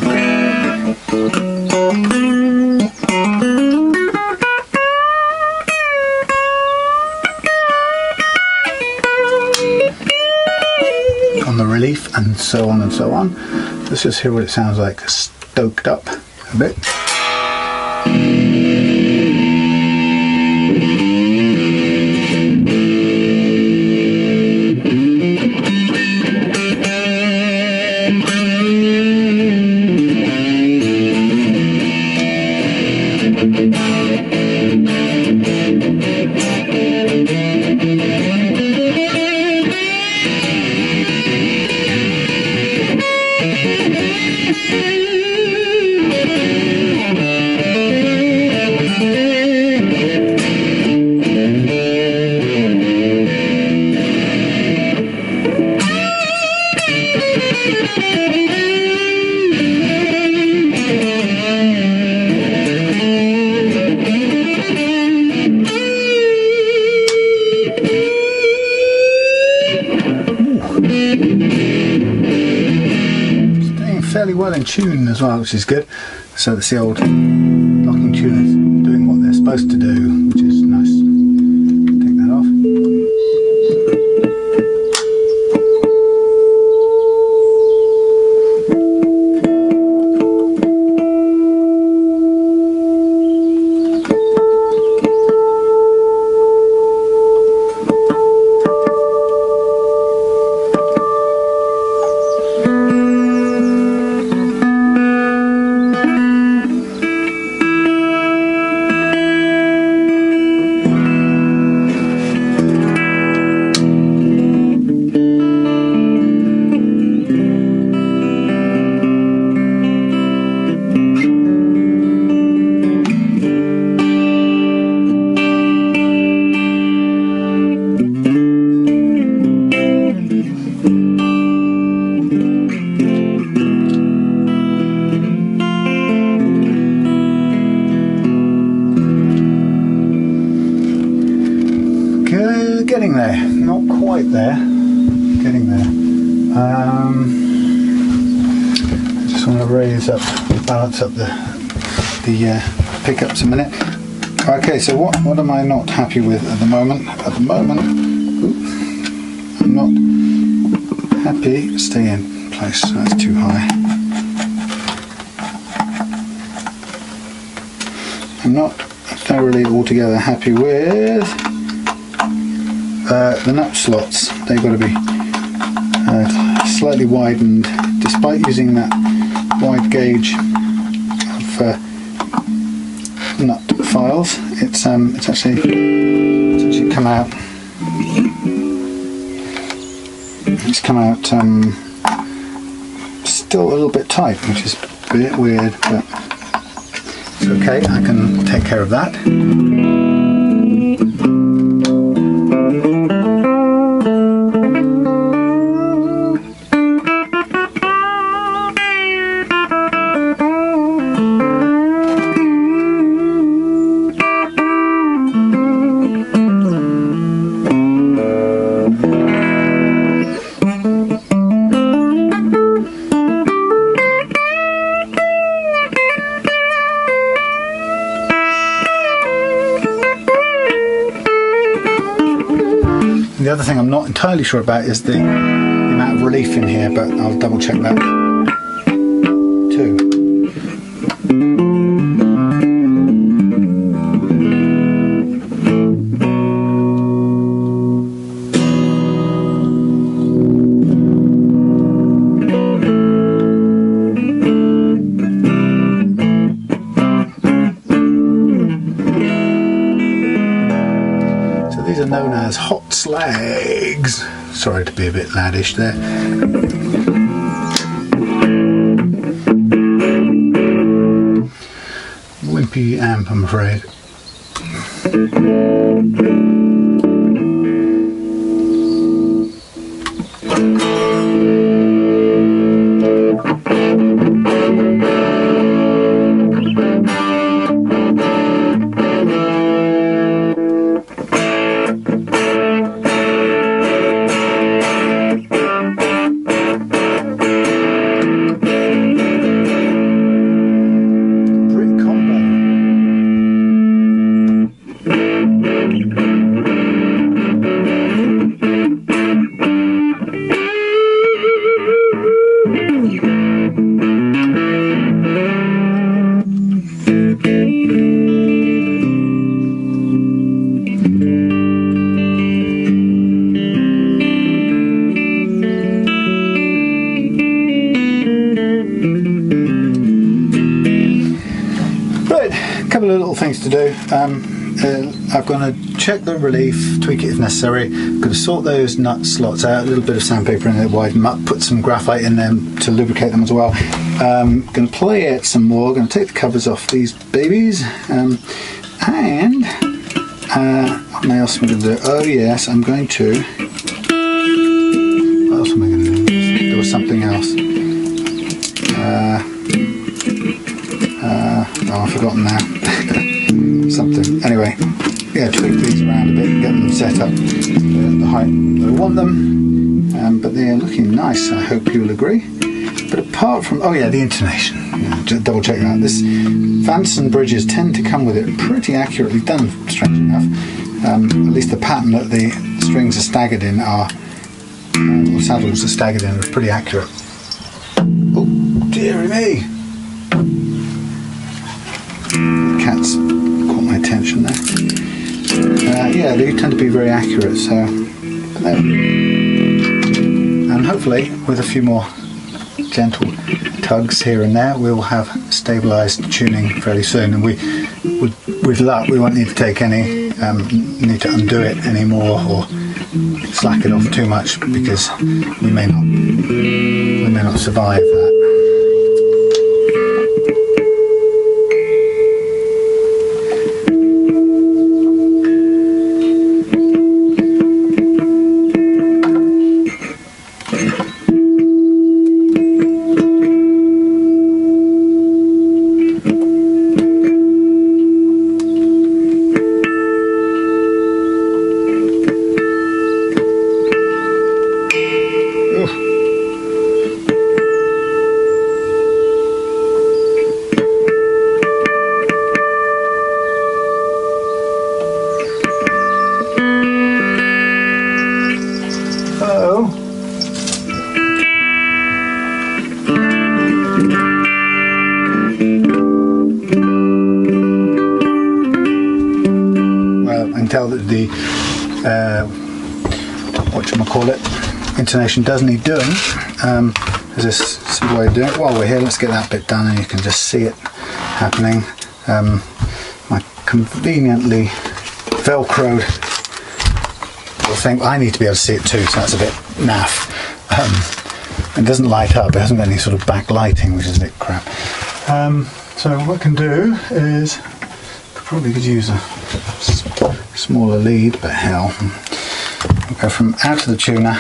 on the relief and so on and so on. Let's just hear what it sounds like stoked up a bit. well in tune as well, which is good. So that's the old locking tuners doing what they're supposed to do, which is nice. Take that off. Getting there, not quite there, getting there. Um, I just want to raise up, balance up the the uh, pickups a minute. Okay, so what what am I not happy with at the moment? At the moment, oops, I'm not happy. Stay in place. That's too high. I'm not thoroughly altogether happy with. Uh, the nut slots. They've got to be uh, slightly widened, despite using that wide gauge of uh, nut files. It's um, it's actually it's actually come out. It's come out um, still a little bit tight, which is a bit weird, but it's okay. I can take care of that. The other thing I'm not entirely sure about is the, the amount of relief in here, but I'll double check that too. These are known as hot slags. Sorry to be a bit laddish there. Wimpy amp, I'm afraid. Couple of little things to do. Um, uh, I've got to check the relief, tweak it if necessary. I'm going to sort those nut slots out, a little bit of sandpaper in there, widen them up, put some graphite in them to lubricate them as well. Um, going to play it some more, going to take the covers off these babies, um, and uh, what else am I going to do? Oh yes, I'm going to, what else am I going to do? There was something else. Uh, Uh, oh, I've forgotten now. Something. Anyway, yeah, tweak these around a bit and get them set up uh, the height that I want them. Um, but they're looking nice, I hope you'll agree. But apart from, oh yeah, the intonation, yeah, just double check that. This Vanson bridges tend to come with it pretty accurately done, strange enough. Um, at least the pattern that the strings are staggered in are, uh, or saddles are staggered in, are pretty accurate. Oh, dearie me! The cat's caught my attention there. Uh, yeah, they tend to be very accurate, so, and hopefully with a few more gentle tugs here and there we'll have stabilised tuning fairly soon, and we, with, with luck, we won't need to take any, um, need to undo it anymore or slack it off too much, because we may not, we may not survive that. Tell that the uh, whatchamacallit intonation does need doing. Um, there's this simple way of doing it. While we're here, let's get that bit done and you can just see it happening. Um, my conveniently velcroed little thing, I need to be able to see it too, so that's a bit naff. Um, it doesn't light up, it hasn't got any sort of backlighting, which is a bit crap. Um, so what I can do is, probably could use a smaller lead, but hell. We'll go from out of the tuner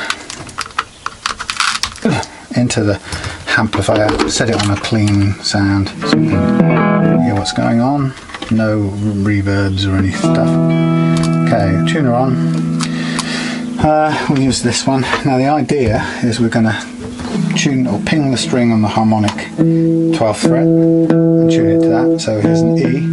into the amplifier, set it on a clean sound so we can hear what's going on. No reverbs or any stuff. Okay, tuner on. Uh, we'll use this one. Now the idea is we're going to tune or ping the string on the harmonic twelfth fret and tune it to that. So here's an E.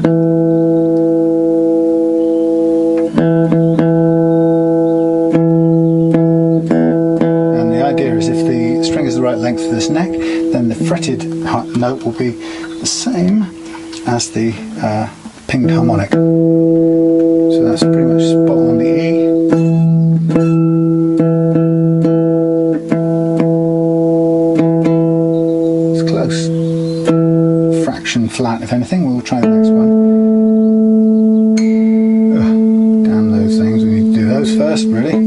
Right length for this neck, then the fretted note will be the same as the uh, pinged harmonic. So that's pretty much spot on the E. It's close. Fraction flat, if anything. We'll try the next one. Ugh, damn those things, we need to do those first, really.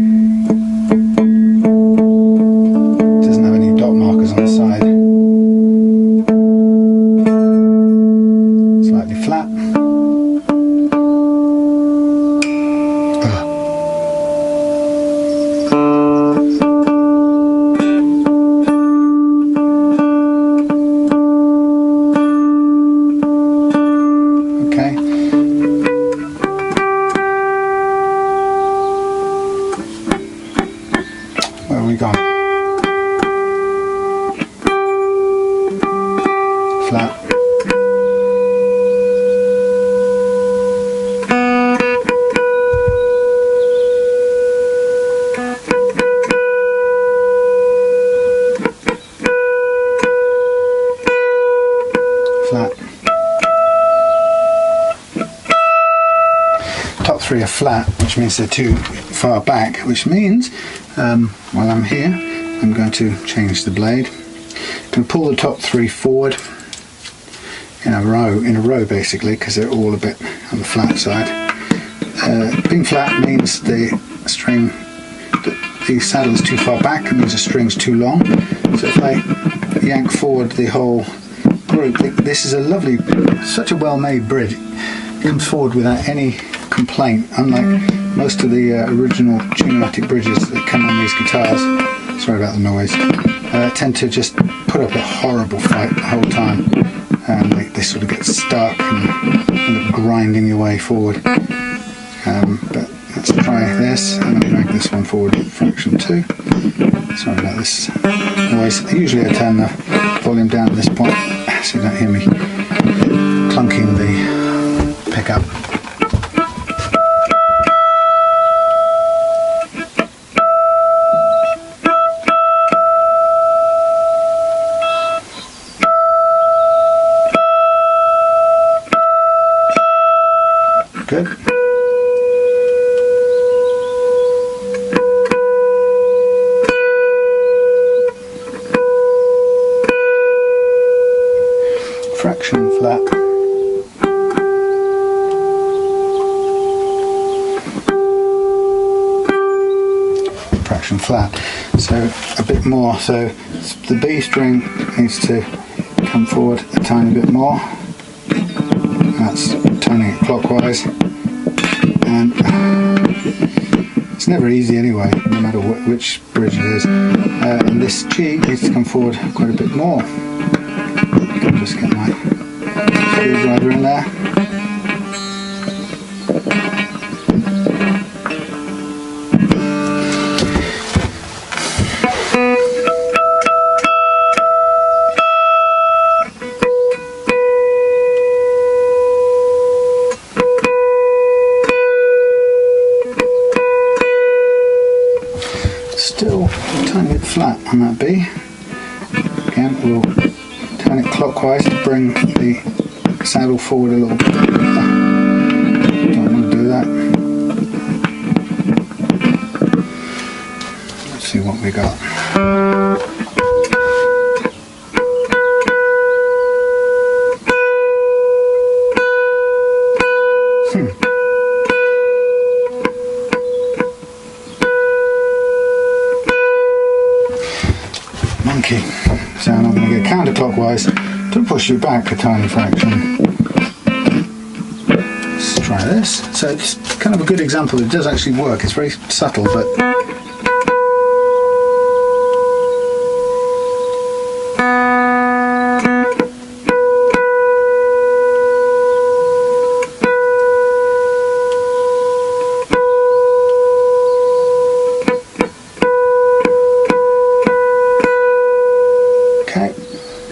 Flat. Flat. Top three are flat, which means they're too far back, which means um, while I'm here I'm going to change the blade. I'm going to pull the top three forward in a row, in a row basically, because they're all a bit on the flat side. Uh, being flat means the string, the, the saddle is too far back, and means the string's too long. So if I yank forward the whole group, this is a lovely, such a well-made bridge. It comes forward without any complaint, unlike most of the uh, original Tunematic bridges that come on these guitars. Sorry about the noise. Uh, tend to just put up a horrible fight the whole time. And they, they sort of get stuck and end up grinding your way forward. Um, but let's try this and I'll drag this one forward fraction two. Sorry about this. Always, usually I turn the volume down at this point so you don't hear me clunking the pickup. Good. Fraction flat. Fraction flat. So a bit more. So the B string needs to come forward a tiny bit more. That's turning it clockwise. And it's never easy anyway, no matter wh which bridge it is. Uh, and this G needs to come forward quite a bit more. I'll just get my screwdriver in there. Still a tiny bit flat on that B. Again, we'll turn it clockwise to bring the saddle forward a little bit. Don't want to do that. Let's see what we got. Hmm. Monkey. So I'm going to go counterclockwise to push you back a tiny fraction. Let's try this. So it's kind of a good example. It does actually work. It's very subtle, but okay.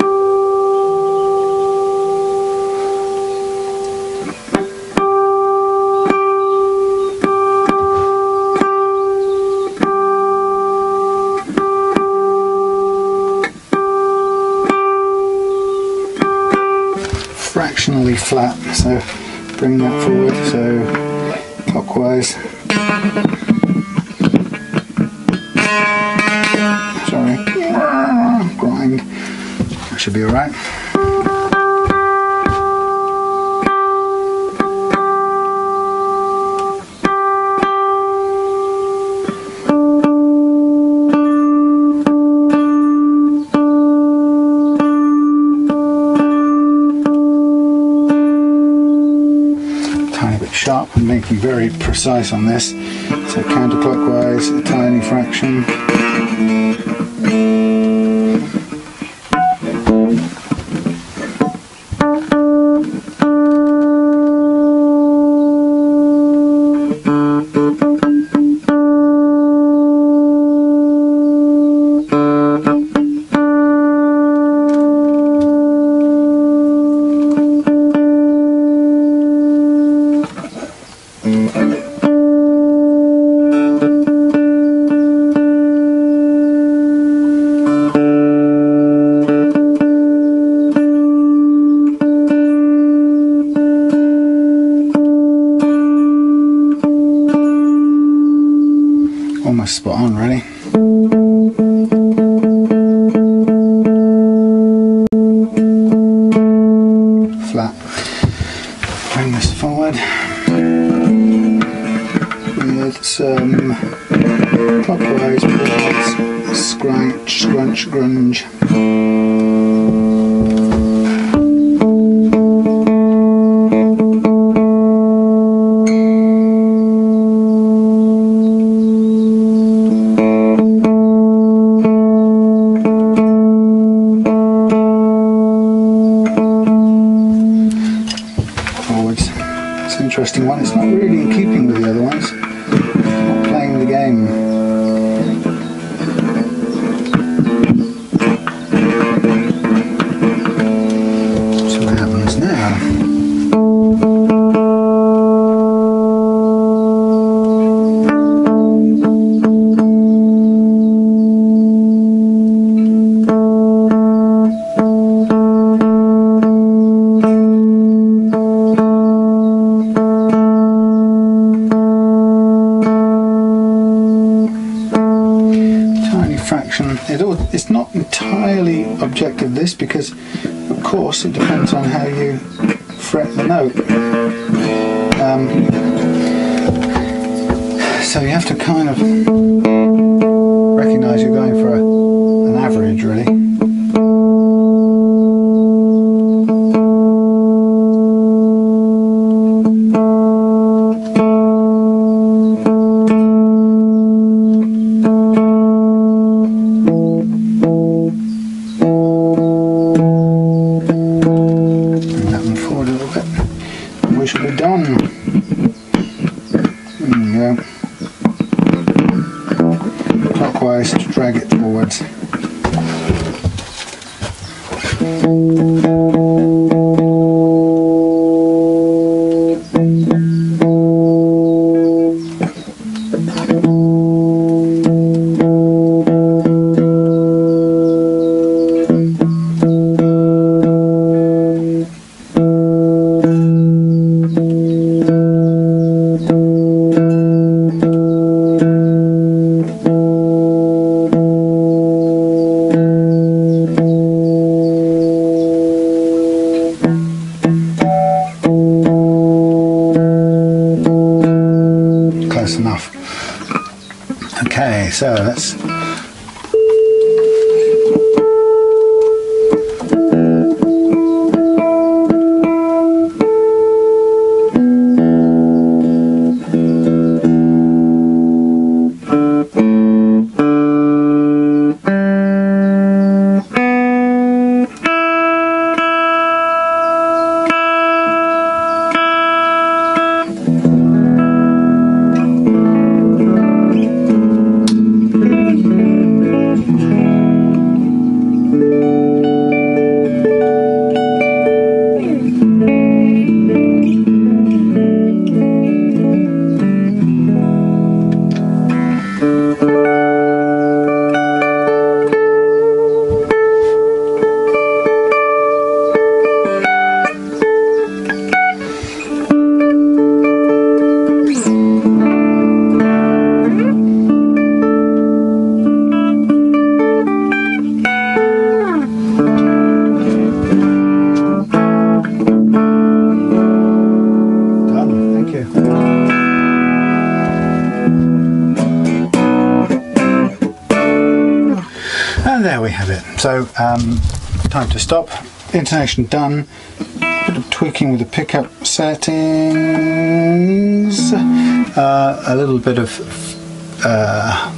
Fractionally flat, so bring that forward, so clockwise. Sorry, grind. That should be alright. Sharp and making very precise on this. So counterclockwise, a tiny fraction. Almost spot on, really. Flat. Bring this forward with some clockwise pulls, scrunch, scrunch, grunge. It's an interesting one. It's not really in keeping with the other ones. it all, it's not entirely objective, this, because of course it depends on how you fret the note. Um, so you have to kind of recognise you're going for a, an average, really. Clockwise to drag it forwards. Enough. Okay, so let's and there we have it. So um, time to stop. Intonation done. A bit of tweaking with the pickup settings. Uh, a little bit of uh,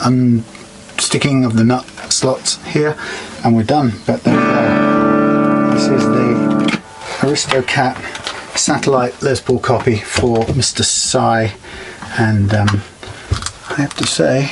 unsticking of the nut slots here, and we're done. But there we go. This is the Aristocat satellite Les Paul copy for Mister Psy, and um, I have to say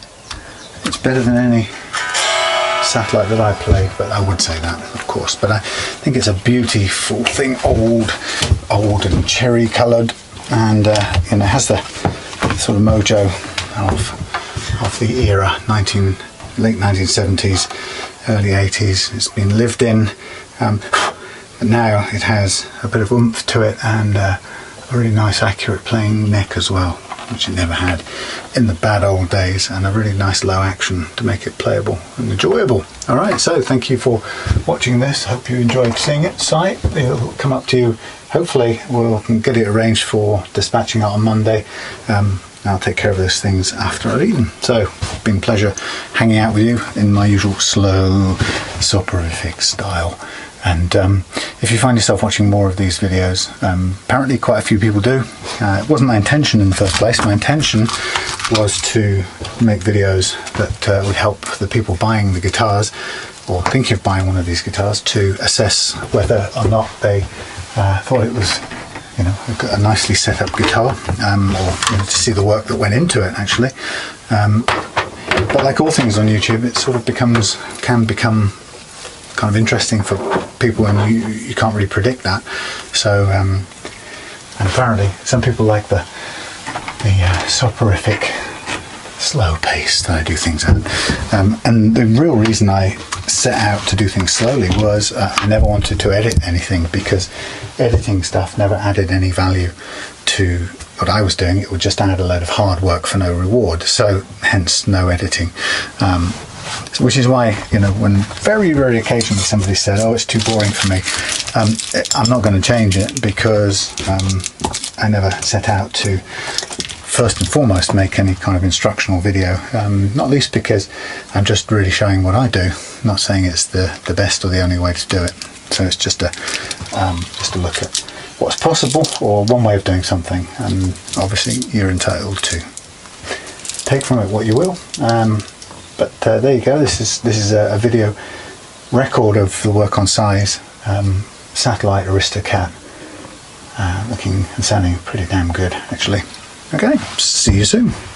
it's better than any satellite that I played, but I would say that, of course. But I think it's a beautiful thing, old, old and cherry coloured, and uh, you know, has the sort of mojo of of the era, nineteen late nineteen seventies, early eighties. It's been lived in. Um, But now it has a bit of oomph to it, and uh, a really nice accurate playing neck as well, which it never had in the bad old days, and a really nice low action to make it playable and enjoyable. Alright, so thank you for watching this. Hope you enjoyed seeing it. Site, it'll come up to you. Hopefully we'll get it arranged for dispatching out on Monday. Um, I'll take care of those things after I've eaten. So it's been a pleasure hanging out with you in my usual slow, soporific style. And um, if you find yourself watching more of these videos, um, apparently quite a few people do. Uh, it wasn't my intention in the first place. My intention was to make videos that uh, would help the people buying the guitars, or thinking of buying one of these guitars, to assess whether or not they uh, thought it was, you know, a nicely set up guitar, um, or you know, to see the work that went into it actually. Um, but like all things on YouTube, it sort of becomes, can become kind of interesting for people, and you, you can't really predict that. So um, and apparently some people like the the uh, soporific slow pace that I do things at, um, and the real reason I set out to do things slowly was uh, I never wanted to edit anything, because editing stuff never added any value to what I was doing. It would just add a load of hard work for no reward, so hence no editing. um, which is why, you know, when very, very occasionally somebody said, oh, it's too boring for me, um, I'm not going to change it, because um, I never set out to first and foremost make any kind of instructional video, um, not least because I'm just really showing what I do, not saying it's the, the best or the only way to do it. So it's just a, um, just a look at what's possible, or one way of doing something, and obviously you're entitled to take from it what you will. Um, but uh, there you go, this is, this is a, a video record of the work on size, um, satellite Aristocat, uh, looking and sounding pretty damn good actually. Okay, see you soon.